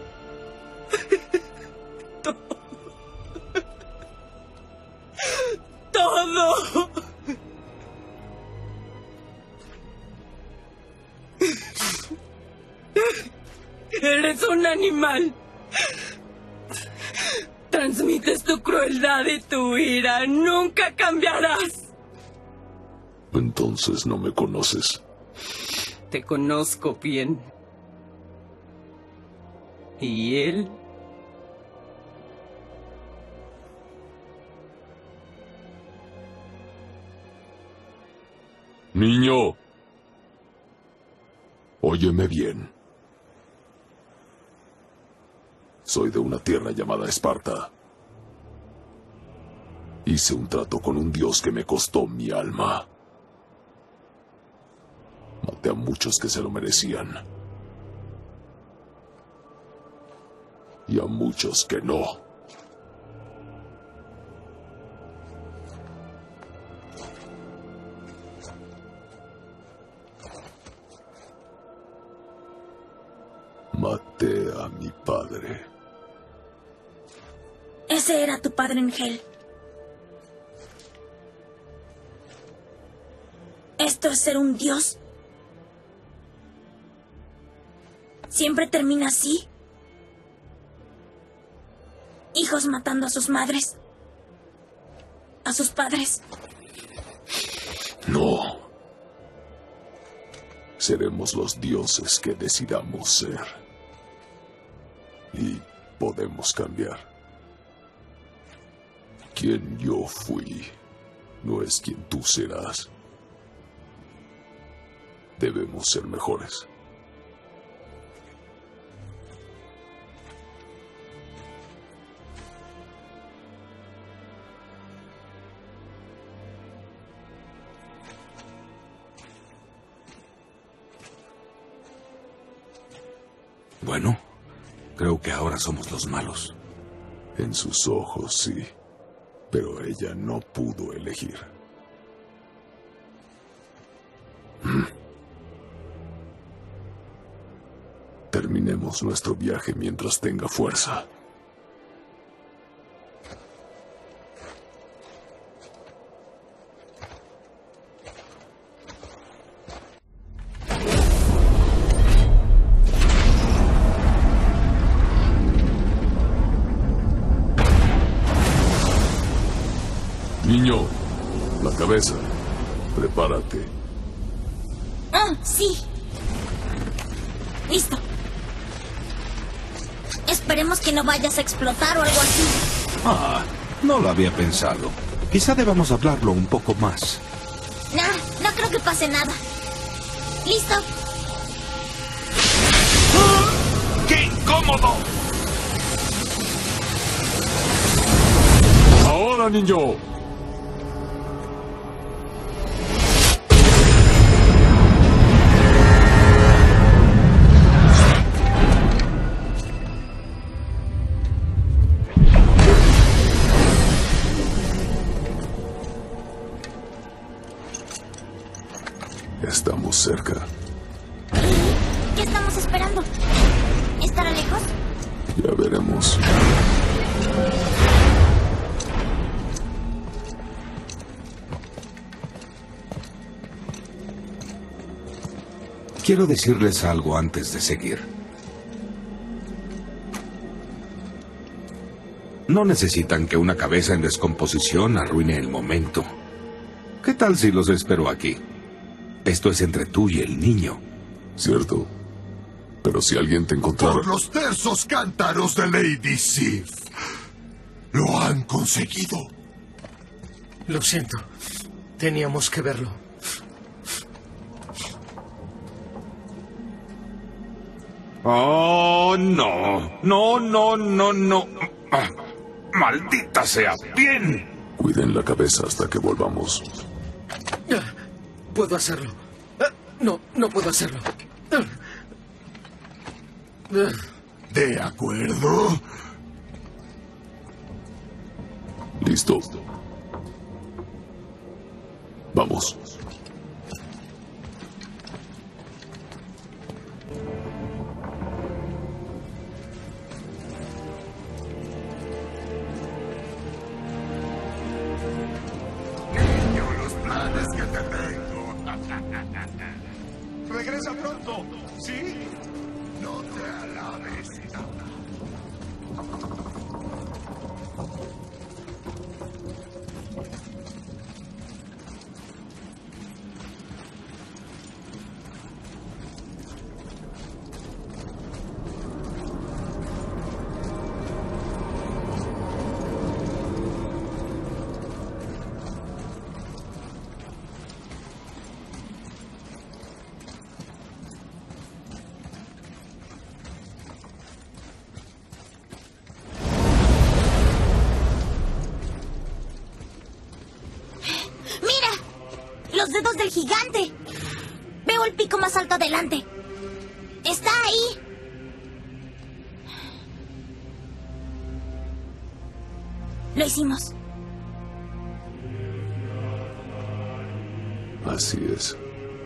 Todo. Todo. Eres un animal. Transmites tu crueldad y tu ira. Nunca cambiarás. Entonces no me conoces. Te conozco bien. ¿Y él? Niño. Óyeme bien. Soy de una tierra llamada Esparta. Y Hice un trato con un dios que me costó mi alma. Maté a muchos que se lo merecían. Y a muchos que no. Maté a mi padre. Ese era tu padre en Hel. ¿Esto es ser un dios? ¿Siempre termina así? Hijos matando a sus madres. A sus padres. No. Seremos los dioses que decidamos ser. Y podemos cambiar. Quien yo fui no es quien tú serás. Debemos ser mejores. Bueno, creo que ahora somos los malos. En sus ojos, sí. Pero ella no pudo elegir. Terminemos nuestro viaje mientras tenga fuerza. Niño, la cabeza. Prepárate. Ah, sí. Listo. Esperemos que no vayas a explotar o algo así. Ah, no lo había pensado. Quizá debamos hablarlo un poco más. Nah, no creo que pase nada. ¿Listo? ¡Qué incómodo! Ahora, niño. Estamos cerca. ¿Qué estamos esperando? ¿Estará lejos? Ya veremos. Quiero decirles algo antes de seguir. No necesitan que una cabeza en descomposición arruine el momento. ¿Qué tal si los espero aquí? Esto es entre tú y el niño. Cierto. Pero si alguien te encontrara... Por los tersos cántaros de Lady Sif. Lo han conseguido. Lo siento. Teníamos que verlo. Oh, no. No, no, no, no. Ah, maldita sea. Bien. Cuiden la cabeza hasta que volvamos. Puedo hacerlo. No, no puedo hacerlo. De acuerdo. Listo. Vamos. Niño, los planes que te tengo. Regresa pronto, ¿sí? No te alabes. restos del gigante. Veo el pico más alto adelante. Está ahí. Lo hicimos. Así es.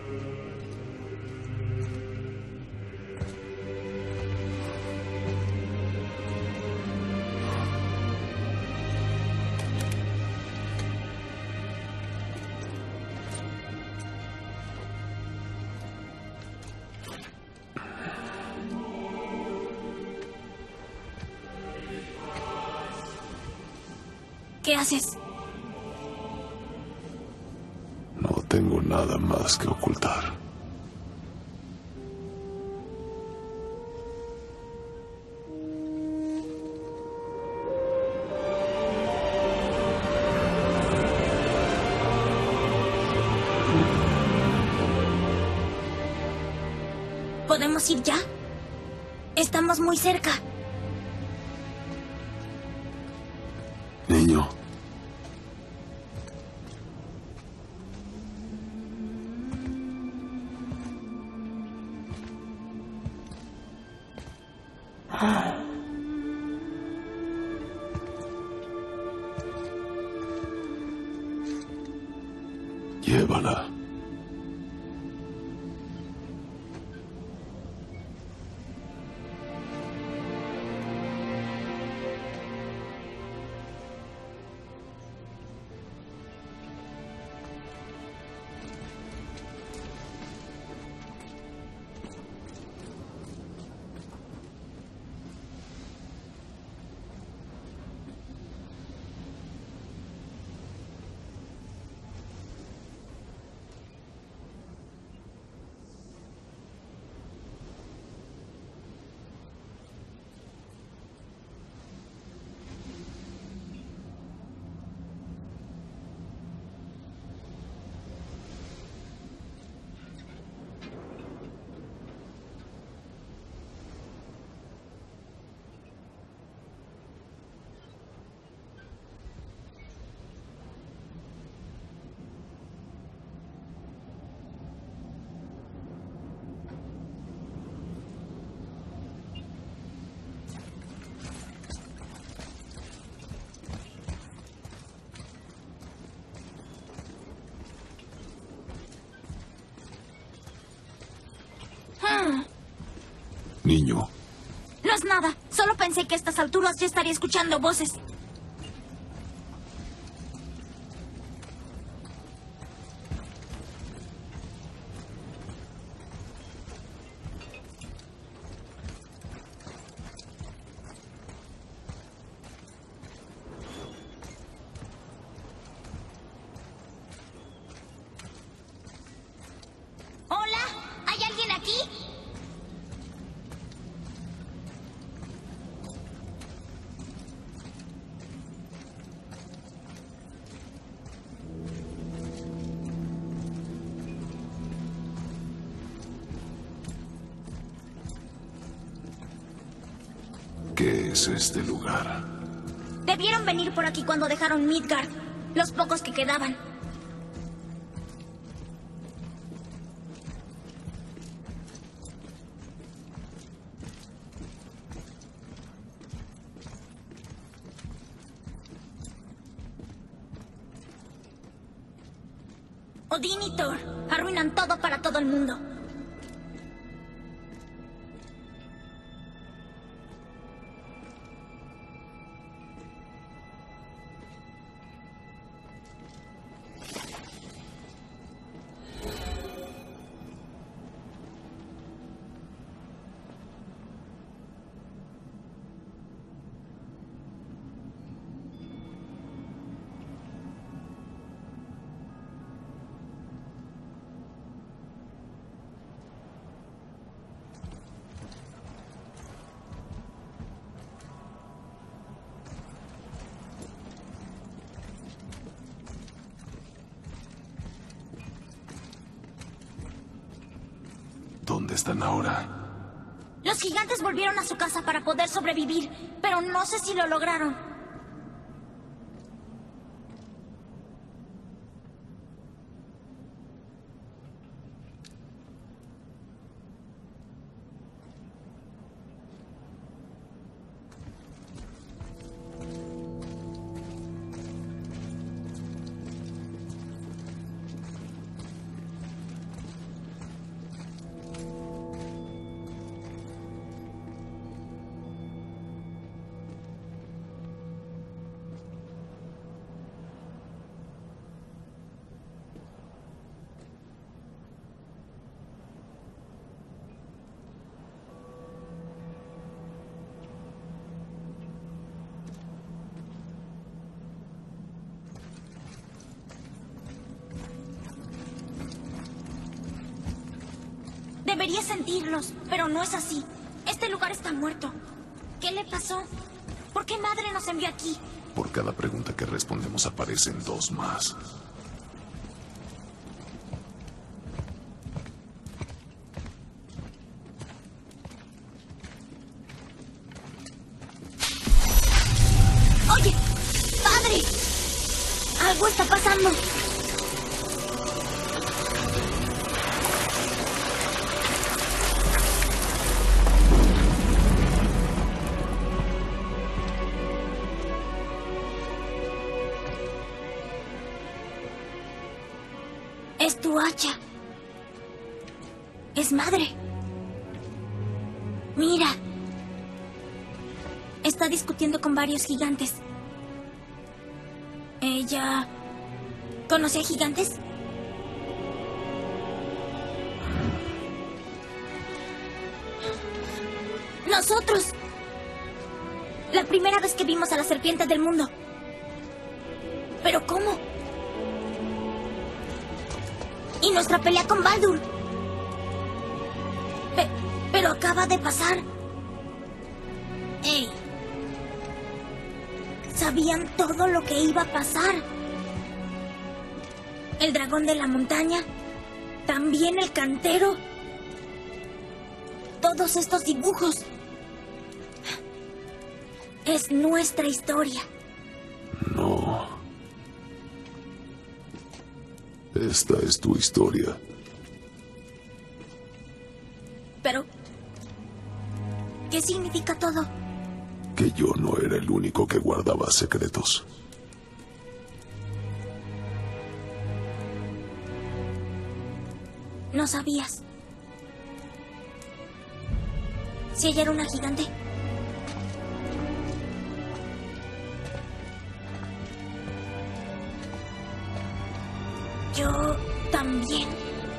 ¿Qué haces? No tengo nada más que ocultar. ¿Podemos ir ya? Estamos muy cerca. Niño. Llévala. Niño. No es nada. Solo pensé que a estas alturas ya estaría escuchando voces. Hola, ¿hay alguien aquí? ¿Qué es este lugar? Debieron venir por aquí cuando dejaron Midgard. Los pocos que quedaban. Odín y Thor arruinan todo para todo el mundo. ¿Dónde están ahora? Los gigantes volvieron a su casa para poder sobrevivir, pero no sé si lo lograron. Debería sentirlos, pero no es así. Este lugar está muerto. ¿Qué le pasó? ¿Por qué madre nos envió aquí? Por cada pregunta que respondemos aparecen dos más. ¡Oye! ¡Padre! Algo está pasando. Es tu hacha. Es madre. Mira. Está discutiendo con varios gigantes. ¿Ella conoce a gigantes? ¡Nosotros! La primera vez que vimos a la serpiente del mundo. ¿Pero cómo? Y nuestra pelea con Baldur. Pe- pero acaba de pasar. ¡Ey! Sabían todo lo que iba a pasar. El dragón de la montaña. También el cantero. Todos estos dibujos. Es nuestra historia. No. Esta es tu historia. Pero... ¿qué significa todo? Que yo no era el único que guardaba secretos. No sabías. Si ella era una gigante. Yo también.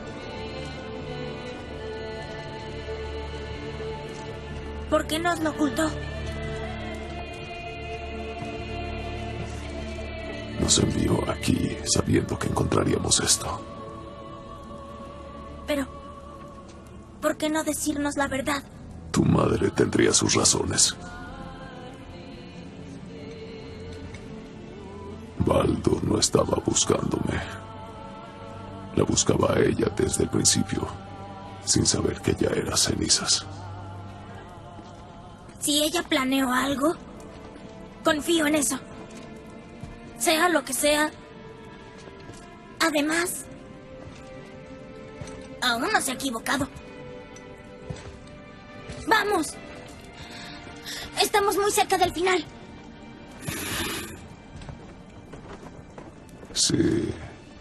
¿Por qué nos lo ocultó? Nos envió aquí sabiendo que encontraríamos esto. Pero, ¿por qué no decirnos la verdad? Tu madre tendría sus razones. Baldur no estaba buscándome. La buscaba a ella desde el principio, sin saber que ya era cenizas. Si ella planeó algo, confío en eso. Sea lo que sea. Además, aún no se ha equivocado. ¡Vamos! Estamos muy cerca del final. Sí.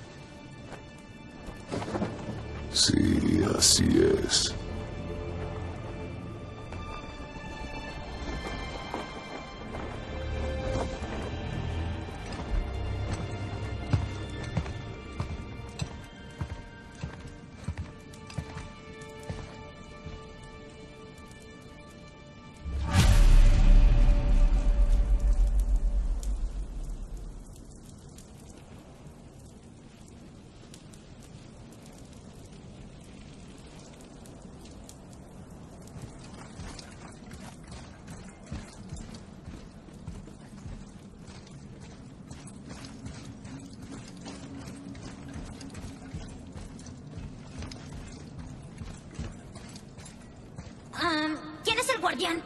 Sí, así es. Um, ¿quién es el guardián?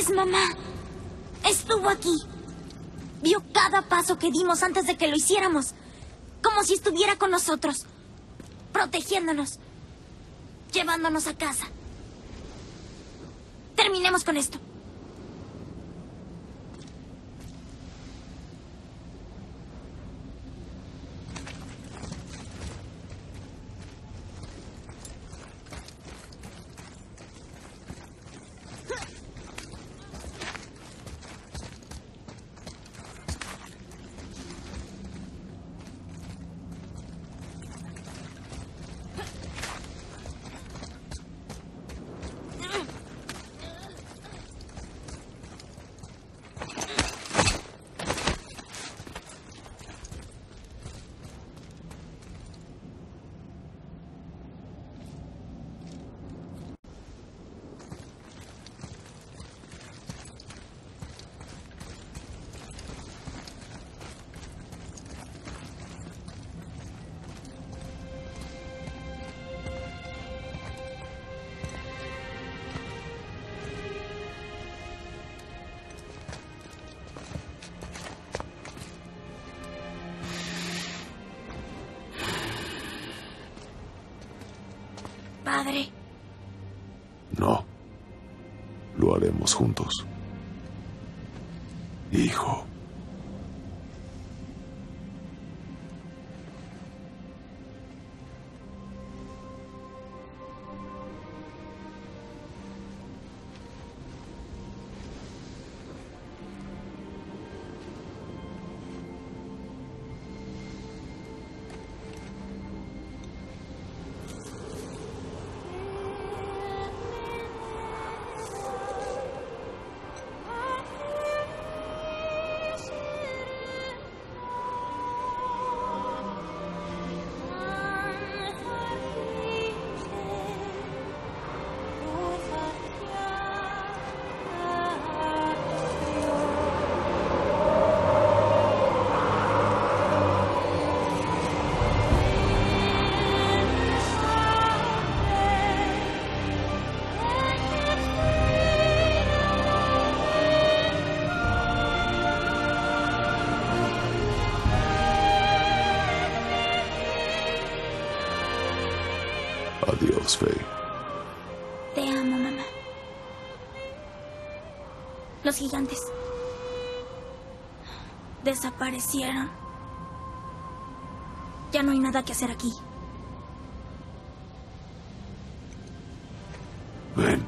Es mamá. Estuvo aquí. Vio cada paso que dimos antes de que lo hiciéramos. Como si estuviera con nosotros. Protegiéndonos. Llevándonos a casa. Terminemos con esto. Padre. No. Lo haremos juntos. Hijo. Adiós, Faye. Te amo, mamá. Los gigantes desaparecieron. Ya no hay nada que hacer aquí. Ven.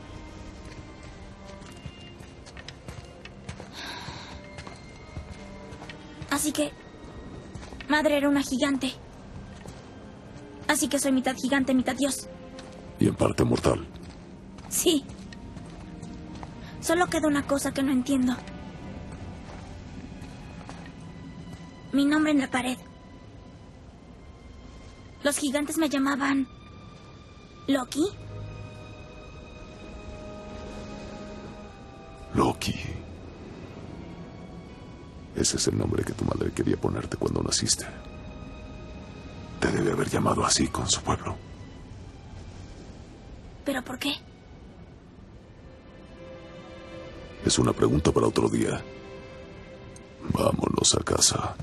Así que... Madre era una gigante. Así que soy mitad gigante, mitad dios. Y en parte mortal. Sí. Solo queda una cosa que no entiendo. Mi nombre en la pared. Los gigantes me llamaban... ¿Loki? Loki. Ese es el nombre que tu madre quería ponerte cuando naciste. Te debe haber llamado así con su pueblo. ¿Pero por qué? Es una pregunta para otro día. Vámonos a casa.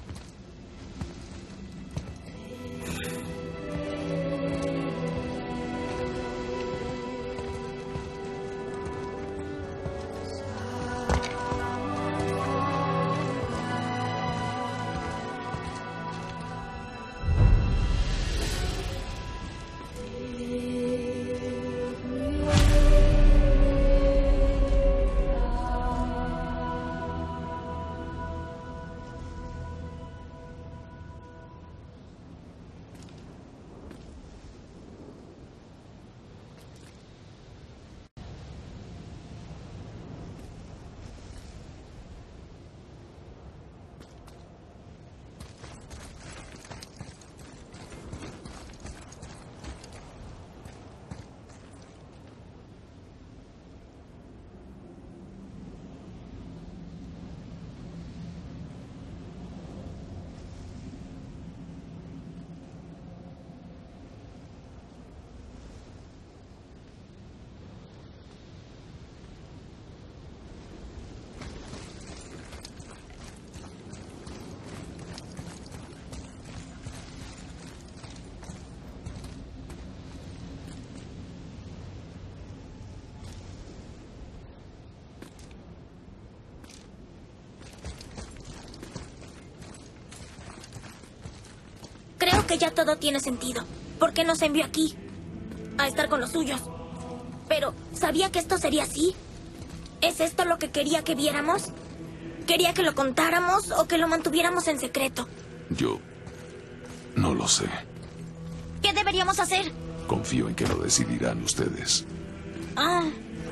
Creo que ya todo tiene sentido. ¿Por qué nos envió aquí? A estar con los suyos. Pero, ¿sabía que esto sería así? ¿Es esto lo que quería que viéramos? ¿Quería que lo contáramos o que lo mantuviéramos en secreto? Yo no lo sé. ¿Qué deberíamos hacer? Confío en que lo decidirán ustedes. Ah.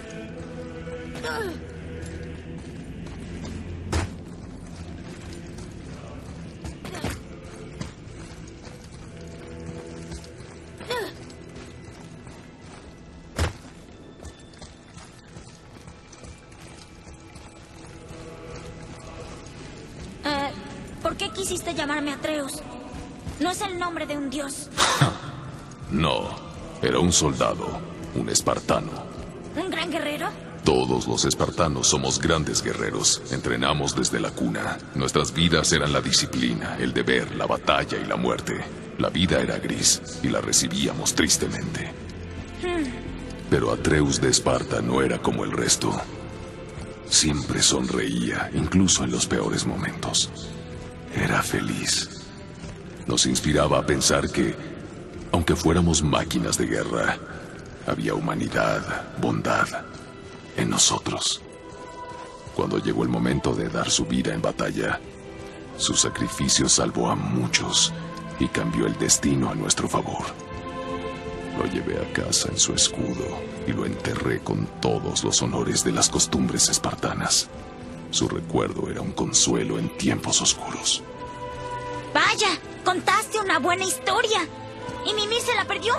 Eh, ¿por qué quisiste llamarme Atreus? No es el nombre de un dios. No, era un soldado, un espartano. ¿Un gran guerrero? Todos los espartanos somos grandes guerreros. Entrenamos desde la cuna. Nuestras vidas eran la disciplina, el deber, la batalla y la muerte. La vida era gris y la recibíamos tristemente. Pero Atreus de Esparta no era como el resto. Siempre sonreía, incluso en los peores momentos. Era feliz. Nos inspiraba a pensar que, aunque fuéramos máquinas de guerra, había humanidad, bondad en nosotros. Cuando llegó el momento de dar su vida en batalla, su sacrificio salvó a muchos y cambió el destino a nuestro favor. Lo llevé a casa en su escudo y lo enterré con todos los honores de las costumbres espartanas. Su recuerdo era un consuelo en tiempos oscuros. ¡Vaya! ¡Contaste una buena historia! ¿Y Mimir se la perdió?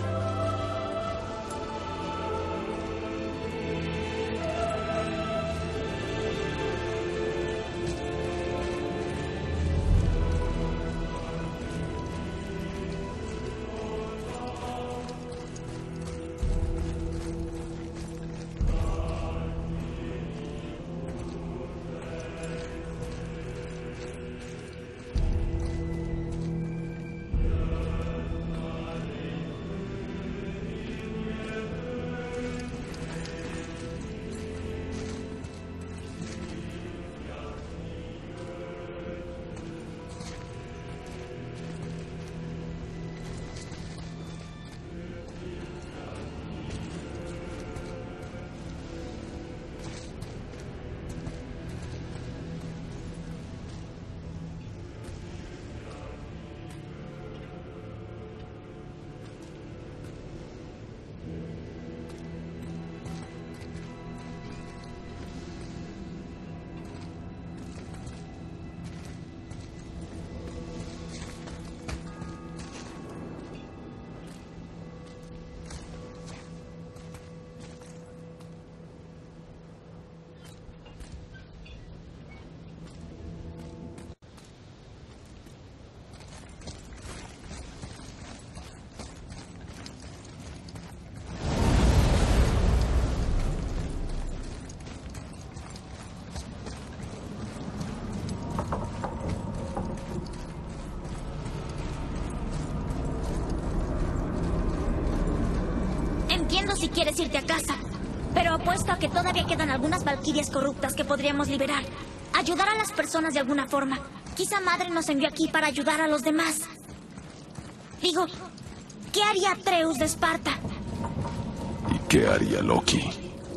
Entiendo si quieres irte a casa, pero apuesto a que todavía quedan algunas valquirias corruptas que podríamos liberar. Ayudar a las personas de alguna forma. Quizá Madre nos envió aquí para ayudar a los demás. Digo, ¿qué haría Atreus de Esparta? ¿Y qué haría Loki?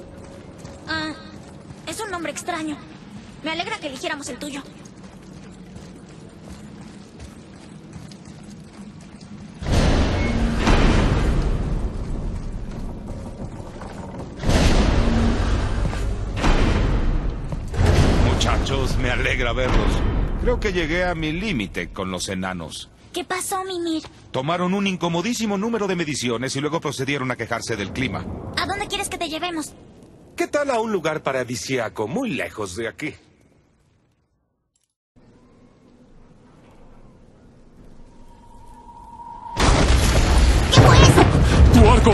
Ah, es un nombre extraño. Me alegra que eligiéramos el tuyo. Muchachos, me alegra verlos. Creo que llegué a mi límite con los enanos. ¿Qué pasó, Mimir? Tomaron un incomodísimo número de mediciones y luego procedieron a quejarse del clima. ¿A dónde quieres que te llevemos? ¿Qué tal a un lugar paradisíaco muy lejos de aquí? ¿Qué fue eso? ¡Tu arco!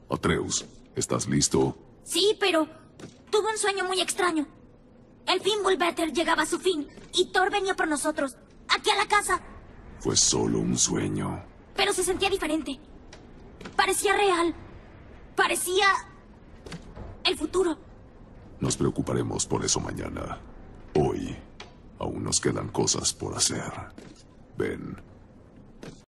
Atreus, ¿estás listo? Sí, pero tuve un sueño muy extraño. El Fimbulvetter llegaba a su fin y Thor venía por nosotros, aquí a la casa. Fue solo un sueño. Pero se sentía diferente. Parecía real. Parecía el futuro. Nos preocuparemos por eso mañana. Hoy aún nos quedan cosas por hacer. Ven.